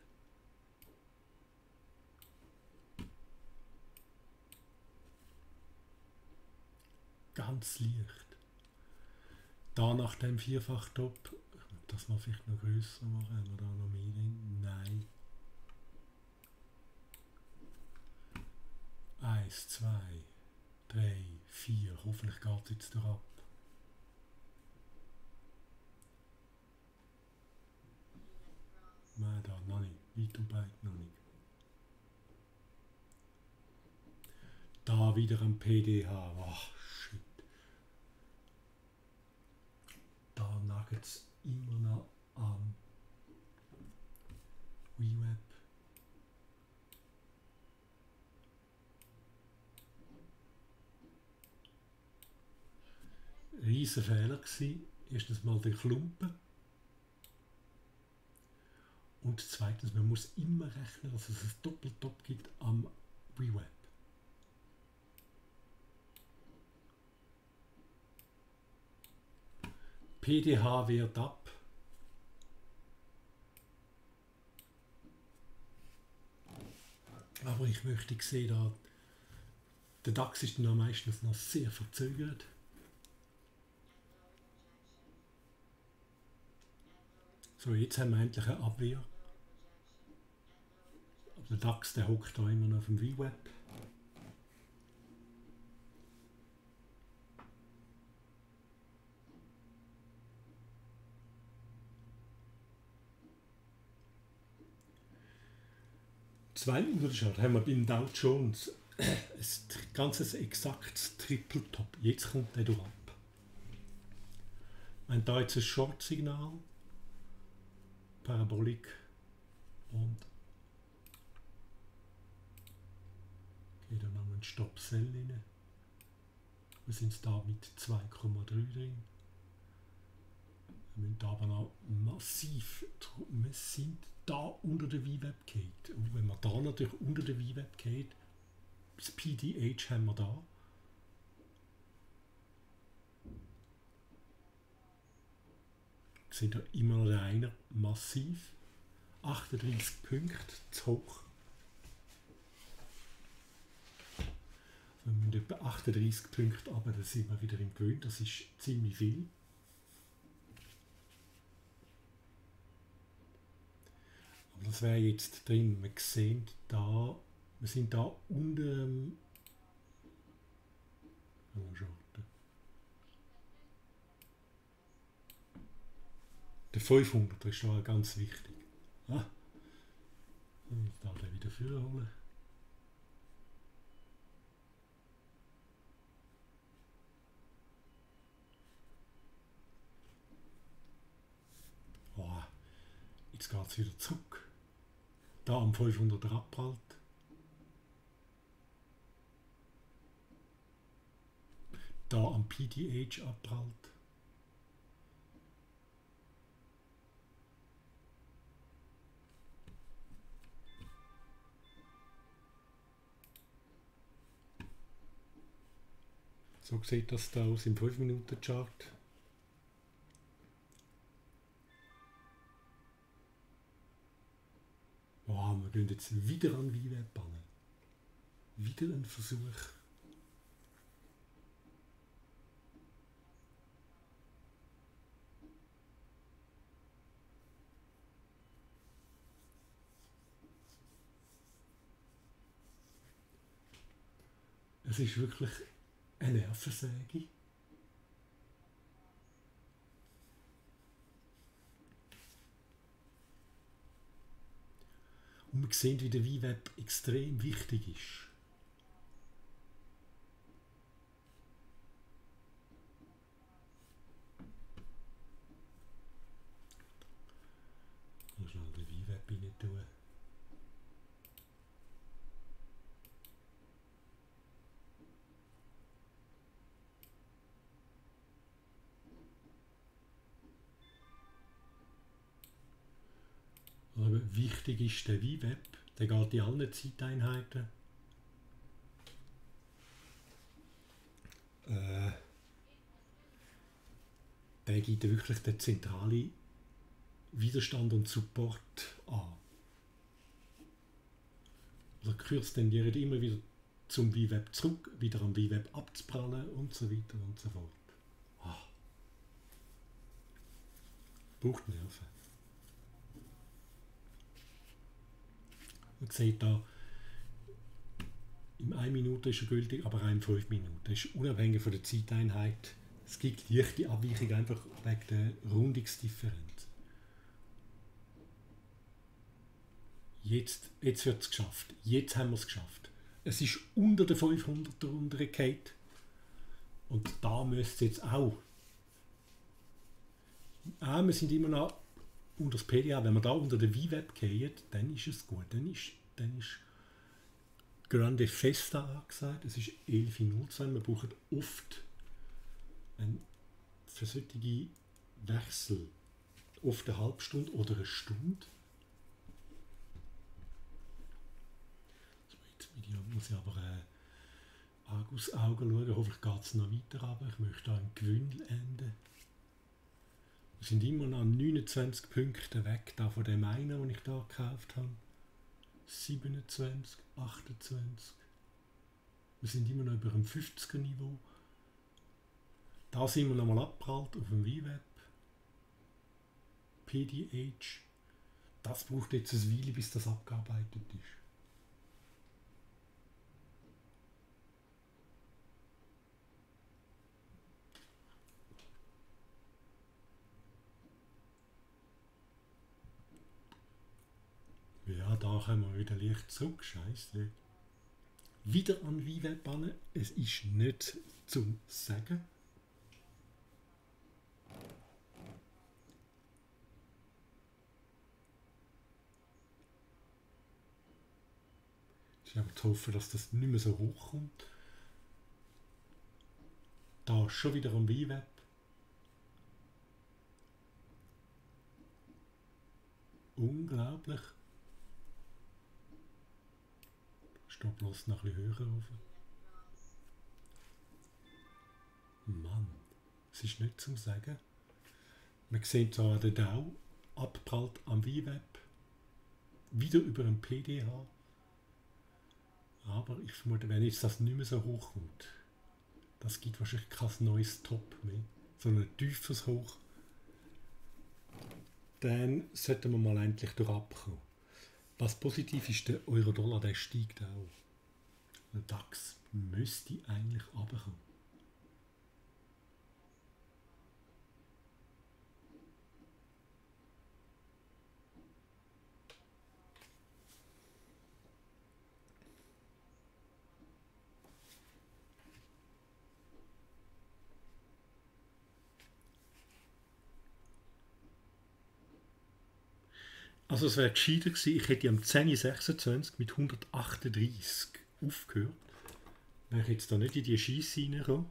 Ganz leicht. Da nach dem Vierfach-Top, das mal vielleicht noch grösser machen, haben wir da noch mehr drin? Nein. Eins, zwei, drei, vier. Hoffentlich geht es jetzt durch ab. Nein, da noch nicht. Weit und breit noch nicht. Da wieder am P D H. Ach, shit. Da nagt es immer noch am V WAP. Riesen Fehler gewesen. Erstens mal der Klumpen. Und zweitens, man muss immer rechnen, dass es ein Doppeltop gibt am V WAP. P D H wehrt ab. Aber ich möchte sehen, da der DAX ist dann meistens noch sehr verzögert. So, jetzt haben wir endlich eine Abwehr. Aber der DAX, der hockt da immer noch auf dem V WAP. Zwei Minuten haben wir beim Dow Jones ein ganzes exaktes Triple-Top. Jetzt kommt der durch ab. Wir haben hier jetzt ein Short-Signal, Parabolik und gehe dann an einen Stop-Sell rein. Wir sind da mit zwei Komma drei drin. Wir müssen da aber noch massiv, wir sind da unter der V WAP geht. Und wenn man da natürlich unter der V WAP geht, das P D H haben wir da. Sind da immer noch einer massiv. achtunddreißig Punkte zu hoch. Wir müssen etwa achtunddreißig Punkte runter, dann sind wir wieder im Gewinn. Das ist ziemlich viel. Aber das wäre jetzt drin. Wir sehen da, wir sind da unter dem der fünfhundert ist schon ganz wichtig. Ah, ich darf den wieder vorholen. Oh, jetzt geht es wieder zurück. Da am fünfhunderter abprallt. Da am P D H abprallt. So sieht das da aus im fünf Minuten Chart. Wow, wir gehen jetzt wieder an V WAP an. Wieder ein Versuch. Es ist wirklich eine Nervensäge. Und wir sehen, wie der V WAP extrem wichtig ist. Ich muss schnell den V WAP rein tun. Aber wichtig ist der V WAP, der geht in allen Zeiteinheiten. Äh, der gibt wirklich den zentralen Widerstand und Support an. Also kürzt tendiert immer wieder zum V WAP zurück, wieder am V WAP abzuprallen und so weiter und so fort. Ah. Braucht Nerven. Man sieht da, in einer Minute ist er gültig, aber auch in fünf Minuten. Das ist unabhängig von der Zeiteinheit. Es gibt leichte Abweichung einfach wegen der Rundungsdifferenz. Jetzt, jetzt wird es geschafft. Jetzt haben wir es geschafft. Es ist unter der fünfhunderter runtergefallen. Und da müsste es jetzt auch. Ah, wir sind immer noch unter das P D A. Wenn wir da unter den V WAP gehen, dann ist es gut. Dann ist, dann ist Grande Festa angesagt. Es ist elf Uhr null zwei. Wir brauchen oft ein, für solche Wechsel oft eine halbe Stunde oder eine Stunde. So, jetzt muss ich aber äh, Argusaugen schauen. Hoffentlich geht es noch weiter runter. Ich möchte da ein Gewinn enden. Wir sind immer noch neunundzwanzig Punkte weg da von dem einen, den ich da gekauft habe. siebenundzwanzig, achtundzwanzig. Wir sind immer noch über dem fünfziger Niveau. Da sind wir nochmal abgeprallt auf dem V WAP. P D H. Das braucht jetzt eine Weile, bis das abgearbeitet ist. Ja, da kommen wir wieder leicht zurück. Scheiße. Wieder an V WAP ran. Es ist nicht zum Sagen. Ich habe zu hoffen, dass das nicht mehr so hoch kommt. Da schon wieder am V WAP. Unglaublich. Stopp bloß noch ein bisschen höher rauf. Mann, es ist nicht zum Sagen. Man sieht zwar den Dow abprallt am V WAP, wieder über ein P D H. Aber ich vermute, wenn jetzt das nicht mehr so hoch kommt, das gibt wahrscheinlich kein neues Top mehr, sondern ein tiefes Hoch, dann sollten wir mal endlich durch abkommen. Was positiv ist, der Euro-Dollar, der steigt auch. Der DAX müsste eigentlich runterkommen. Also es wäre gescheiter gewesen, ich hätte am zehn Uhr sechsundzwanzig mit hundertachtunddreißig aufgehört. Wäre ich jetzt da nicht in die Scheisse reingekommen.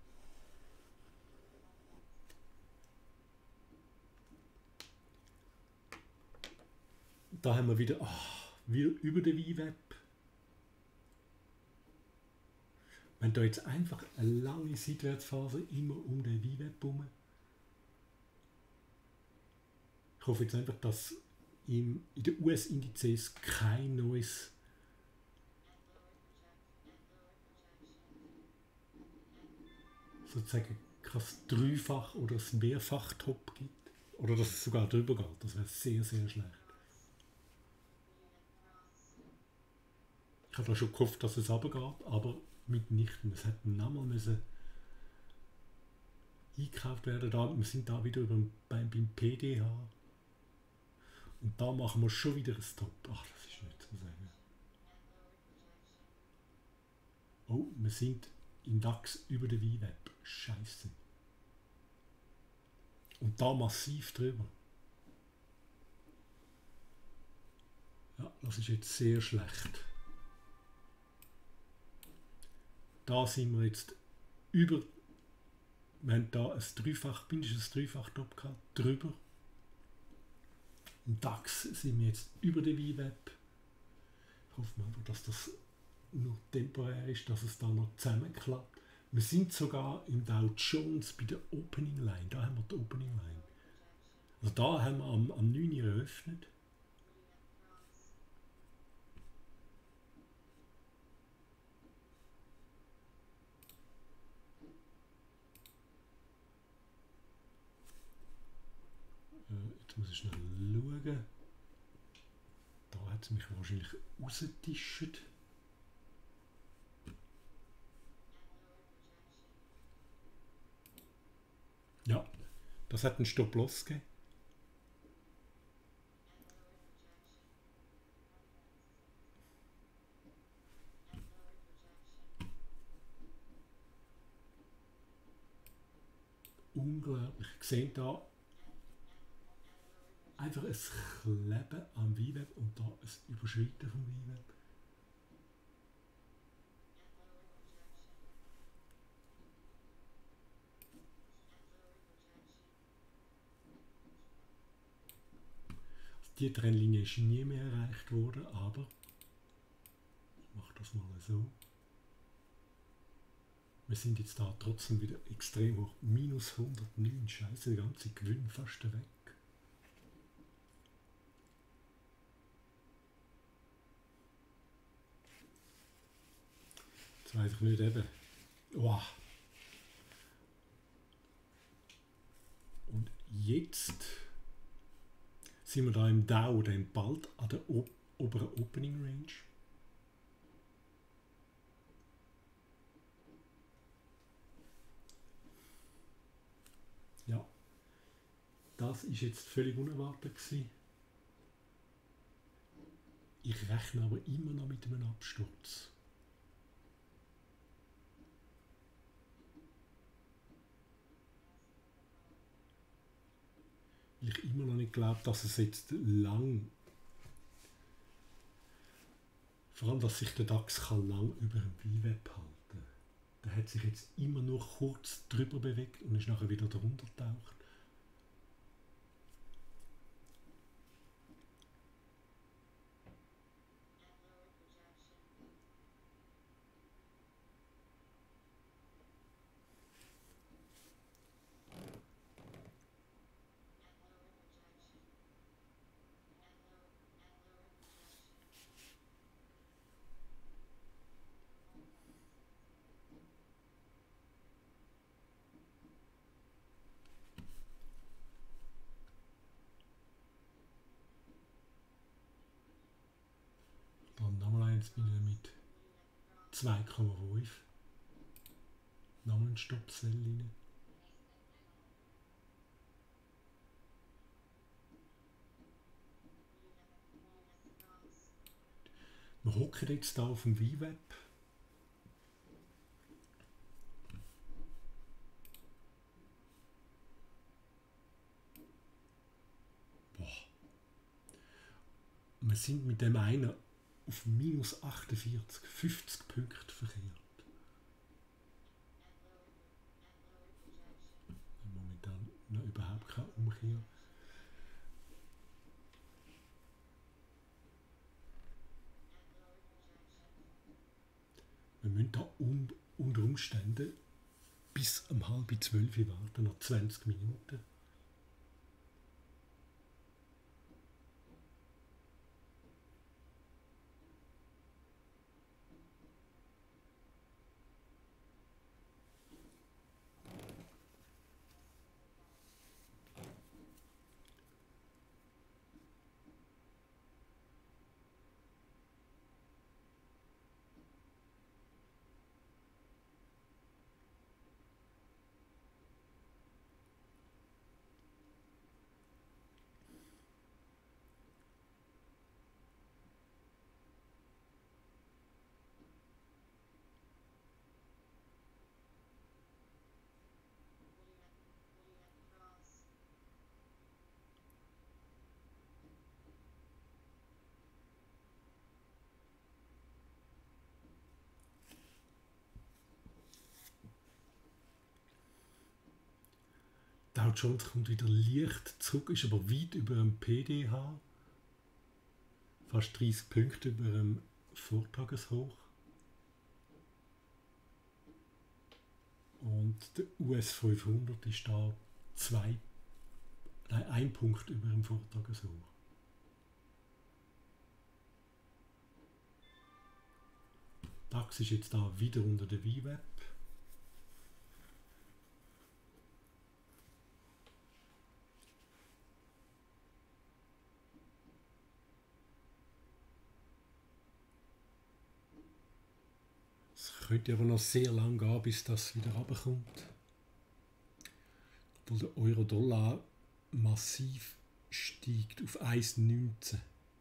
Da haben wir wieder, oh, wieder über den V-Web. Wenn da jetzt einfach eine lange Seitwärtsphase immer um den V-Web herum. Ich hoffe jetzt einfach, dass im, in den U S-Indizes kein neues sozusagen kein Dreifach- oder ein Mehrfach-Top gibt. Oder dass es sogar drüber geht. Das wäre sehr, sehr schlecht. Ich habe da schon gehofft, dass es runtergeht, aber mitnichten. Es hätte nochmal müssen eingekauft werden. Da, wir sind da wieder beim, beim P D H. Und da machen wir schon wieder ein Top. Ach, das ist nicht zu sagen. Oh, wir sind im DAX über den V-Web. Scheiße. Und da massiv drüber. Ja, das ist jetzt sehr schlecht. Da sind wir jetzt über, wir haben da ein Dreifach, mindestens ein Dreifach-Top gehabt, drüber. Im DAX sind wir jetzt über den V-Web. Ich hoffe mal, dass das nur temporär ist, dass es da noch zusammenklappt. Wir sind sogar im Dow Jones bei der Opening Line. Da haben wir die Opening Line. Also da haben wir am, am neun Uhr eröffnet. Jetzt muss ich schnell schauen. Da hat es mich wahrscheinlich rausgetischt. Ja, das hat einen Stop-Loss gegeben. Unglaublich. Ich sehe da einfach ein Kleben am V-Web und da ein Überschreiten vom V-Web. Die Trennlinie ist nie mehr erreicht worden, aber ich mache das mal so. Wir sind jetzt da trotzdem wieder extrem hoch. minus hundertneun, scheiße, der ganze Gewinn fast weg. Jetzt weiß ich nicht eben. Wow. Und jetzt sind wir da im Dow, dann bald an der ob oberen Opening Range. Ja, das ist jetzt völlig unerwartet gewesen. Ich rechne aber immer noch mit einem Absturz. Weil ich immer noch nicht glaube, dass es jetzt lang, vor allem, dass sich der DAX kann lang über dem V-Web halten. Der hat sich jetzt immer nur kurz drüber bewegt und ist nachher wieder drunter getaucht. Dann nochmal eins bin ich mit zwei Komma fünf. Nochmal ein Stoppsell rein. Wir hocken jetzt hier auf dem V-Web. Boah. Wir sind mit dem einen auf minus achtundvierzig, fünfzig Punkte verkehrt. Momentan noch überhaupt keine Umkehr. Wir müssen da un unter Umständen bis um halb zwölf warten, noch zwanzig Minuten. Dow Jones kommt wieder leicht zurück, ist aber weit über dem P D H. Fast dreißig Punkte über dem Vortageshoch. Und der U S fünfhundert ist da zwei, nein, ein Punkt über dem Vortageshoch. DAX ist jetzt da wieder unter der V WAP. Es könnte aber noch sehr lang gehen, bis das wieder runterkommt. Obwohl der Euro-Dollar massiv steigt auf eins Komma neunzehn.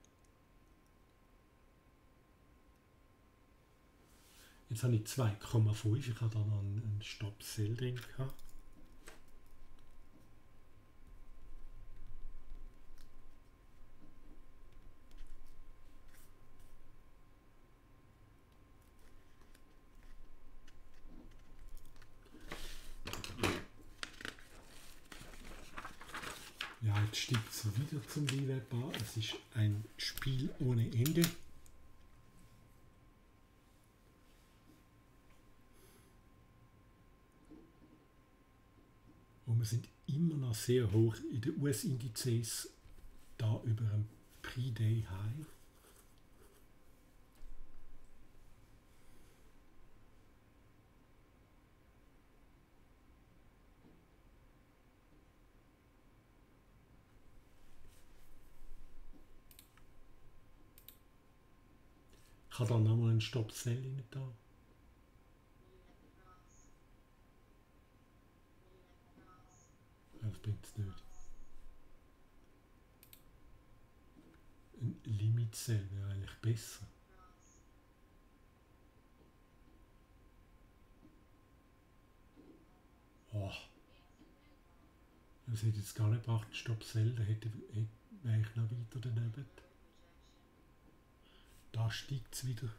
Jetzt habe ich zwei Komma fünf, ich habe da noch einen Stop-Sell drin gehabt. Ja, jetzt steigt es wieder zum V WAP an. Es ist ein Spiel ohne Ende. Und wir sind immer noch sehr hoch in den U S-Indizes, da über einem Pre-Day-High. Ich habe da nochmal einen Stop-Sell rein da. Das bringt es nicht. Ein Limit-Sell wäre eigentlich besser. Oh. Das hätte jetzt gar nicht gebracht, Stop-Sell, da hätte, hätte, wäre ich noch weiter daneben. Da steigt es wieder.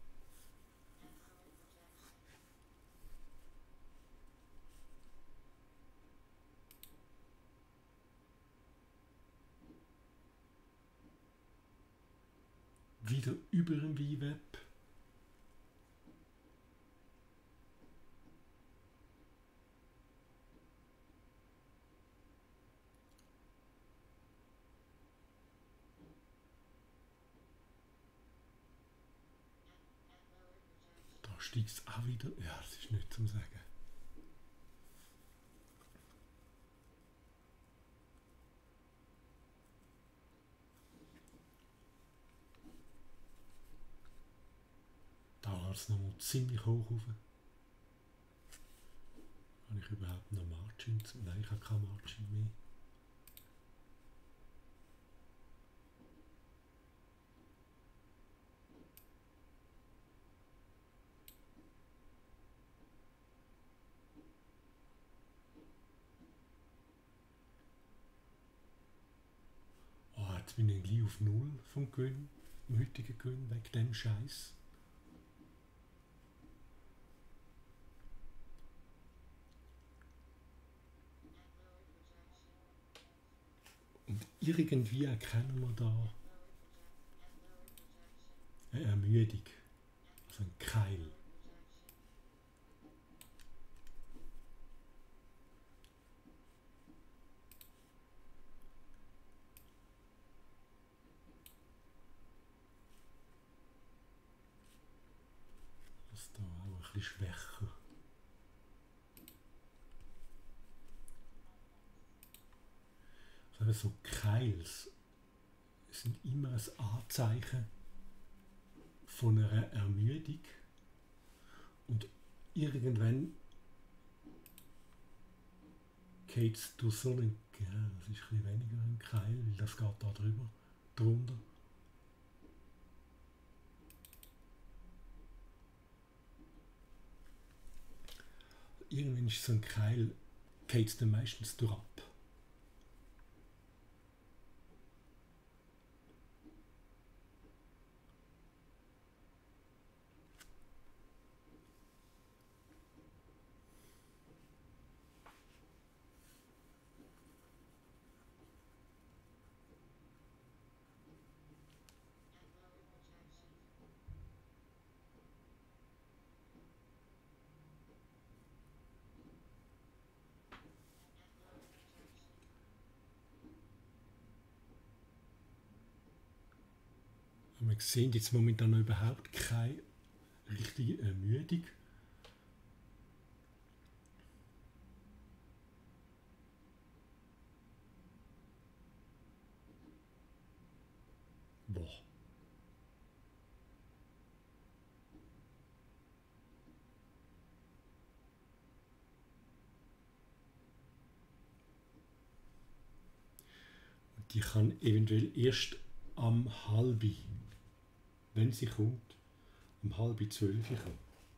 Wieder über dem V WAP. Da steigt es auch wieder. Ja, das ist nicht zum Sagen. Da war es nochmal ziemlich hoch rauf. Habe ich überhaupt noch Margin? Nein, ich habe keine Margin mehr. Jetzt bin ich gleich auf Null vom Gewinn, vom heutigen Gewinn, wegen dem Scheiß. Und irgendwie erkennen wir da eine Ermüdung, also ein Keil. Das ist da auch ein bisschen schwächer. Also so Keils sind immer ein Anzeichen von einer Ermüdung und irgendwann geht es durch so einen, ja, das ist ein bisschen weniger ein Keil, weil das geht da drüber, drunter. Irgendwann ist so ein Keil, geht es dann meistens durch ab. Wir sehen jetzt momentan noch überhaupt keine richtige Ermüdung. Boah. Und die kann eventuell erst am halbi, wenn sie kommt, um halb zwölf kommen.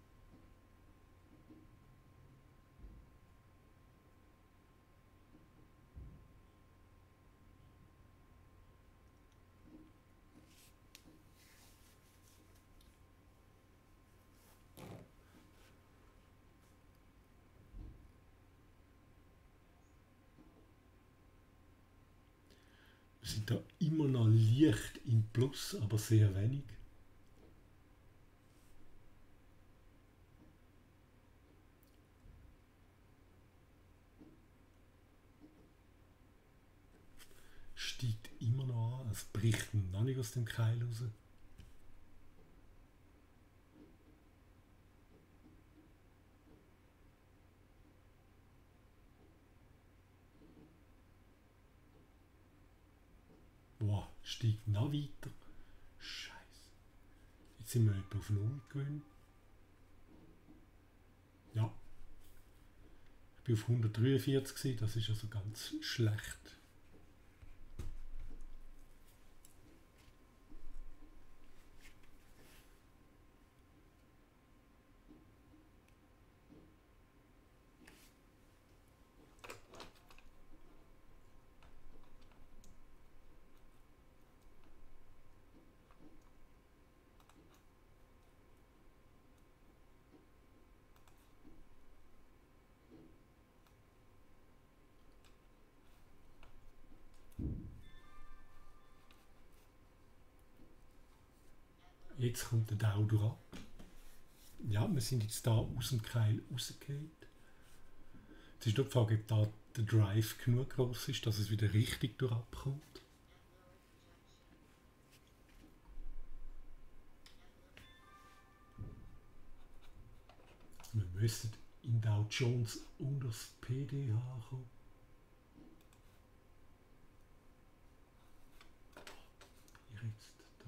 Wir sind da immer noch leicht im Plus, aber sehr wenig. Steigt immer noch an, es bricht noch nicht aus dem Keil raus. Boah, steigt noch weiter. Scheiße. Jetzt sind wir etwa auf Null gewöhnt. Ja. Ich bin auf hundertdreiundvierzig, das ist also ganz schlecht. Jetzt kommt der Dauer ab. Ja, wir sind jetzt da aus dem Keil rausgefallen. Jetzt ist nur die Frage, ob da der Drive genug groß ist, dass es wieder richtig durchabkommt. Wir müssen in Dow Jones unter das P D H kommen. Jetzt da.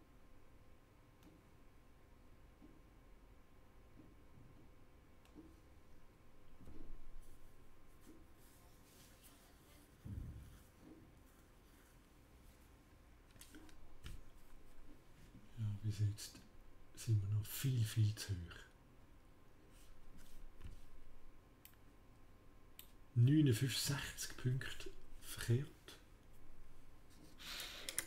Ja, bis jetzt sind wir noch viel, viel zu hoch. neunundfünfzig, sechzig Punkte verkehrt.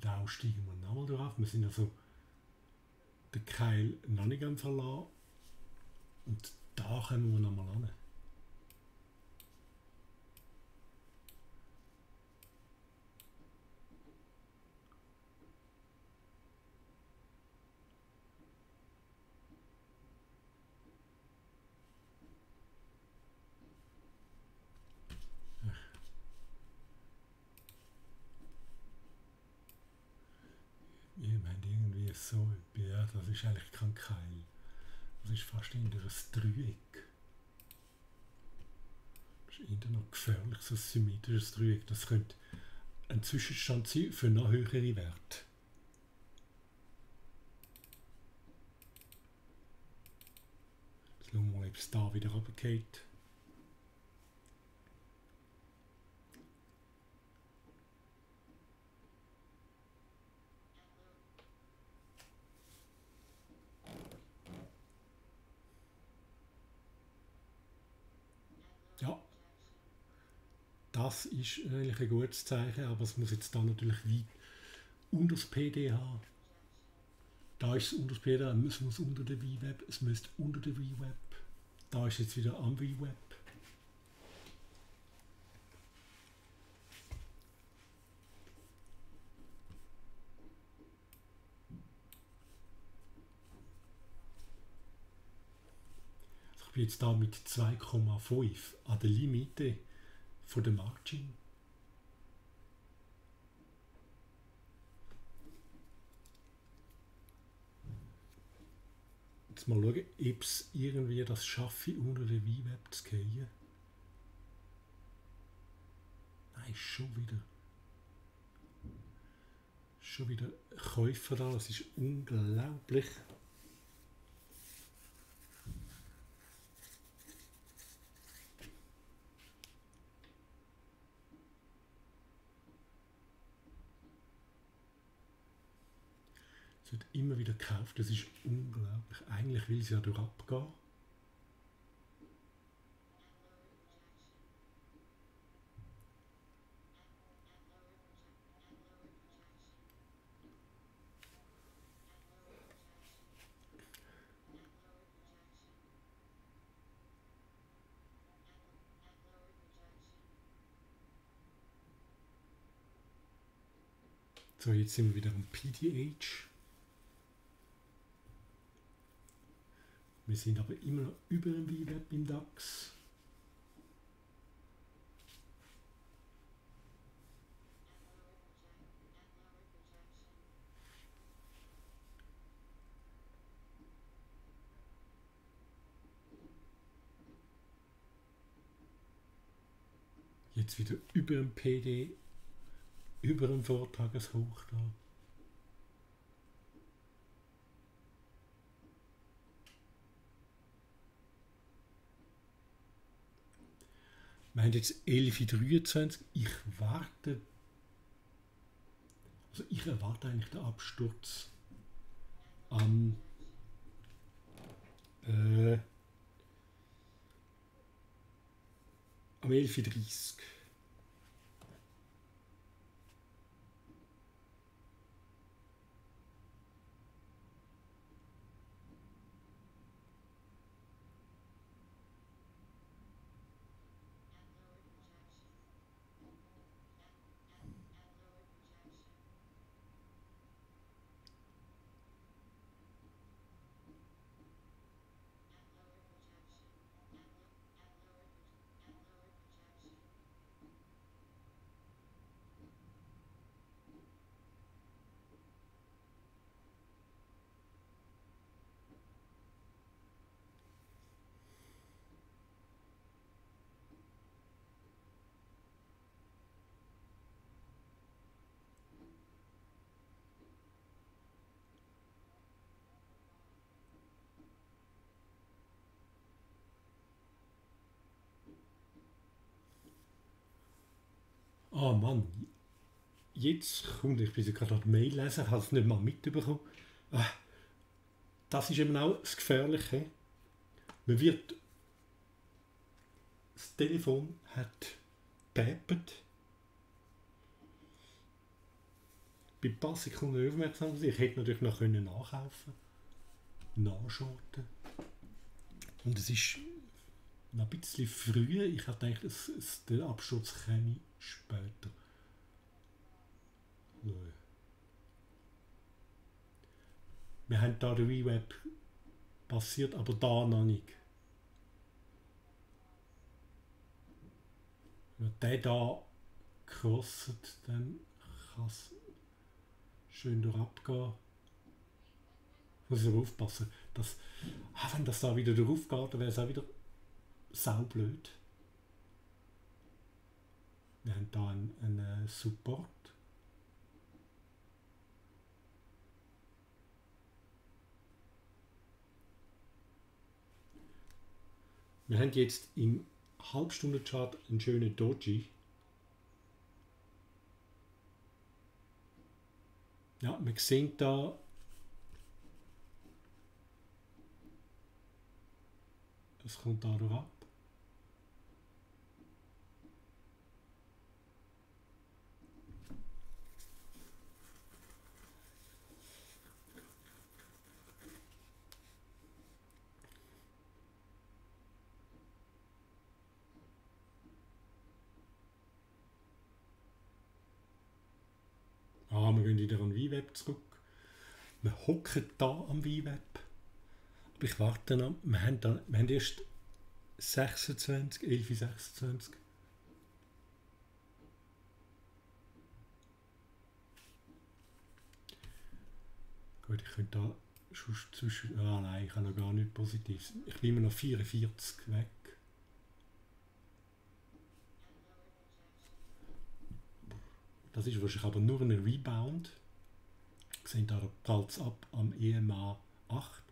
da steigen wir nochmal drauf. Wir sind also den Keil noch nicht am Verlassen. Und da kommen wir nochmal an. Ich meine irgendwie so, ja, das ist eigentlich kein Keil. Das ist fast in ein Dreieck. Das ist eher noch gefährlich, so ein symmetrisches Dreieck. Das könnte ein Zwischenstand sein für noch höhere Werte. Jetzt schauen wir mal, ob es da wieder runtergeht. Ja, das ist eigentlich ein gutes Zeichen, aber es muss jetzt da natürlich weit unter das P D haben. Da ist es unter das P D, es muss unter der V WEB, es müsste unter der V WEB. Da ist jetzt wieder am V WEB. Also ich bin jetzt da mit zwei Komma fünf an der Limite von der Margin. Jetzt mal schauen, ob es irgendwie das schaffe, unter der V WEB zu gehen. Nein, schon wieder. Schon wieder Käufer da, das ist unglaublich. Es wird immer wieder gekauft, das ist unglaublich. Eigentlich will es ja durch abgehen. So, jetzt sind wir wieder am P D H. Wir sind aber immer noch über dem V WEB im DAX. Jetzt wieder über dem P D, über dem Vortageshoch da. Wir haben jetzt elf Uhr dreiundzwanzig. Ich warte. Also ich erwarte eigentlich den Absturz am äh, am elf Uhr dreißig. Ah Mann, jetzt kommt, ich bin gerade an die Mail lesen, ich habe es nicht mal mitbekommen. Ah, das ist eben auch das Gefährliche. Man wird, das Telefon hat gepiept. bei ein paar Sekunden aufmerksam gewesen. Ich hätte natürlich noch können nachkaufen nachschorten. Und es ist noch ein bisschen früher. Ich habe gedacht, es, es, der Absturz käme später. So. Wir haben da den V-Web passiert, aber da noch nicht. Wenn der da crosset, dann kann es schön durchabgehen. Muss ich aber aufpassen, dass, ah, wenn das da wieder durchgeht, dann wäre es auch wieder saublöd. Wir haben da einen, einen Support. Wir haben jetzt im Halbstundenchart einen schönen Doji. Ja, wir sehen da es kommt da durch ab. Ah, wir gehen wieder an V-Web zurück. Wir hocken da am V-Web. Aber ich warte noch. Wir haben, da, wir haben erst sechsundzwanzig, elf Uhr sechsundzwanzig. Gut, ich könnte da schon zwischen. Ah nein, ich habe noch gar nichts Positives. Ich bin immer noch vierundvierzig weg. Das ist wahrscheinlich aber nur ein Rebound. Wir sehen da, da prallt es ab am E M A acht.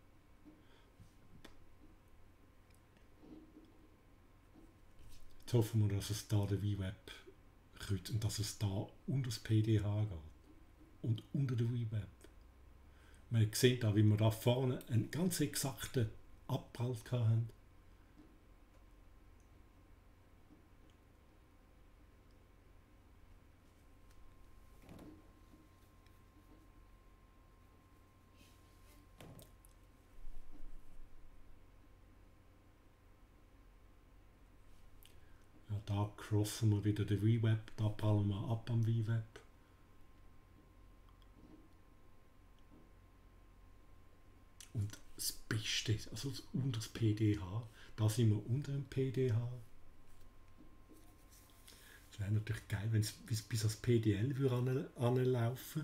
Jetzt hoffen wir, dass es da der V-Web kreuzt und dass es da unter das P D H geht. Und unter der V-Web. Man sieht da, wie wir da vorne einen ganz exakten Abprall hatten. Ja, da crossen wir wieder den V-Web, da prallen wir ab am V-Web. Und das Beste, also unter das P D H, da sind wir unter dem P D H. Es wäre natürlich geil, wenn es bis, bis ans P D L würde anlaufen.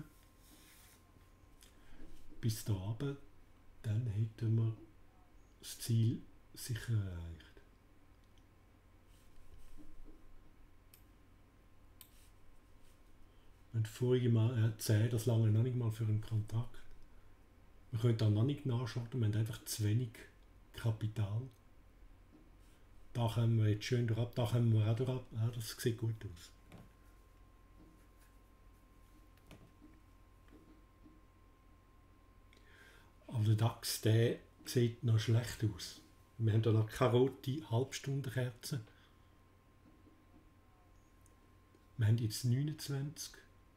Bis da runter, dann hätten wir das Ziel sicher erreicht. Wenn vorige Mal erzählt, das lange noch nicht mal für einen Kontakt. Wir können da noch nicht nachschauen, wir haben einfach zu wenig Kapital. Da kommen wir jetzt schön durch ab, da kommen wir auch durch ab. Ja, das sieht gut aus. Aber der DAX, der sieht noch schlecht aus. Wir haben da noch keine rote Halbstundenkerze. Wir haben jetzt neunundzwanzig.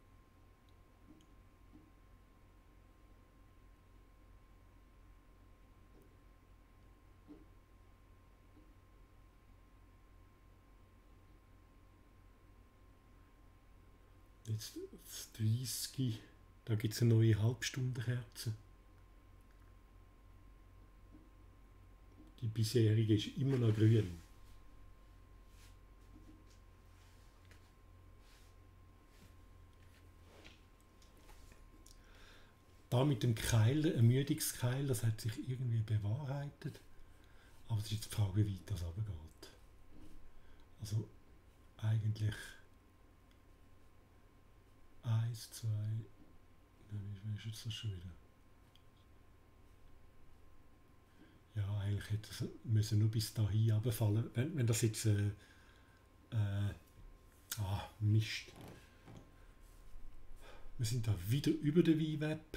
Jetzt das dreißig, da gibt es eine neue Halbstundenkerze. Die bisherige ist immer noch grün. Da mit dem Keil, der Ermüdungskeil, das hat sich irgendwie bewahrheitet. Aber es ist jetzt die Frage, wie weit das runtergeht. Also eigentlich eins, zwei, wie ist jetzt das schon wieder? Ja, eigentlich hätte es müssen nur bis dahin runterfallen. Wenn, wenn das jetzt äh, äh, ah, Mist. Wir sind da wieder über der V-Web.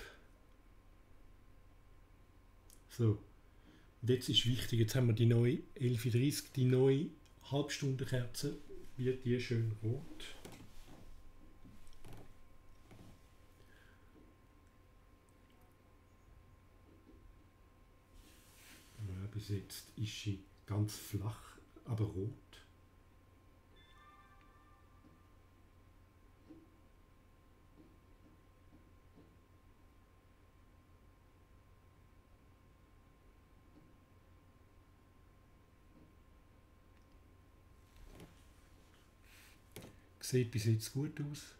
So. Und jetzt ist wichtig, jetzt haben wir die neue elf Uhr dreißig, die neue Halbstundenkerze, wird die schön rot. bis jetzt ist sie ganz flach, aber rot. Sieht bis jetzt gut aus.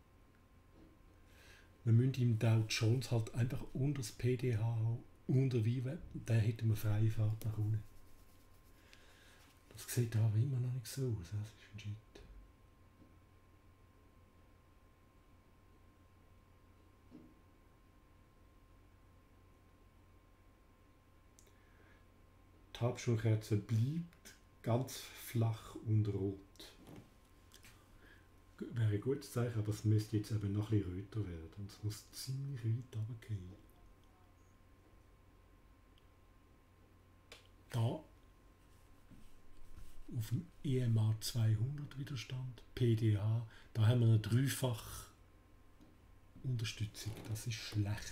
Wir müssen im Dow Jones halt einfach unter das P D H, unter V WAP, da hätten wir freie Fahrt nach unten. Das sieht aber immer noch nicht so aus, das ist ein Shit. Die Hauptstromkerze bleibt ganz flach und rot. Wäre ein gutes Zeichen, aber es müsste jetzt eben noch ein bisschen röter werden. Es muss ziemlich weit runtergehen. Da auf dem E M A zweihundert Widerstand, P D H, da haben wir eine dreifach Unterstützung. Das ist schlecht.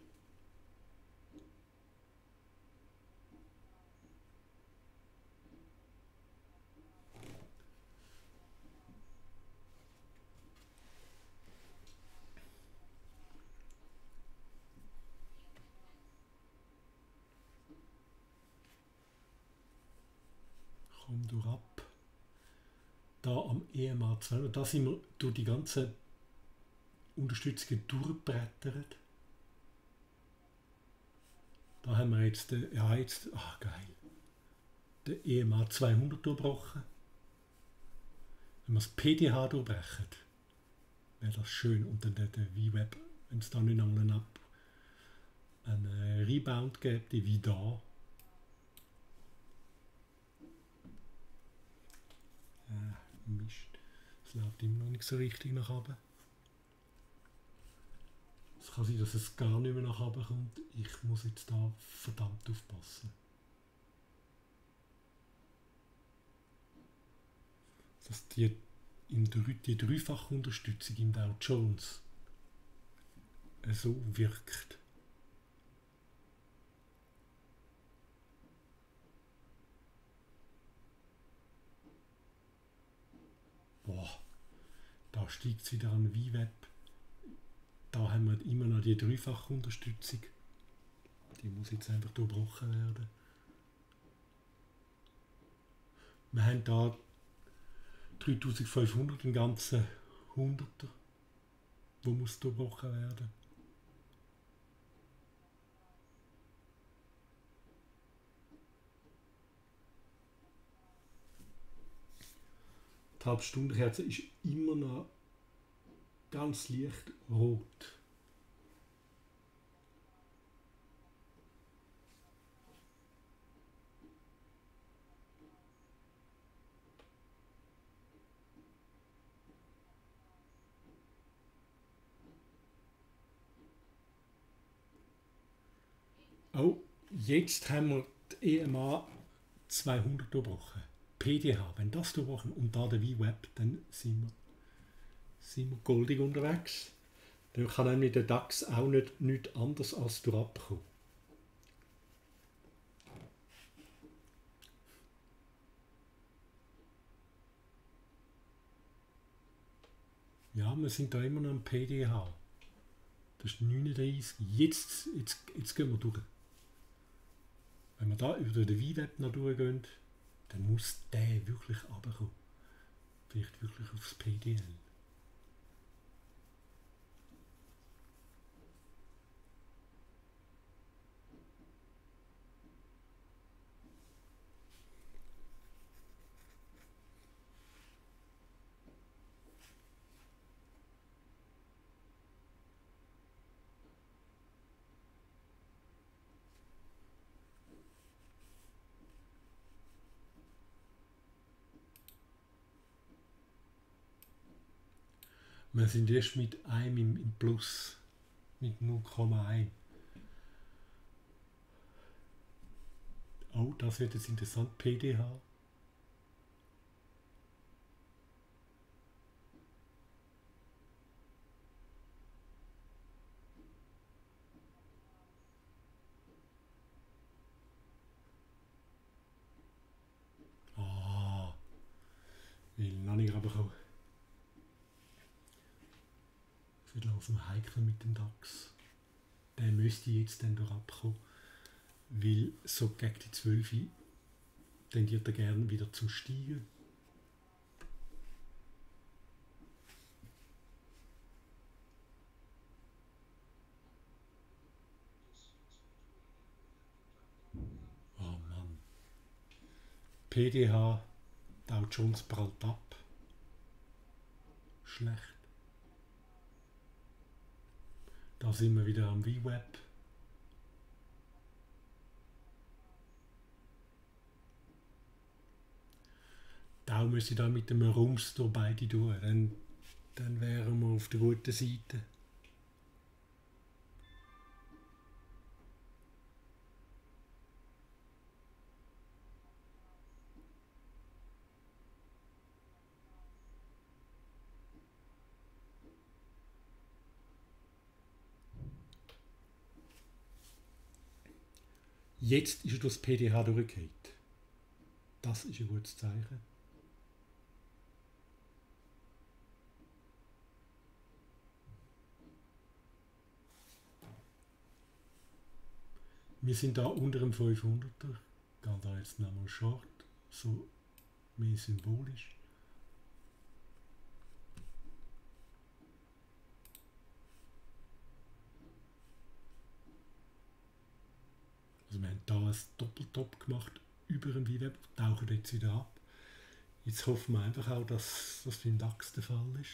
Komm du ab. Da am E M A zweihundert, da sind wir durch die ganzen Unterstützungen durchbrettert. Da haben wir jetzt, den, ja jetzt, ach geil, den E M A zweihundert durchbrochen. Wenn wir das P D H durchbrechen, wäre das schön. Und dann der, der V WAP, wenn es da nicht einmal ab einen Rebound gibt, wie da. Ah, Mist. Es läuft immer noch nicht so richtig nach oben. Es kann sein, dass es gar nicht mehr nach oben kommt. Ich muss jetzt da verdammt aufpassen. Dass die, in die dreifache Unterstützung im Dow Jones so wirkt. Boah, da steigt es wieder an V WAP. Da haben wir immer noch die dreifache Unterstützung. Die muss jetzt einfach durchbrochen werden. Wir haben da dreitausendfünfhundert im ganzen Hunderter, wo muss durchbrochen werden. Die Halbstundenkerze ist immer noch ganz leicht rot. Oh, jetzt haben wir die E M A zweihundert durchbrochen. P D H, wenn das durchbrochen und da der V WAP, dann sind wir, sind wir goldig unterwegs. Dann kann nämlich der DAX auch nicht, nicht anders als durchabkommen. Ja, wir sind da immer noch im P D H. Das ist neununddreißig. Jetzt, jetzt, jetzt gehen wir durch. Wenn wir da über den V WAP noch durchgehen, dann muss der wirklich runterkommen. Vielleicht wirklich aufs P D L. Wir sind erst mit einem im, im Plus, mit null Komma eins. Oh, das wird jetzt interessant, P D H. dann habe ich aber auch wieder langsam heikel mit dem DAX. Der müsste jetzt dann durch abkommen, weil so gegen die zwölf tendiert er gerne wieder zum Steigen. Oh Mann. P D H, Dow Jones prallt ab. Schlecht. Da sind wir wieder am V WAP. Dow müsste da mit dem Rums durch beide durch. Dann, dann wären wir auf der guten Seite. Jetzt ist er durch das P D H durchgefallen. Das ist ein gutes Zeichen. Wir sind da unter dem fünfhunderter. Ich gehe da jetzt nochmal short, so mehr symbolisch. Also wir haben hier ein Doppeltop gemacht über dem V WAP, tauchen jetzt wieder ab. Jetzt hoffen wir einfach auch, dass das beim DAX der Fall ist.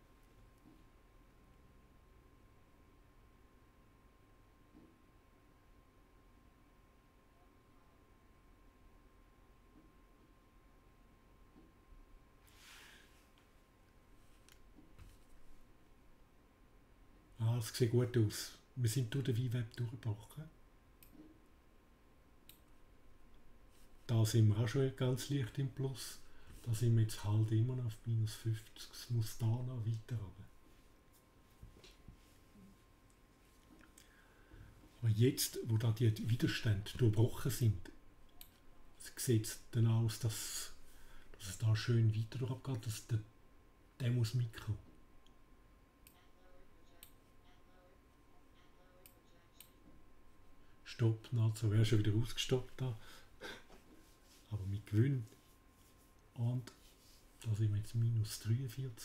Ah, es sieht gut aus. Wir sind durch den V WAP durchgebrochen. Da sind wir auch schon ganz leicht im Plus. Da sind wir jetzt halt immer noch auf minus fünfzig. Es muss da noch weiter runter. Aber jetzt, wo da die Widerstände durchbrochen sind, sieht es dann aus, dass, dass es da schön weiter durchgeht, dass der, der muss mitkommen. Stopp, also wäre schon wieder ausgestoppt da. Aber mit Gewinn. Und da sind wir jetzt minus dreiundvierzig.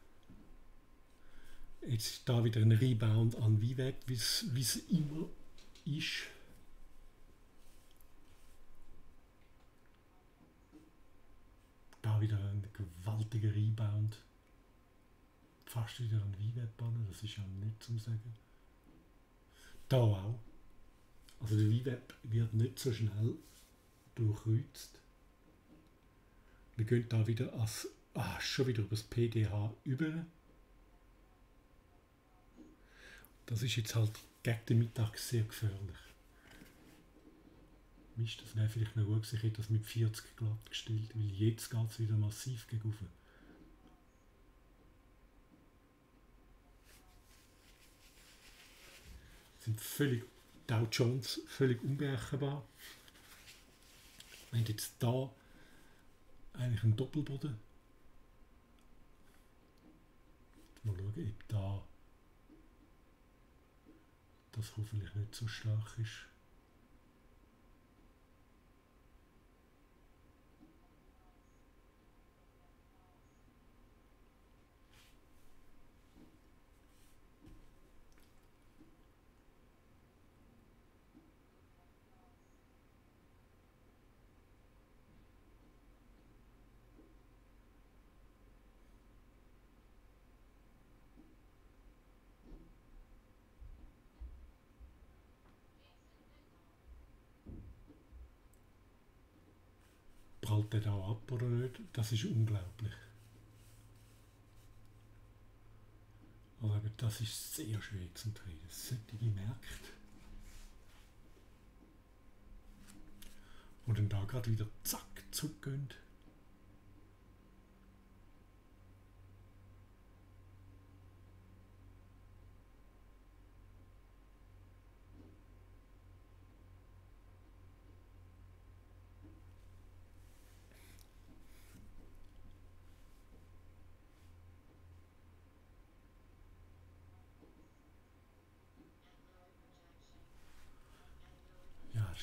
Jetzt ist da wieder ein Rebound an V WAP, wie es immer ist. Da wieder ein gewaltiger Rebound. Fast wieder an V WAP an, das ist ja nicht zum Sagen. Da auch. Also der V WAP wird nicht so schnell durchkreuzt. Wir gehen da wieder als, ah, schon wieder über das P D H über. Das ist jetzt halt gegen den Mittag sehr gefährlich. Mist, das wäre vielleicht noch gut gewesen, ich hätte das mit vierzig glatt gestellt, weil jetzt geht es wieder massiv gegen rauf. Sind völlig, Dow Jones völlig unberechenbar. Wir haben jetzt da eigentlich einen Doppelboden. Mal schauen, ob da das hoffentlich nicht so stark ist. Prallt der da ab oder nicht? Das ist unglaublich. Aber das ist sehr schwer zu drehen. Das sollte ich gemerkt. Und dann da gerade wieder zack zurückgehen.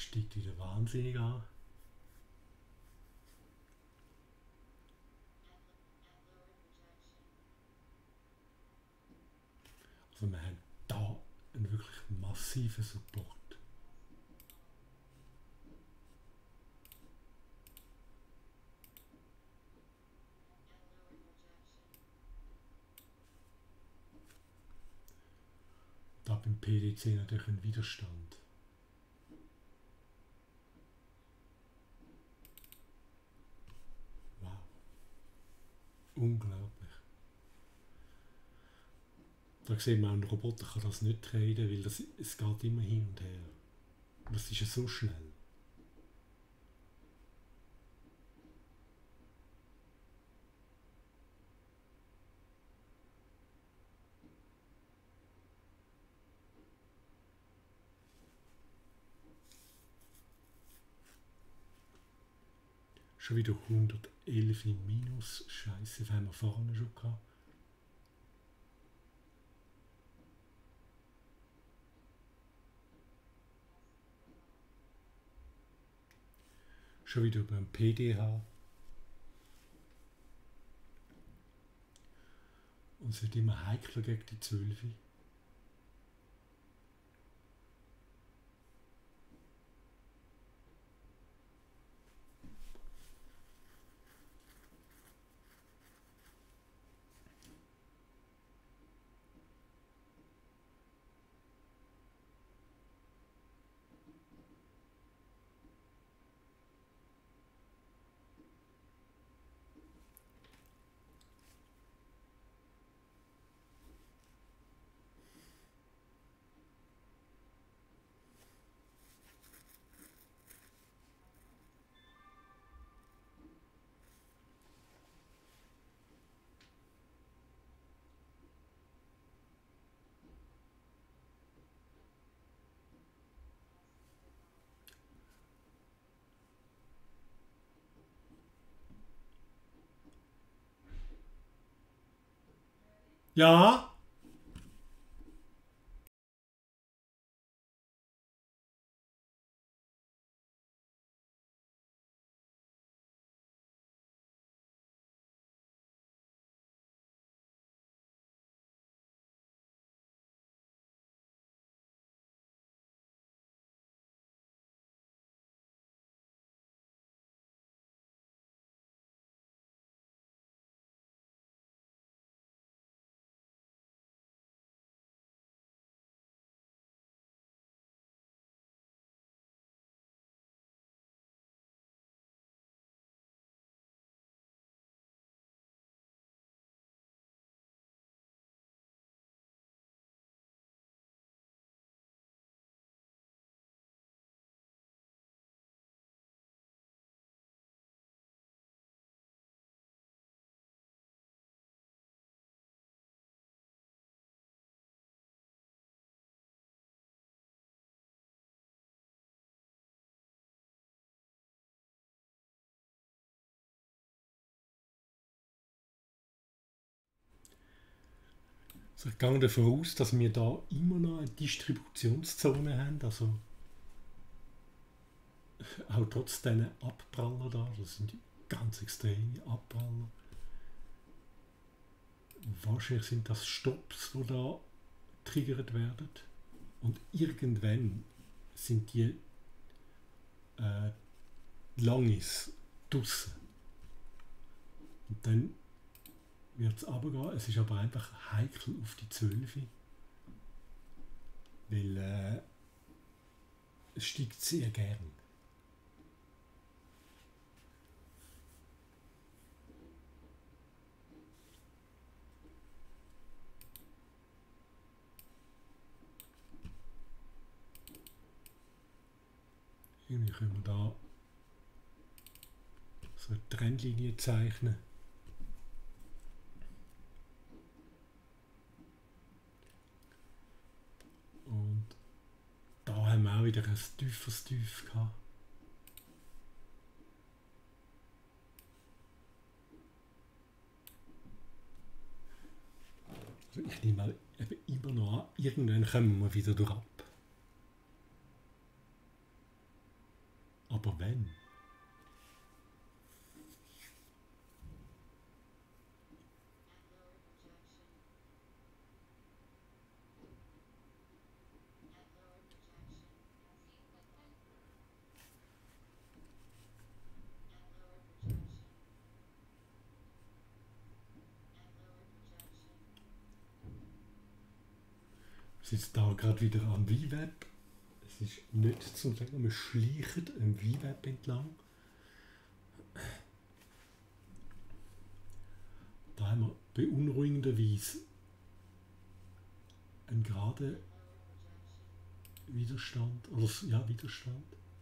steigt wieder wahnsinnig an. Also wir haben da einen wirklich massiven Support. Da beim P D C natürlich ein Widerstand. Wow. Unglaublich. Da sehen wir, ein Roboter kann das nicht traden, weil das, es geht immer hin und her. Das ist ja so schnell. Schon wieder hundertelf im Minus. Scheiße, das haben wir vorne schon gehabt. Schon wieder beim P D H. Und es wird immer heikler gegen die zwölf. Ja? Also ich gehe davon aus, dass wir da immer noch eine Distributionszone haben, also auch trotz diesen Abpraller da, das sind ganz extreme Abpraller. Wahrscheinlich sind das Stops, die da triggert werden und irgendwann sind die äh, Langis draussen. Und dann wird es runtergehen. Es ist aber einfach heikel auf die zwölf. Weil äh, es steigt sehr gern. Irgendwie können wir da so eine Trendlinie zeichnen. Und da haben wir auch wieder ein tieferes Tief gehabt. Also ich nehme mal eben immer noch an, irgendwann kommen wir wieder durch ab. sitzt da gerade wieder am V-Web. Es ist nicht zu sagen, wir schleichen am V-Web entlang. Da haben wir beunruhigenderweise einen geraden Widerstand, oder ja, Widerstand.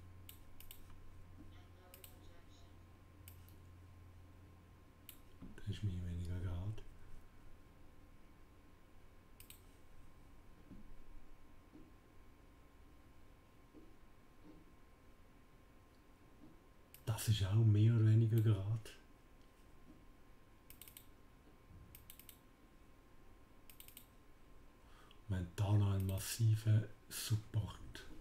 Der ist mehr oder weniger gerade. Das ist auch mehr oder weniger gerade. Wir haben da noch einen massiven Support.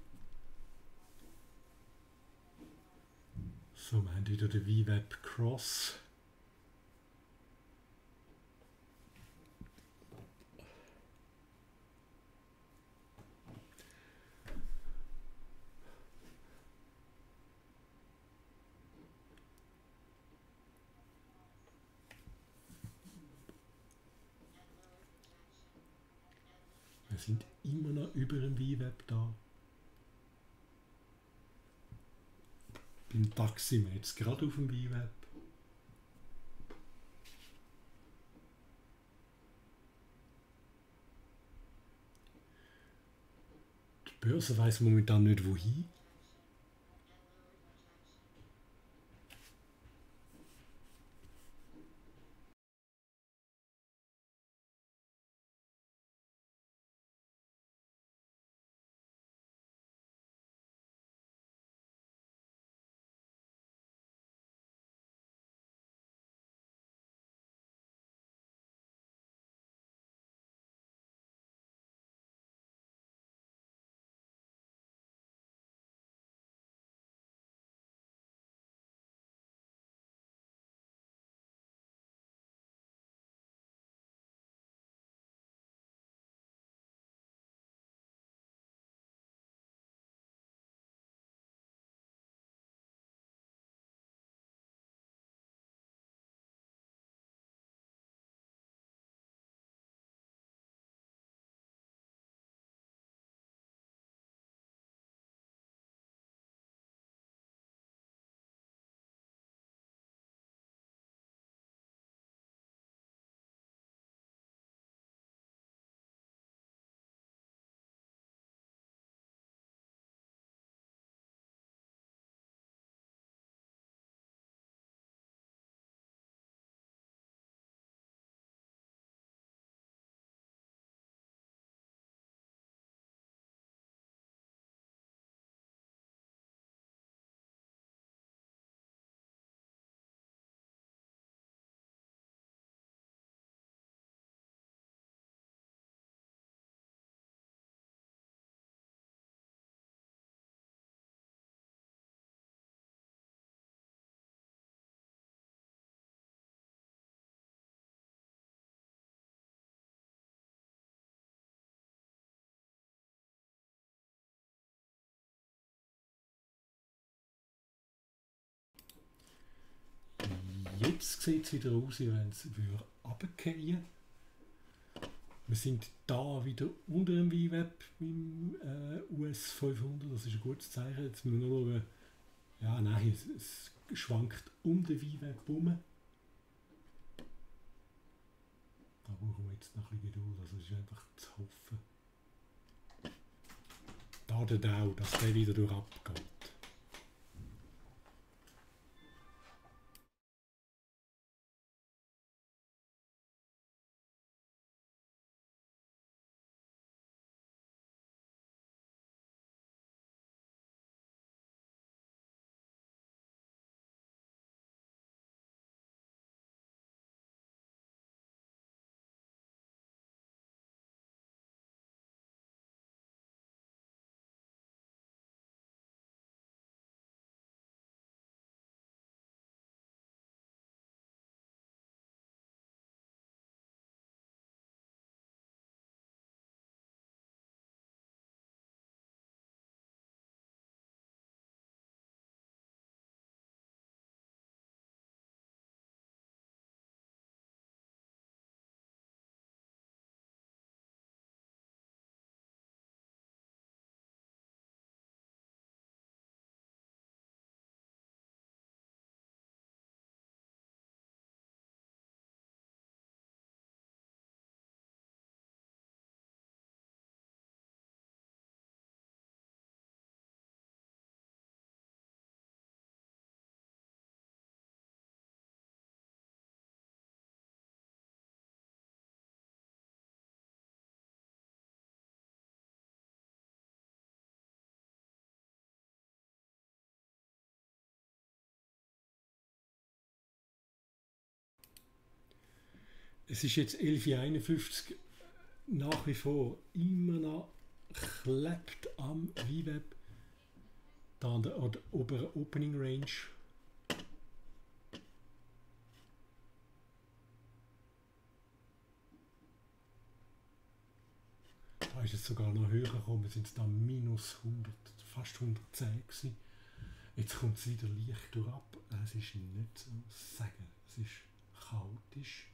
So, wir haben wieder den V-Web Cross. Wir sind immer noch über dem V-Web da. Beim DAX sind wir jetzt gerade auf dem V-Web. Die Börse weiss momentan nicht wohin. Jetzt sieht es wieder aus, wie wenn es runterfallen. Wir sind da wieder unter dem V-Web beim äh, U S fünfhundert, das ist ein gutes Zeichen. Jetzt müssen wir nur schauen, ja nein, es, es schwankt um den V-Web herum. Da brauchen wir jetzt noch ein bisschen Geduld, also es ist einfach zu hoffen. Da der Dow, dass der wieder durch abgeht. Es ist jetzt elf Uhr einundfünfzig, nach wie vor immer noch klebt am V WEB, da an der, an der oberen Opening Range. Da ist es sogar noch höher gekommen, sind es da minus hundert, fast hundertzehn gewesen. Jetzt kommt es wieder leicht durchab. Es ist nicht so zu sagen, es ist chaotisch.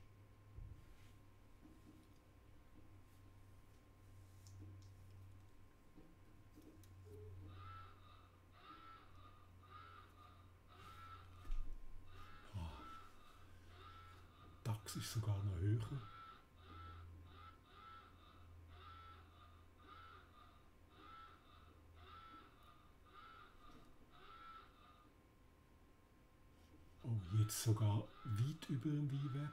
DAX ist sogar noch höher. Oh, jetzt sogar weit über dem V WEB.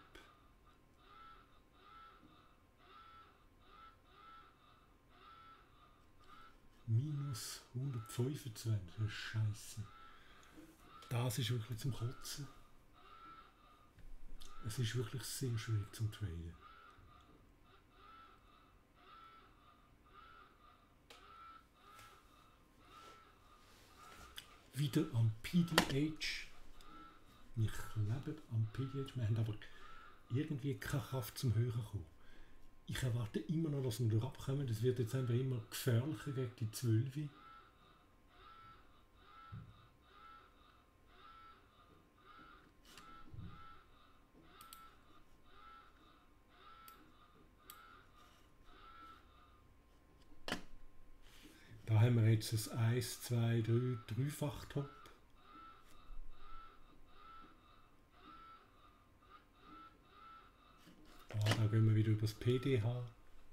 Minus hundertfünfundzwanzig, Scheiße. Das ist wirklich zum Kotzen. Es ist wirklich sehr schwierig zum Traden. Wieder am P D H. Wir kleben am P D H. Wir haben aber irgendwie keine Kraft zum Hören kommen. Ich erwarte immer noch, dass wir da abkommen. Das wird jetzt einfach immer gefährlicher gegen die zwölf. Da haben wir jetzt das eins, zwei, drei, Dreifach-Top. Ah, da gehen wir wieder über das P D H.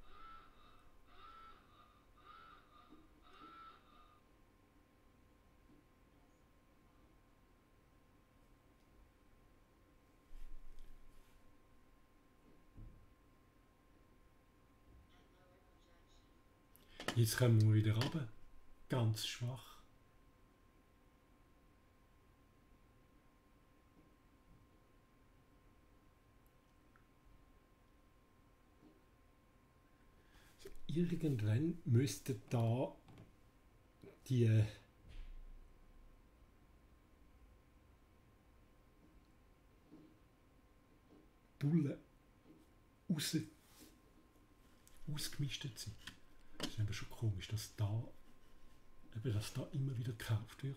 Jetzt kommen wir wieder runter. Ganz schwach. Also irgendwann müsste da die Bullen raus, ausgemistet sind. Das ist aber schon komisch, dass da, eben, dass da immer wieder gekauft wird.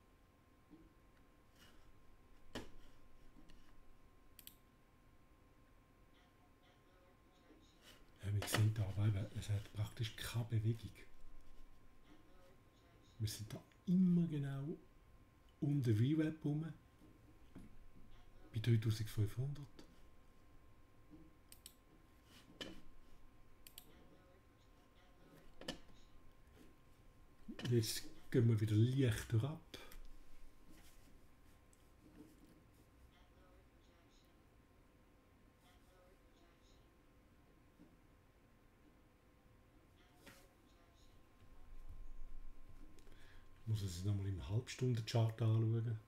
Ja, wir sehen da, weil es hat praktisch keine Bewegung. Wir sind da immer genau um den V WEB herum, bei dreitausendfünfhundert. Jetzt gehen wir wieder leicht durchab. Ich muss es nochmal im Halbstunden-Chart anschauen.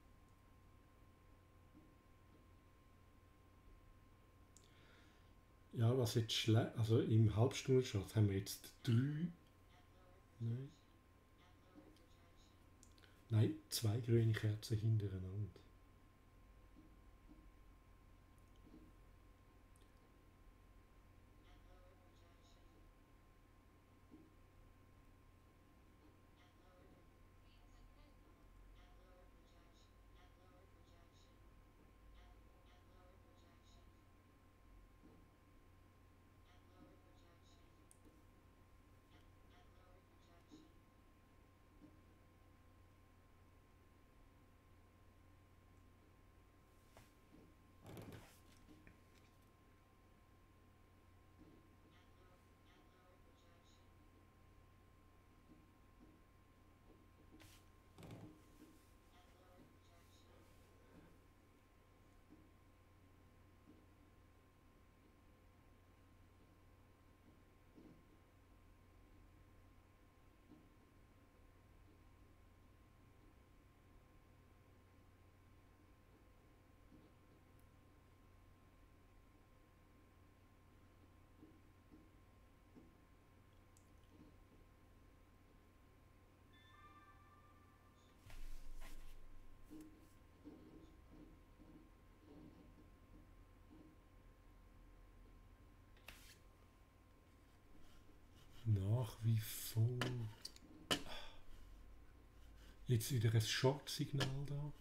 Ja, was jetzt schlecht, also im Halbstunden-Chart haben wir jetzt drei, nein, nein, zwei grüne Kerzen hintereinander. nach wie vor. Jetzt wieder ein Short-Signal da.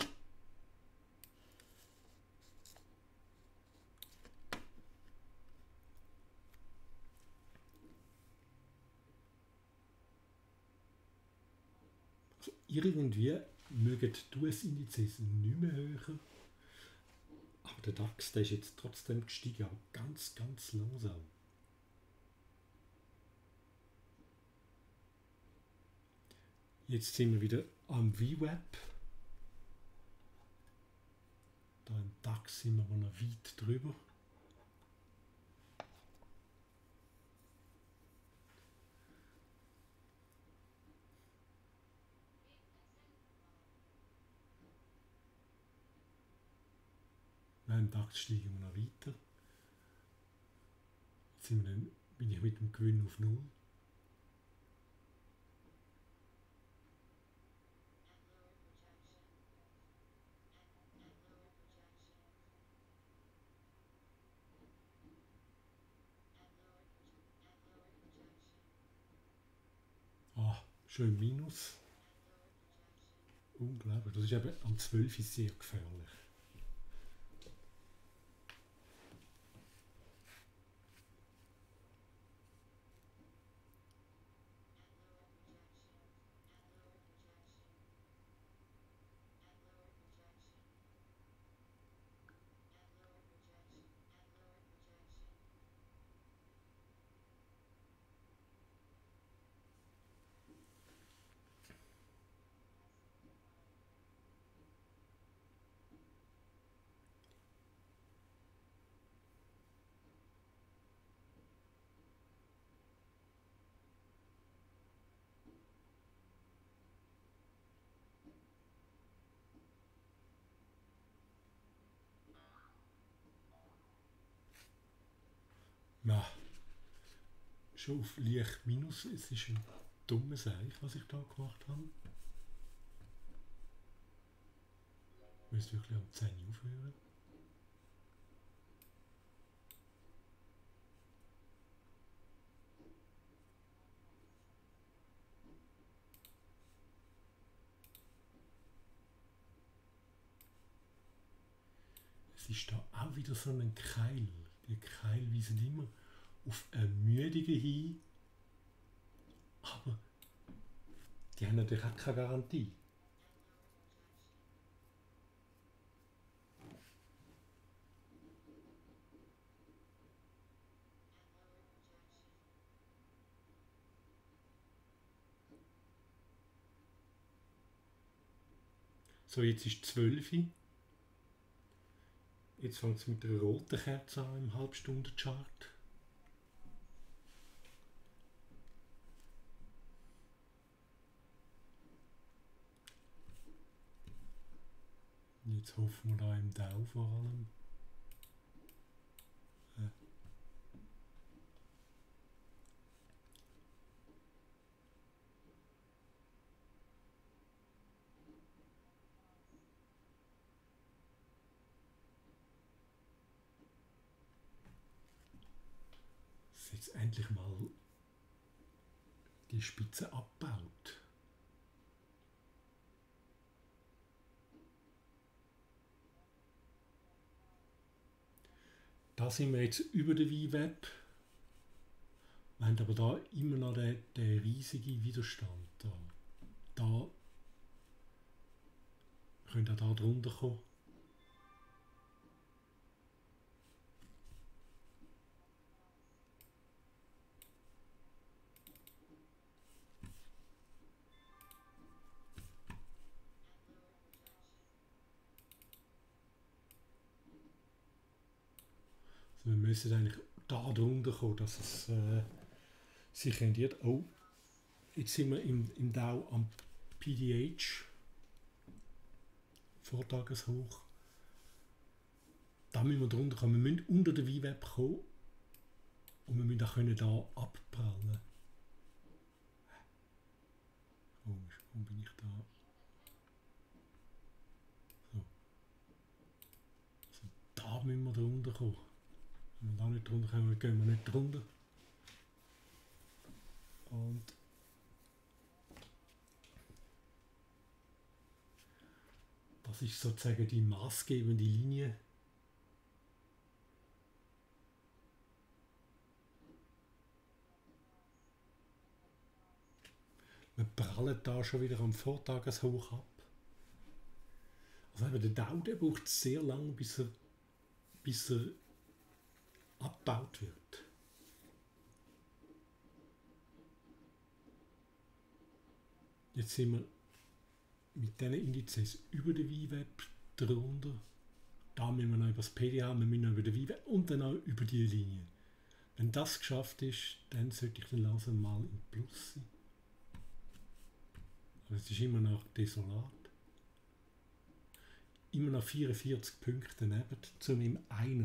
Also irgendwie mögen die U S-Indizes nicht mehr höher. Aber der DAX, der ist jetzt trotzdem gestiegen, aber ganz, ganz langsam. Jetzt sind wir wieder am V WAP. Da im DAX sind wir noch weit drüber. Im DAX steigen wir noch weiter. Jetzt sind wir dann, bin ich mit dem Gewinn auf Null. Ah, schön Minus. Unglaublich. Das ist eben am zwölf sehr gefährlich. Ja, schon auf leicht Minus. Es ist ein dummes Eich, was ich da gemacht habe. Ich müsste wirklich am zehn aufhören. Es ist da auch wieder so ein Keil. Die Keil weisen immer auf Ermüdungen hin. Aber die haben natürlich auch keine Garantie. So, jetzt ist zwölf Uhr. Jetzt fängt es mit einer roten Kerze an im Halbstunden-Chart. Jetzt hoffen wir da im Dow vor allem. Äh. Dass jetzt endlich mal die Spitze abbaut. Da sind wir jetzt über der V WAP. Wir haben aber da immer noch den, den riesigen Widerstand. Da, da könnt ihr da drunter kommen. Also wir müssen eigentlich da drunter kommen, dass es äh, sich rendiert. Oh, jetzt sind wir im, im Dow am P D H. Vortageshoch. Da müssen wir drunter kommen. Wir müssen unter der V WAP kommen und wir müssen auch können da abprallen. Komisch, wo bin ich da? So. Also da müssen wir drunter kommen. Wenn wir da nicht drunter kommen, gehen wir nicht drunter. Und das ist sozusagen die maßgebende Linie. Wir prallen da schon wieder am Vortageshoch ab. Also eben der Dow, der braucht sehr lange, bis er, bis er abgebaut wird. Jetzt sind wir mit diesen Indizes über den V WAP drunter. Da müssen wir noch über das P D H, wir müssen noch über den V WAP und dann auch über die Linie. Wenn das geschafft ist, dann sollte ich dann langsam mal im Plus sein. Aber es ist immer noch desolat. Immer noch vierundvierzig Punkte daneben zu meinem Einer.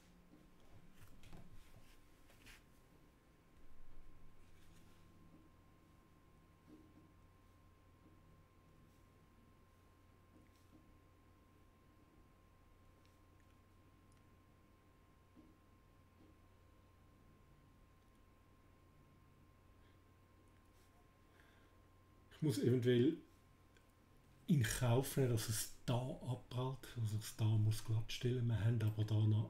Ich muss eventuell in Kauf nehmen, dass es da abprallt, also das da muss glatt stellen. Wir haben aber da noch,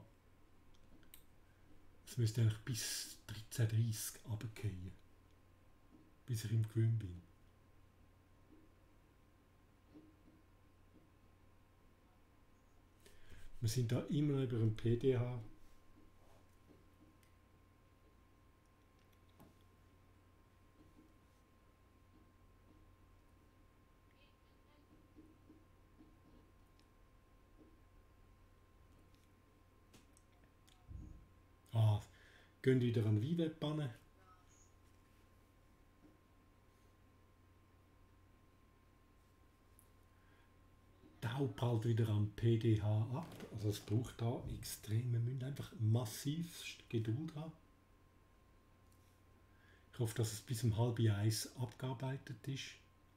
es müsste eigentlich bis dreizehn dreißig runterfallen, bis ich im Gewinn bin. Wir sind da immer noch über dem P D H. Ah, gehen wieder an V WAP ran. Dow prallt wieder am P D H ab. Also es braucht da extrem, wir müssen einfach massiv Geduld haben. Ich hoffe, dass es bis um halb eins abgearbeitet ist.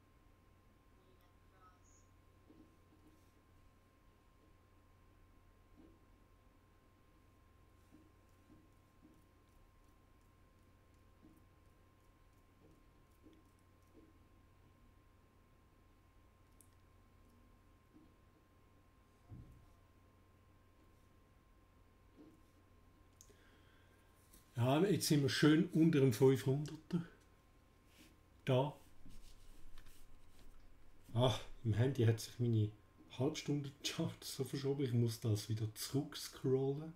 Ja, jetzt sind wir schön unter dem fünfhunderter. Da. Ach, im Handy hat sich meine Halbstunden-Chart so verschoben. Ich muss das wieder zurück scrollen.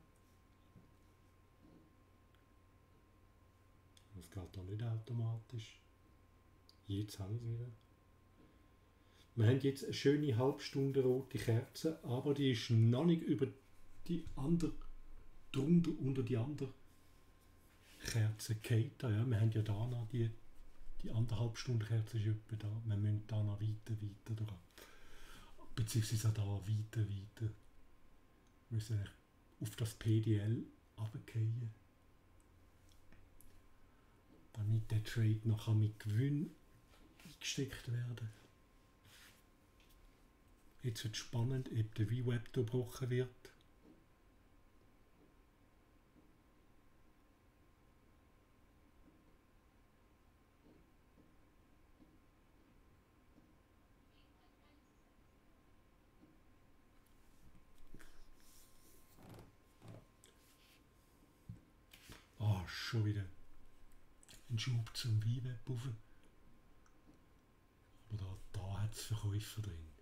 Das geht doch nicht automatisch. Jetzt habe ich es wieder. Wir haben jetzt eine schöne halbstunde rote Kerze, aber die ist noch nicht über die andere, drunter unter die andere Kerze gefallen. Ja, wir haben ja da noch die, die anderthalb Stunden Kerze ist etwa da. Wir müssen da noch weiter, weiter dran. Beziehungsweise auch da weiter, weiter. Wir müssen auf das P D L runterfallen, damit der Trade noch mit Gewinn eingesteckt werden. Jetzt wird es spannend, ob der V WAP durchbrochen wird. Ah, oh, schon wieder ein Schub zum V WAP rauf. Aber da, da hat es Verkäufer drin.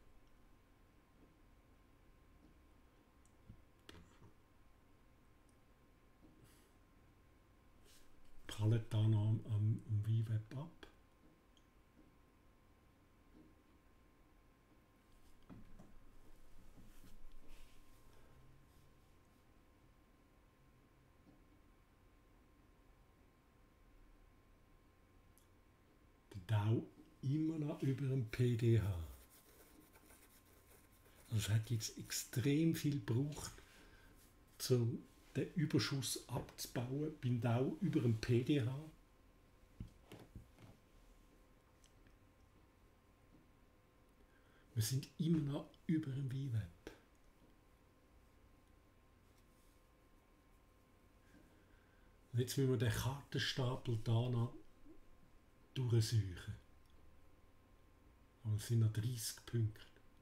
Prallt da noch am, am, am V WAP ab. Der Dow immer noch über dem P D H. Also es hat jetzt extrem viel gebraucht, um den Überschuss abzubauen beim Dow über dem P D H. Wir sind immer noch über dem V WAP. Und jetzt müssen wir den Kartenstapel da noch durchsuchen. Und es sind noch dreißig Punkte.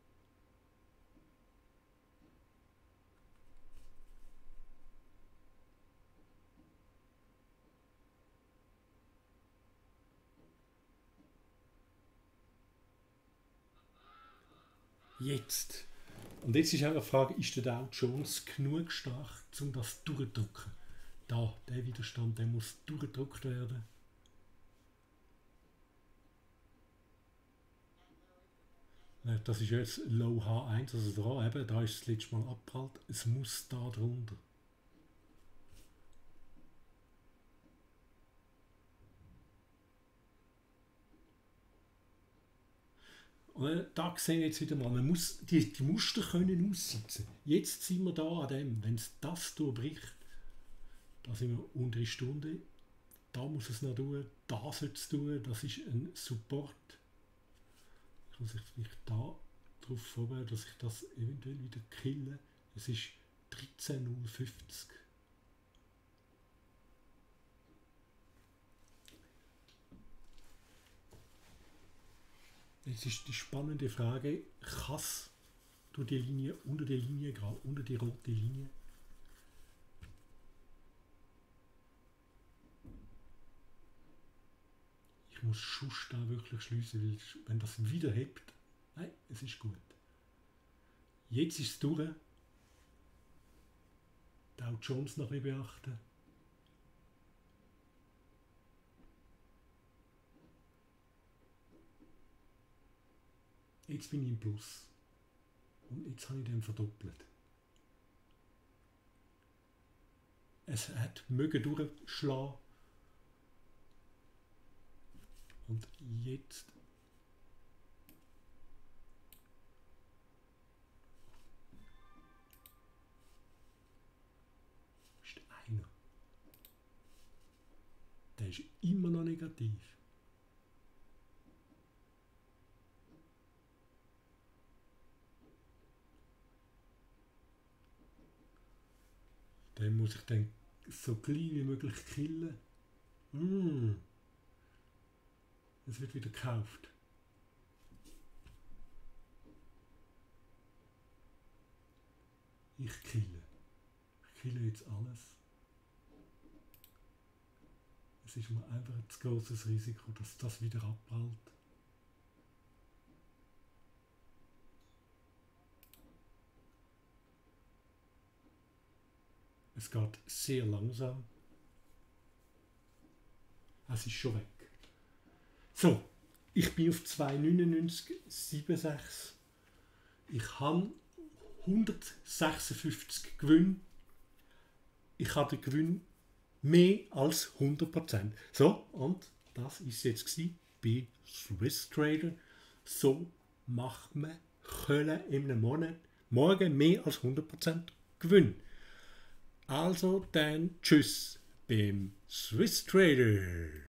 Jetzt. Und jetzt ist auch eine Frage, ist der Dow Jones genug stark, um das durchzudrücken? Da, der Widerstand, der muss durchgedrückt werden. Das ist jetzt Low H eins, also da, eben, da ist das letzte Mal abgeprallt. Es muss da drunter. Und da sehen wir jetzt wieder mal, man muss die, die Muster können aussitzen. Jetzt sind wir da an dem, wenn es das durchbricht, da sind wir untere Stunde, da muss es noch tun, da soll es tun, das ist ein Support. Ich muss ich vielleicht da darauf vorbereiten, dass ich das eventuell wieder kille. Es ist dreizehn Komma null fünfzig. Jetzt ist die spannende Frage, kann es durch die Linie, unter die Linie gehen, unter die rote Linie? Ich muss Schuss da wirklich schließen, weil wenn das wieder hebt, nein, es ist gut. Jetzt ist es durch. Dow Jones noch ein bisschen beachten. Jetzt bin ich im Plus. Und jetzt habe ich den verdoppelt. Es hat mögen durchschlagen. Und jetzt ist einer. Der ist immer noch negativ. Den muss ich dann so klein wie möglich killen. Mm. Es wird wieder gekauft. Ich kille. Ich kille jetzt alles. Es ist mir einfach ein zu grosses Risiko, dass das wieder abprallt. Es geht sehr langsam. Es ist schon weg. So, ich bin auf zwei Komma neunundneunzig Komma sechsundsiebzig. Ich habe hundertsechsundfünfzig Gewinn. Ich habe den Gewinn mehr als hundert Prozent. So, und das ist jetzt gewesen bei Swiss Trader. So macht man können in einem Monat morgen mehr als hundert Prozent Gewinn. Also dann tschüss beim Swiss Trader.